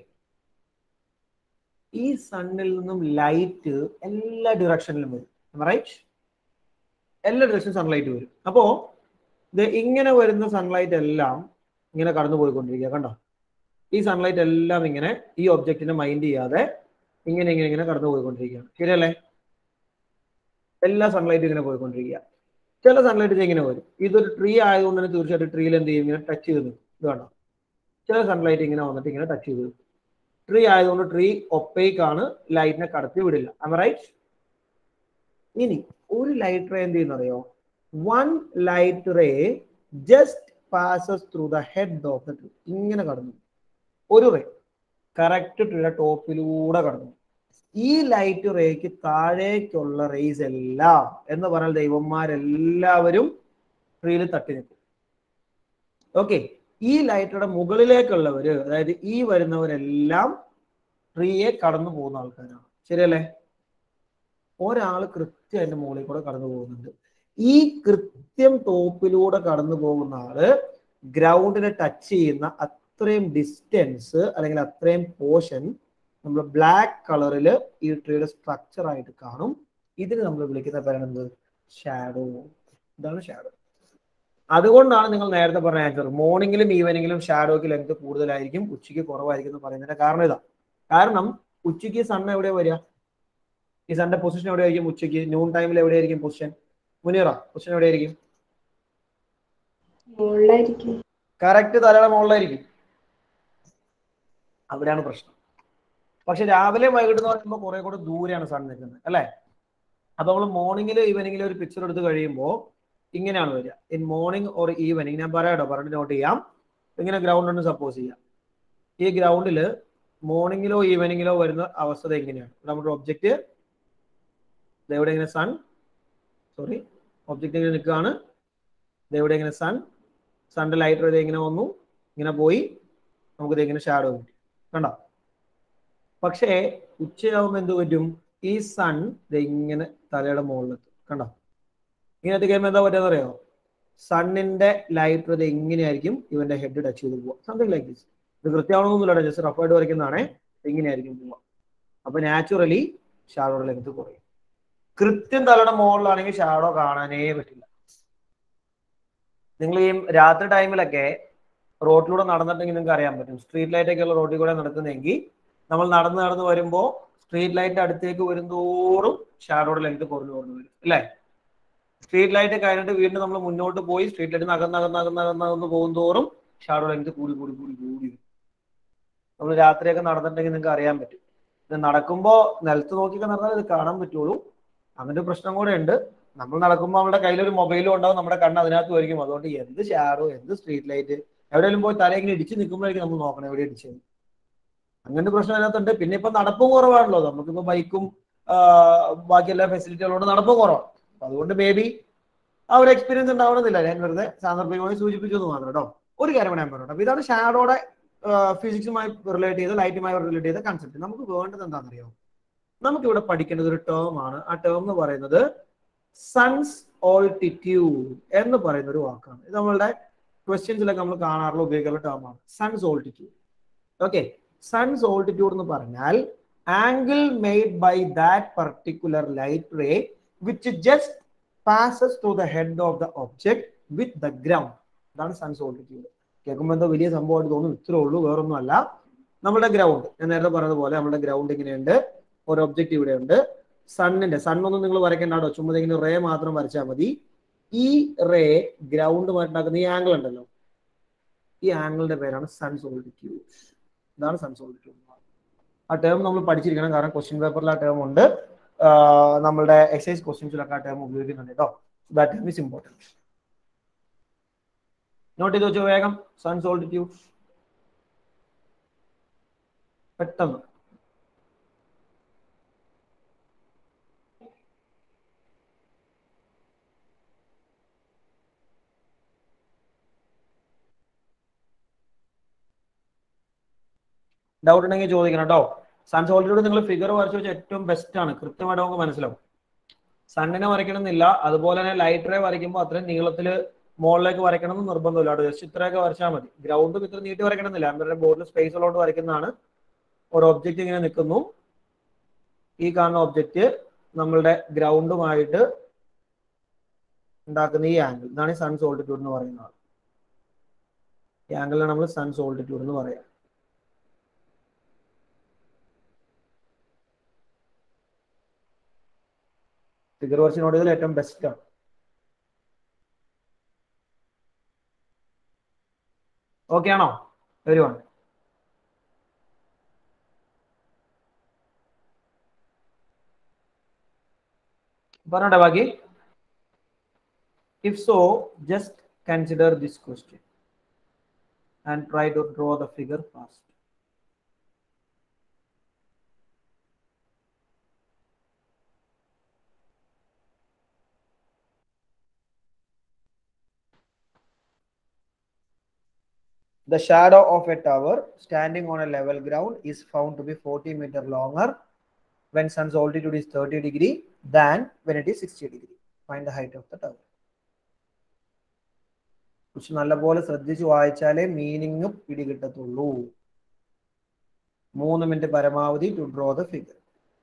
ഈ സണ്ണിൽ നിന്നും ലൈറ്റ് എല്ലാ ഡിറക്ഷനിലും വരും. റൈറ്റ്? എല്ലാ ഡിറക്ഷനും സൺലൈറ്റ് വരും. അപ്പോ ഇത് ഇങ്ങനെ വരുന്ന സൺലൈറ്റ് എല്ലാം ഇങ്ങനെ കടന്നു പോയിക്കൊണ്ടിരിക്കുക. കണ്ടോ? ഈ സൺലൈറ്റ് എല്ലാം ഇങ്ങനെ ഈ ഒബ്ജക്റ്റിനെ മൈൻഡ് ചെയ്യാതെ ഇങ്ങനെ ഇങ്ങനെ ഇങ്ങനെ കടന്നു പോയിക്കൊണ്ടിരിക്കുകയാണ്. ശരിയല്ലേ? എല്ലാ സൺലൈറ്റും ഇങ്ങനെ പോയിക്കൊണ്ടിരിക്കുക. ചില സൺലൈറ്റ് ഇങ്ങനെ വരും. ഇതൊരു ട്രീ ആയതുകൊണ്ട് തന്നെ തീർച്ചയായിട്ടും ട്രീയിൽ എന്ത് ചെയ്യും? ഇങ്ങനെ ടച്ച് ചെയ്ത് നിൽക്കും. ഇത് കണ്ടോ? ചില സൺലൈറ്റ് ഇങ്ങനെ വന്നിട്ട് ഇങ്ങനെ ടച്ച് ചെയ്ത് നിൽക്കും. ട്രീ ആയതുകൊണ്ട് ട്രീ ഒപ്പേക്ക് ആണ്, ലൈറ്റിനെ കടത്തി വിടില്ല. am I right? ഇനി ഒരു ലൈറ്റ് റേ എന്ത് ചെയ്യുന്നറിയോ? One light ray just passes through the head of the tree. ഇങ്ങനെ കടന്നു ഒരു റേ കറക്റ്റ് ട്രീയുടെ ടോപ്പിലൂടെ കടന്നു. ഈ ലൈറ്റ് റേക്ക് താഴേക്കുള്ള റേസ് എല്ലാം എന്ന് പറഞ്ഞാൽ ദൈവന്മാരെല്ലാവരും ട്രീയിൽ തട്ടി നിൽക്കും. ഓക്കെ, ഈ ലൈറ്ററുടെ മുകളിലേക്കുള്ളവര്, അതായത് ഈ വരുന്നവരെല്ലാം ട്രീയെ കടന്നു പോകുന്ന ആൾക്കാരാണ്. ശരിയല്ലേ? ഒരാൾ കൃത്യം അതിന്റെ മുകളിൽ കൂടെ കടന്നു പോകുന്നുണ്ട്. ഈ കൃത്യം ടോപ്പിലൂടെ കടന്നു പോകുന്ന ആള് ഗ്രൗണ്ടിനെ ടച്ച് ചെയ്യുന്ന അത്രയും ഡിസ്റ്റൻസ് അല്ലെങ്കിൽ അത്രയും പോർഷൻ നമ്മൾ ബ്ലാക്ക് കളറിൽ ഈ ട്രീയുടെ സ്ട്രക്ചർ ആയിട്ട് കാണും. ഇതിന് നമ്മൾ വിളിക്കുന്ന പേരാണ് ഷാഡോ. ഇതാണ് ഷാഡോ. അതുകൊണ്ടാണ് നിങ്ങൾ നേരത്തെ പറഞ്ഞ ആൻസർ മോർണിംഗിലും ഈവനിങ്ങിലും ഷാഡോക്ക് ലെങ്ത് കൂടുതലായിരിക്കും, ഉച്ചയ്ക്ക് കുറവായിരിക്കും എന്ന് പറയുന്നതിന്റെ കാരണം ഇതാ. കാരണം ഉച്ചയ്ക്ക് സൺ എവിടെയാ വരിക? ഈ സണ്ണിന്റെ പൊസിഷൻ എവിടെയായിരിക്കും ഉച്ചയ്ക്ക്? ന്യൂൺ ടൈമിൽ എവിടെയായിരിക്കും പൊസിഷൻ? മുനീറ, പൊസിഷൻ എവിടെയായിരിക്കും? കറക്റ്റ് തലയുടെ മുകളിലായിരിക്കും. അവിടെയാണ് പ്രശ്നം. പക്ഷെ രാവിലെ വൈകിട്ട് എന്ന് പറയുമ്പോൾ കുറെ കൂടെ ദൂരെയാണ് സൺ നിൽക്കുന്നത്, അല്ലേ? അപ്പൊ നമ്മൾ മോർണിംഗിലും ഈവനിങ്ങിലും ഒരു പിക്ചർ എടുത്ത് കഴിയുമ്പോൾ ഇങ്ങനെയാണ് വരിക. ഇൻ മോർണിംഗ് ഓർ ഈവനിങ്, ഞാൻ പറയാട്ടോ, പറഞ്ഞിട്ട് നോട്ട് ചെയ്യാം. ഇങ്ങനെ ഗ്രൗണ്ട് ഉണ്ട് സപ്പോസ് ചെയ്യാം. ഈ ഗ്രൗണ്ടിൽ മോർണിംഗിലോ ഈവനിങ്ങിലോ വരുന്ന അവസ്ഥ എങ്ങനെയാണ്? നമ്മുടെ ഒബ്ജക്റ്റ് ഇതെവിടെ ഇങ്ങനെ സൺ, സോറി ഒബ്ജക്റ്റ് ഇങ്ങനെ നിൽക്കുകയാണ്. ഇതെവിടെ ഇങ്ങനെ സൺ, സൺന്റെ ലൈറ്റ് ഇത് ഇങ്ങനെ വന്നു, ഇങ്ങനെ പോയി, നമുക്കിത് ഇങ്ങനെ ഷാഡോ കിട്ടി. കണ്ടോ? പക്ഷേ ഉച്ചയാവുമ്പോൾ എന്ത് പറ്റും? ഈ സൺ ഇത് ഇങ്ങനെ തലയുടെ മുകളിലെത്തും. കണ്ടോ? ഇങ്ങനത്തെ കഴിയുമ്പോൾ എന്താ പറ്റുക അറിയോ? സണ്ണിന്റെ ലൈറ്റ് ഇത് എങ്ങനെയായിരിക്കും ഇവന്റെ ഹെഡ് ടച്ച് ചെയ്ത് പോവുക. Something like this. ഇത് കൃത്യമാണോന്നില്ല, ജസ്റ്റ് റഫായിട്ട് വരയ്ക്കുന്നതാണേ. ഇങ്ങനെയായിരിക്കും പോവുക. അപ്പൊ നാച്ചുറലി ഷാഡോയുടെ ലെങ്ത് കുറയും. കൃത്യം തലയുടെ മുകളിലാണെങ്കിൽ ഷാഡോ കാണാനേ പറ്റില്ല. നിങ്ങൾ ഈ രാത്രി ടൈമിലൊക്കെ റോഡിലൂടെ നടന്നിട്ടുണ്ടെങ്കിൽ നിങ്ങൾക്ക് അറിയാൻ പറ്റും. സ്ട്രീറ്റ് ലൈറ്റ് ഒക്കെ ഉള്ള റോഡിൽ കൂടെ നടക്കുന്നെങ്കിൽ നമ്മൾ നടന്ന് നടന്ന് വരുമ്പോൾ സ്ട്രീറ്റ് ലൈറ്റ് അടുത്തേക്ക് വരുന്തോറും ഷാഡോയുടെ ലെങ്ത് കുറഞ്ഞു കുറഞ്ഞു വരും, അല്ലേ? സ്ട്രീറ്റ് ലൈറ്റ് കഴിഞ്ഞിട്ട് വീണ്ടും നമ്മൾ മുന്നോട്ട് പോയി സ്ട്രീറ്റ് ലൈറ്റ് നകന്ന് നകന്ന് നകന്ന് നകന്ന് പോകും തോറും ഷാഡോ ലെങ്ത് കൂടി കൂടി കൂടി കൂടി വരും. നമ്മൾ രാത്രിയൊക്കെ നടന്നിട്ടുണ്ടെങ്കിൽ നിങ്ങൾക്ക് അറിയാൻ പറ്റും. ഇത് നടക്കുമ്പോൾ നിലത്ത് നോക്കിയൊക്കെ നടന്നാൽ ഇത് കാണാൻ പറ്റുള്ളൂ. അങ്ങനത്തെ പ്രശ്നം കൂടെ ഉണ്ട്. നമ്മൾ നടക്കുമ്പോൾ നമ്മുടെ കയ്യിലൊരു മൊബൈലും ഉണ്ടാവും, നമ്മുടെ കണ്ണ് അതിനകത്ത് വരിക്കും. അതുകൊണ്ട് എന്ത് ഷാഡോ, എന്ത് സ്ട്രീറ്റ് ലൈറ്റ്, എവിടെയെങ്കിലും പോയി തല ഇങ്ങനെ ഇടിച്ച് നിൽക്കുമ്പോഴേക്കും നമ്മൾ നോക്കണം എവിടെ ഇടിച്ചത്. അങ്ങനത്തെ പ്രശ്നം അതിനകത്തുണ്ട്. പിന്നെ ഇപ്പൊ നടപ്പും കുറവാണല്ലോ, നമുക്കിപ്പോ ബൈക്കും ബാക്കി എല്ലാ ഫെസിലിറ്റികളോട് നടപ്പും കുറവാണ്. അപ്പൊ അതുകൊണ്ട് മേ ബി ആ ഒരു എക്സ്പീരിയൻസ് ഉണ്ടാവണമെന്നില്ല. ഞാൻ വെറുതെ സാന്ദർഭികമായി സൂചിപ്പിച്ചു എന്ന് മാത്രം കേട്ടോ. ഒരു കാര്യം ഞാൻ പറഞ്ഞു. അപ്പൊ ഇതാണ് ഷാഡോയുടെ ഫിസിക്സുമായി റിലേറ്റ് ചെയ്ത് ലൈറ്റുമായി റിലേറ്റ് ചെയ്ത കൺസെപ്റ്റ്. നമുക്ക് വേണ്ടത് എന്താണെന്നറിയോ? നമുക്കിവിടെ പഠിക്കേണ്ടത് ഒരു ടേം ആണ്. ആ ടേം എന്ന് പറയുന്നത് സൺസ് ഓൾട്ടിറ്റ്യൂഡ് എന്ന് പറയുന്ന ഒരു വാക്കാണ്. ഇത് നമ്മളുടെ ക്വസ്റ്റ്യൻസിലൊക്കെ നമ്മൾ കാണാറുള്ള ഉപയോഗിക്കുന്ന ടേമാണ് sun's altitude. Okay, sun's altitude എന്ന് പറഞ്ഞാൽ angle made by that particular light ray which just passes through the head of the object with the ground. അതാണ് സൺസ് ഓൾട്ടിറ്റ്യൂഡ്. കേൾക്കുമ്പോൾ എന്തോ വലിയ സംഭവമായിട്ട് തോന്നും, ഇത്രേ ഉള്ളൂ, വേറൊന്നും അല്ല. നമ്മുടെ ഗ്രൗണ്ട്, ഞാൻ നേരത്തെ പറഞ്ഞതുപോലെ നമ്മുടെ ഗ്രൗണ്ട് ഇങ്ങനെയുണ്ട്, ഒരു ഒബ്ജക്റ്റ് ഇവിടെ ഉണ്ട്. സണ്ണിന്റെ സണ്ണൊന്നും നിങ്ങൾ വരയ്ക്കേണ്ടോ, ചുമ്മാ ഇങ്ങനെ റേ മാത്രം വരച്ചാൽ മതി. ഈ റേ ഗ്രൗണ്ടുമായിട്ടുണ്ടാക്കുന്ന ഈ ആംഗിൾ ഉണ്ടല്ലോ, ഈ ആംഗിളിന്റെ പേരാണ് സൺസ് ഓൾട്ടിറ്റ്യൂഡ്. ഇതാണ് സൺസ് ഓൾട്ടിറ്റ്യൂഡ്. ആ ടേം നമ്മൾ പഠിച്ചിരിക്കണം, കാരണം ക്വസ്റ്റ്യൻ പേപ്പറിൽ ആ ടേം ഉണ്ട്, നമ്മളുടെ എക്സൈസ് ക്വസ്റ്റ്യൻസിലൊക്കെ ആ ടേം ഉപയോഗിക്കുന്നുണ്ട് കേട്ടോ. That term is important. Note ചെയ്ത് വെച്ചോ വേഗം, സൺസ് ഓൾട്ടിറ്റ്യൂഡ് പെട്ടെന്ന്. ഡൗട്ട് ഉണ്ടെങ്കിൽ ചോദിക്കണം കേട്ടോ. സൺസ് ഓൾട്ടിറ്റ്യൂഡ് നിങ്ങൾ ഫിഗർ വരച്ച് വെച്ചാൽ ഏറ്റവും ബെസ്റ്റ് ആണ്, കൃത്യമായിട്ട് നമുക്ക് മനസ്സിലാവും. സണ്ണിനെ വരയ്ക്കണമെന്നില്ല, അതുപോലെ തന്നെ ലൈറ്റ് റേ വരയ്ക്കുമ്പോൾ അത്രയും നീളത്തിൽ മുകളിലേക്ക് വരയ്ക്കണം എന്ന് നിർബന്ധമില്ല കേട്ടോ. ജസ്റ്റ് ഇത്രയൊക്കെ വരച്ചാൽ മതി. ഗ്രൗണ്ടും ഇത്ര നീട്ടി വരയ്ക്കണമെന്നില്ല, അവരുടെ ബോർഡിൽ സ്പേസ് ഉള്ളതുകൊണ്ട് വരയ്ക്കുന്നതാണ്. ഒരു ഒബ്ജക്റ്റ് ഇങ്ങനെ നിൽക്കുന്നു, ഈ കാണുന്ന ഒബ്ജക്റ്റ് നമ്മളുടെ ഗ്രൗണ്ടുമായിട്ട് ഉണ്ടാക്കുന്ന ഈ ആംഗിൾ, ഇതാണ് സൺസ് ഓൾട്ടിറ്റ്യൂഡ് എന്ന് പറയുന്നത്. ഈ ആംഗിളിലാണ് നമ്മൾ സൺസ് ഓൾട്ടിറ്റ്യൂഡ് എന്ന് പറയാം. ഫിഗർ വരച്ച് നോട്ട് ചെയ്തതിൽ ഏറ്റവും ബെസ്റ്റ് ആണ്. ഓക്കെ ആണോ എവരി വൺ? പറഞ്ഞോട്ടെ ബാക്കി. If so, just consider this question and try to draw the figure fast. The shadow of a tower standing on a level ground is found to be forty meter longer when sun's altitude is thirty degree than when it is sixty degree. Find the height of the tower. കുറച്ച് നല്ലപോലെ ശ്രദ്ധിച്ച് വായിച്ചാലേ meaning പിടികിട്ടത്തുള്ളൂ. മൂന്ന് minute പരമാവധി to draw the figure.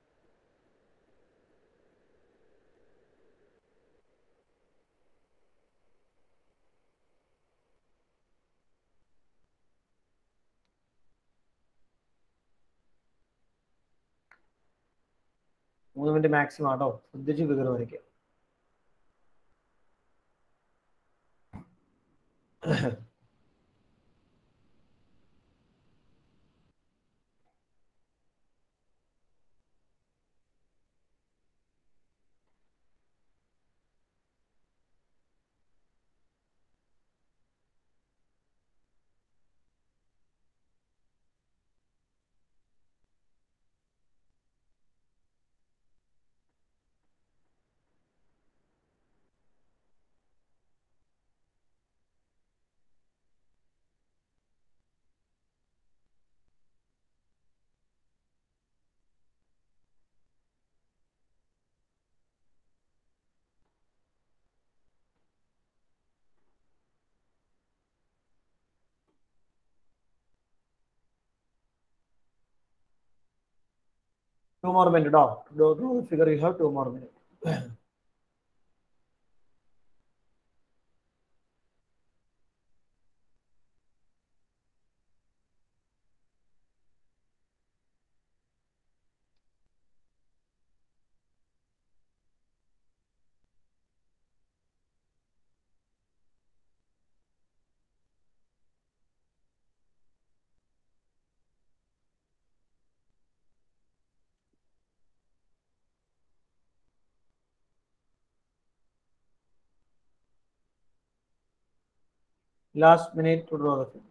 മൂന്ന് minute maximum ആട്ടോ, ശ്രദ്ധിച്ച് figure വരയ്ക്കുക. Two more minutes, dog. Draw the figure. You have two more minutes. Last minute to draw the figure.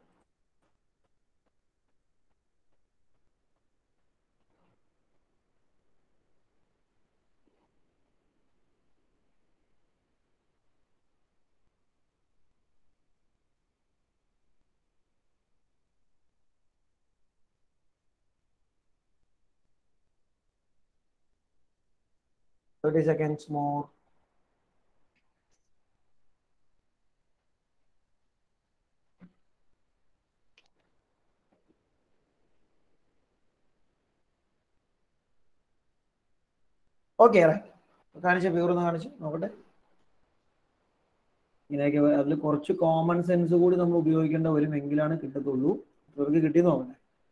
thirty seconds more. Okay right, കാണിച്ച figure ഒന്ന് കാണിച്ചു നോക്കട്ടെ. ഇങ്ങനെയൊക്കെ അതിൽ കുറച്ച് കോമൺ സെൻസ് കൂടി നമ്മൾ ഉപയോഗിക്കേണ്ട വരുമെങ്കിലാണ് കിട്ടത്തുള്ളൂ. ഇവർക്ക് കിട്ടി നോക്കട്ടെ.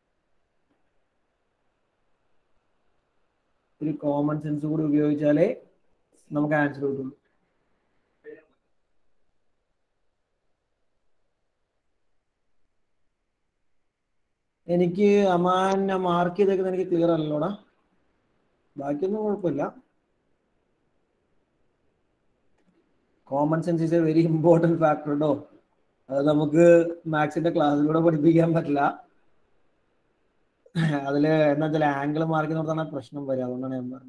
ഒരു കോമൺ സെൻസ് കൂടി ഉപയോഗിച്ചാലേ നമുക്ക് ആൻസർ കിട്ടുള്ളൂ. എനിക്ക് അമാൻ മാർക്ക് ചെയ്തേക്കുന്നത് എനിക്ക് ക്ലിയർ അല്ലല്ലോടാ. ബാക്കിയൊന്നും കുഴപ്പമില്ല. Common sense is a very important factor കേട്ടോ. അത് നമുക്ക് മാത്സിന്റെ ക്ലാസ്സിലൂടെ പഠിപ്പിക്കാൻ പറ്റില്ല. അതില് എന്താ വെച്ചാൽ ആംഗിൾ മാർക്ക് നോർത്താണ് പ്രശ്നം വരിക. അതുകൊണ്ടാണ് ഞാൻ പറഞ്ഞത്.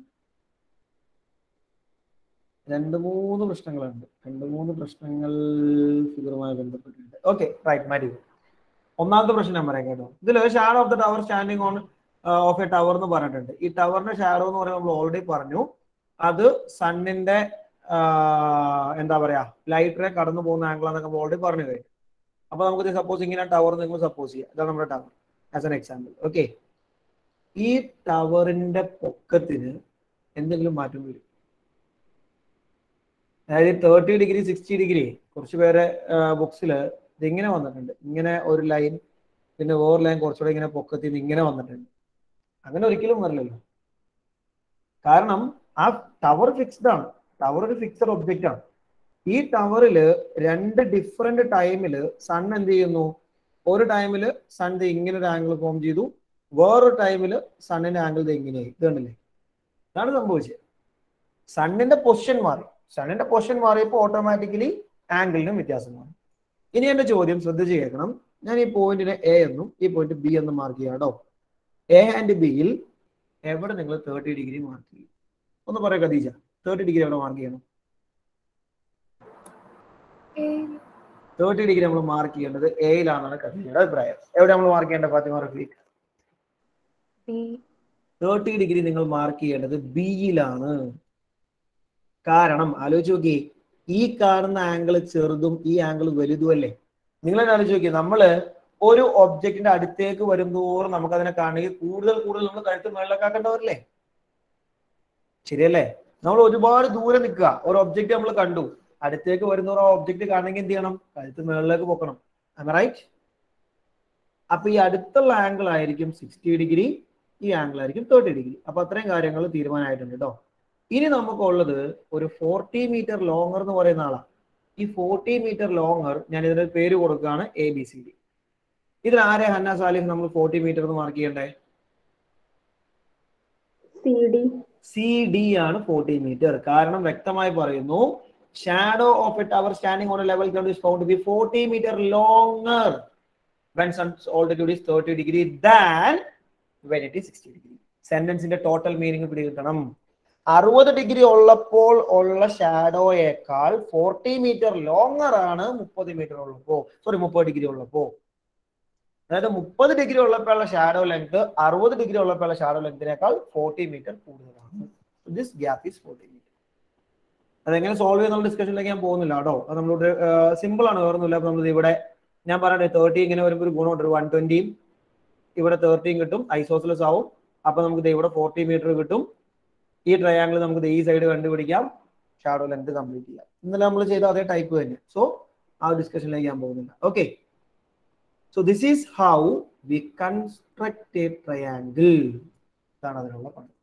രണ്ട് മൂന്ന് പ്രശ്നങ്ങളുണ്ട്. രണ്ട് മൂന്ന് പ്രശ്നങ്ങൾ ഫിഗറുമായി ബന്ധപ്പെട്ടിട്ടുണ്ട്. ഓക്കെ റൈറ്റ്, മാറ്റി. ഒന്നാമത്തെ പ്രശ്നം ഞാൻ പറയാം കേട്ടോ. ഇതിൽ shadow of the tower standing on of a tower എന്ന് പറഞ്ഞിട്ടുണ്ട്. ഈ ടവറിന്റെ ഷാഡോ എന്ന് പറയുമ്പോൾ നമ്മൾ ഓൾറെഡി പറഞ്ഞു, അത് സണ്ണിന്റെ എന്താ പറയാ ലൈറ്റ് റേ കടന്നു പോകുന്ന ആംഗിൾ എന്നൊക്കെ നമ്മൾ ഓൾറെഡി പറഞ്ഞു കഴിഞ്ഞു. അപ്പൊ നമുക്ക് സപ്പോസ് ഇങ്ങനെ ടവർ നിങ്ങൾ സപ്പോസ് ചെയ്യാം. ഇതാണ് നമ്മുടെ tower as an example. Okay, ഈ ടവറിന്റെ പൊക്കത്തിന് എന്തെങ്കിലും മാറ്റം വരും. അതായത് തേർട്ടി ഡിഗ്രി സിക്സ്റ്റി ഡിഗ്രി കുറച്ച് പേരെ ബുക്സിൽ ഇതിങ്ങനെ വന്നിട്ടുണ്ട്. ഇങ്ങനെ ഒരു ലൈൻ, പിന്നെ വേറെ ലൈൻ കുറച്ചുകൂടെ ഇങ്ങനെ പൊക്കത്തിൽ നിന്ന് ഇങ്ങനെ വന്നിട്ടുണ്ട്. അങ്ങനെ ഒരിക്കലും വരില്ലല്ലോ. കാരണം ആ ടവർ ഫിക്സ്ഡ് ആണ്. ടവർ ഒരു ഫിക്സഡ് ഒബ്ജക്റ്റ് ആണ്. ഈ ടവറിൽ രണ്ട് ഡിഫറെന്റ് ടൈമില് സൺ എന്ത് ചെയ്യുന്നു? ഒരു ടൈമില് സൺ ഇങ്ങനെ ഒരു ആംഗിൾ ഫോം ചെയ്തു, വേറൊരു ടൈമില് സണ്ണിന്റെ ആംഗിൾ ഇങ്ങനെയായി. ഇത് കണ്ടില്ലേ? ഇതാണ് സംഭവിച്ചത്. സണ്ണിന്റെ പൊസിഷൻ മാറി. സണ്ണിന്റെ പൊസിഷൻ മാറിയപ്പോൾ ഓട്ടോമാറ്റിക്കലി ആംഗിളിനും വ്യത്യാസം മാറി. ഇനി എന്റെ ചോദ്യം ശ്രദ്ധിച്ച് കേൾക്കണം. ഞാൻ ഈ പോയിന്റിനെ എ എന്നും ഈ പോയിന്റ് ബി എന്നും മാർക്ക് ചെയ്യാം കേട്ടോ. എ ആൻഡ് ബിയിൽ എവിടെ നിങ്ങൾ തേർട്ടി ഡിഗ്രി മാർക്ക് ചെയ്യും? ഒന്ന് പറയാം ഖദീജ, തേർട്ടി ഡിഗ്രി എവിടെ മാർക്ക് ചെയ്യണം? തേർട്ടി ഡിഗ്രി നമ്മൾ മാർക്ക് ചെയ്യേണ്ടത് എയിലാണെന്നാണ് ഖദീജയുടെ അഭിപ്രായം. എവിടെ നമ്മൾ മാർക്ക് ചെയ്യേണ്ടത് ഫാത്തിമ റഫീഖ്? തേർട്ടി ഡിഗ്രി നിങ്ങൾ മാർക്ക് ചെയ്യേണ്ടത് ബിയിലാണ്. കാരണം ആലോചിച്ച് നോക്കി, ഈ കാണുന്ന ആംഗിൾ ചെറുതും ഈ ആംഗിൾ വലുതും അല്ലേ? നിങ്ങൾ തന്നെ ആലോചിച്ച് നോക്കി, നമ്മള് ഒരു ഒബ്ജക്റ്റിന്റെ അടുത്തേക്ക് വരുന്തോറും നമുക്ക് അതിനെ കാണണമെങ്കിൽ കൂടുതൽ കൂടുതൽ നമ്മൾ കഴുത്ത് മേളിലേക്കാക്കേണ്ടവരല്ലേ? ശരിയല്ലേ? നമ്മൾ ഒരുപാട് ദൂരെ നിൽക്കുക, ഒരു ഒബ്ജക്റ്റ് നമ്മൾ കണ്ടു, അടുത്തേക്ക് വരുന്നവർ ആ ഒബ്ജക്റ്റ് കാണണമെങ്കിൽ എന്ത് ചെയ്യണം? കഴുത്ത് മേളിലേക്ക് പൊക്കണം. റൈറ്റ്? അപ്പൊ ഈ അടുത്തുള്ള ആംഗിൾ ആയിരിക്കും സിക്സ്റ്റി ഡിഗ്രി, ഈ ആംഗിൾ ആയിരിക്കും തേർട്ടി ഡിഗ്രി. അപ്പൊ അത്രയും കാര്യങ്ങൾ തീരുമാനമായിട്ടുണ്ട് കേട്ടോ. ഇനി നമുക്കുള്ളത് ഒരു ഫോർട്ടി മീറ്റർ ലോങ്ങർ എന്ന് പറയുന്ന ആളാണ്. ഈ ഫോർട്ടി മീറ്റർ ലോങ്ങർ ഞാൻ ഇതിന്റെ പേര് കൊടുക്കുകയാണ് എ ബി സി ഡി. ഇതിൽ ആരെ ഹന്ന സാലിഹ് നമ്മൾ ഫോർട്ടി മീറ്റർ എന്ന് മാർക്ക് ചെയ്യണ്ടേ? സി ഡി ആണ് ഫോർട്ടി മീറ്റർ. കാരണം വ്യക്തമായി പറയുന്നു, shadow of a tower standing on a level ground is found to be forty meter longer when sun's altitude is thirty degree than when it is sixty degree. സെന്റൻസിന്റെ total meaning പിടികിട്ടണം. അറുപത് degree ഉള്ളപ്പോൾ ഉള്ള ഷാഡോയേക്കാൾ forty metre longer ആണ് മുപ്പത് metre ഉള്ളപ്പോ sorry മുപ്പത് degree ഉള്ളപ്പോ. അതായത് മുപ്പത് ഡിഗ്രി ഉള്ളപ്പോഴുള്ള ഷാഡോ ലെങ്ത് അറുപത് ഡിഗ്രി ഉള്ളപ്പോഴുള്ള ഷാഡോ ലെങ്തിനേക്കാൾ ഫോർട്ടി മീറ്റർ കൂടുതലാണ്. This gap is forty metre. അതെങ്ങനെ സോൾവ് ചെയ്യുന്ന ഡിസ്കഷനിലേക്ക് ഞാൻ പോകുന്നില്ല കേട്ടോ. അത് നമ്മളോട് സിമ്പിൾ ആണ്, വേറൊന്നുമില്ല. അപ്പൊ നമ്മൾ ഇവിടെ ഞാൻ പറയട്ടെ, തേർട്ടി ഇങ്ങനെ വരുമ്പോൾ ഒരു ഗുണമുണ്ട്, ഒരു വൺ ട്വന്റിയും ഇവിടെ തേർട്ടിയും കിട്ടും, ഐസോസിലസ് ആവും. അപ്പൊ നമുക്ക് ഇവിടെ ഫോർട്ടി മീറ്റർ കിട്ടും. ഈ ട്രയാംഗിൾ നമുക്ക് ഈ സൈഡ് കണ്ടുപിടിക്കാം, ഷാഡോ ലെങ്ത് കംപ്ലീറ്റ് ചെയ്യാം. ഇന്നലെ നമ്മൾ ചെയ്ത അതേ ടൈപ്പ് തന്നെ. സോ ആ ഡിസ്കഷനിലേക്ക് ഞാൻ പോകുന്നില്ല. Okay, so this is how we construct a triangle. ഇതാണ് അതിനുള്ള പണി.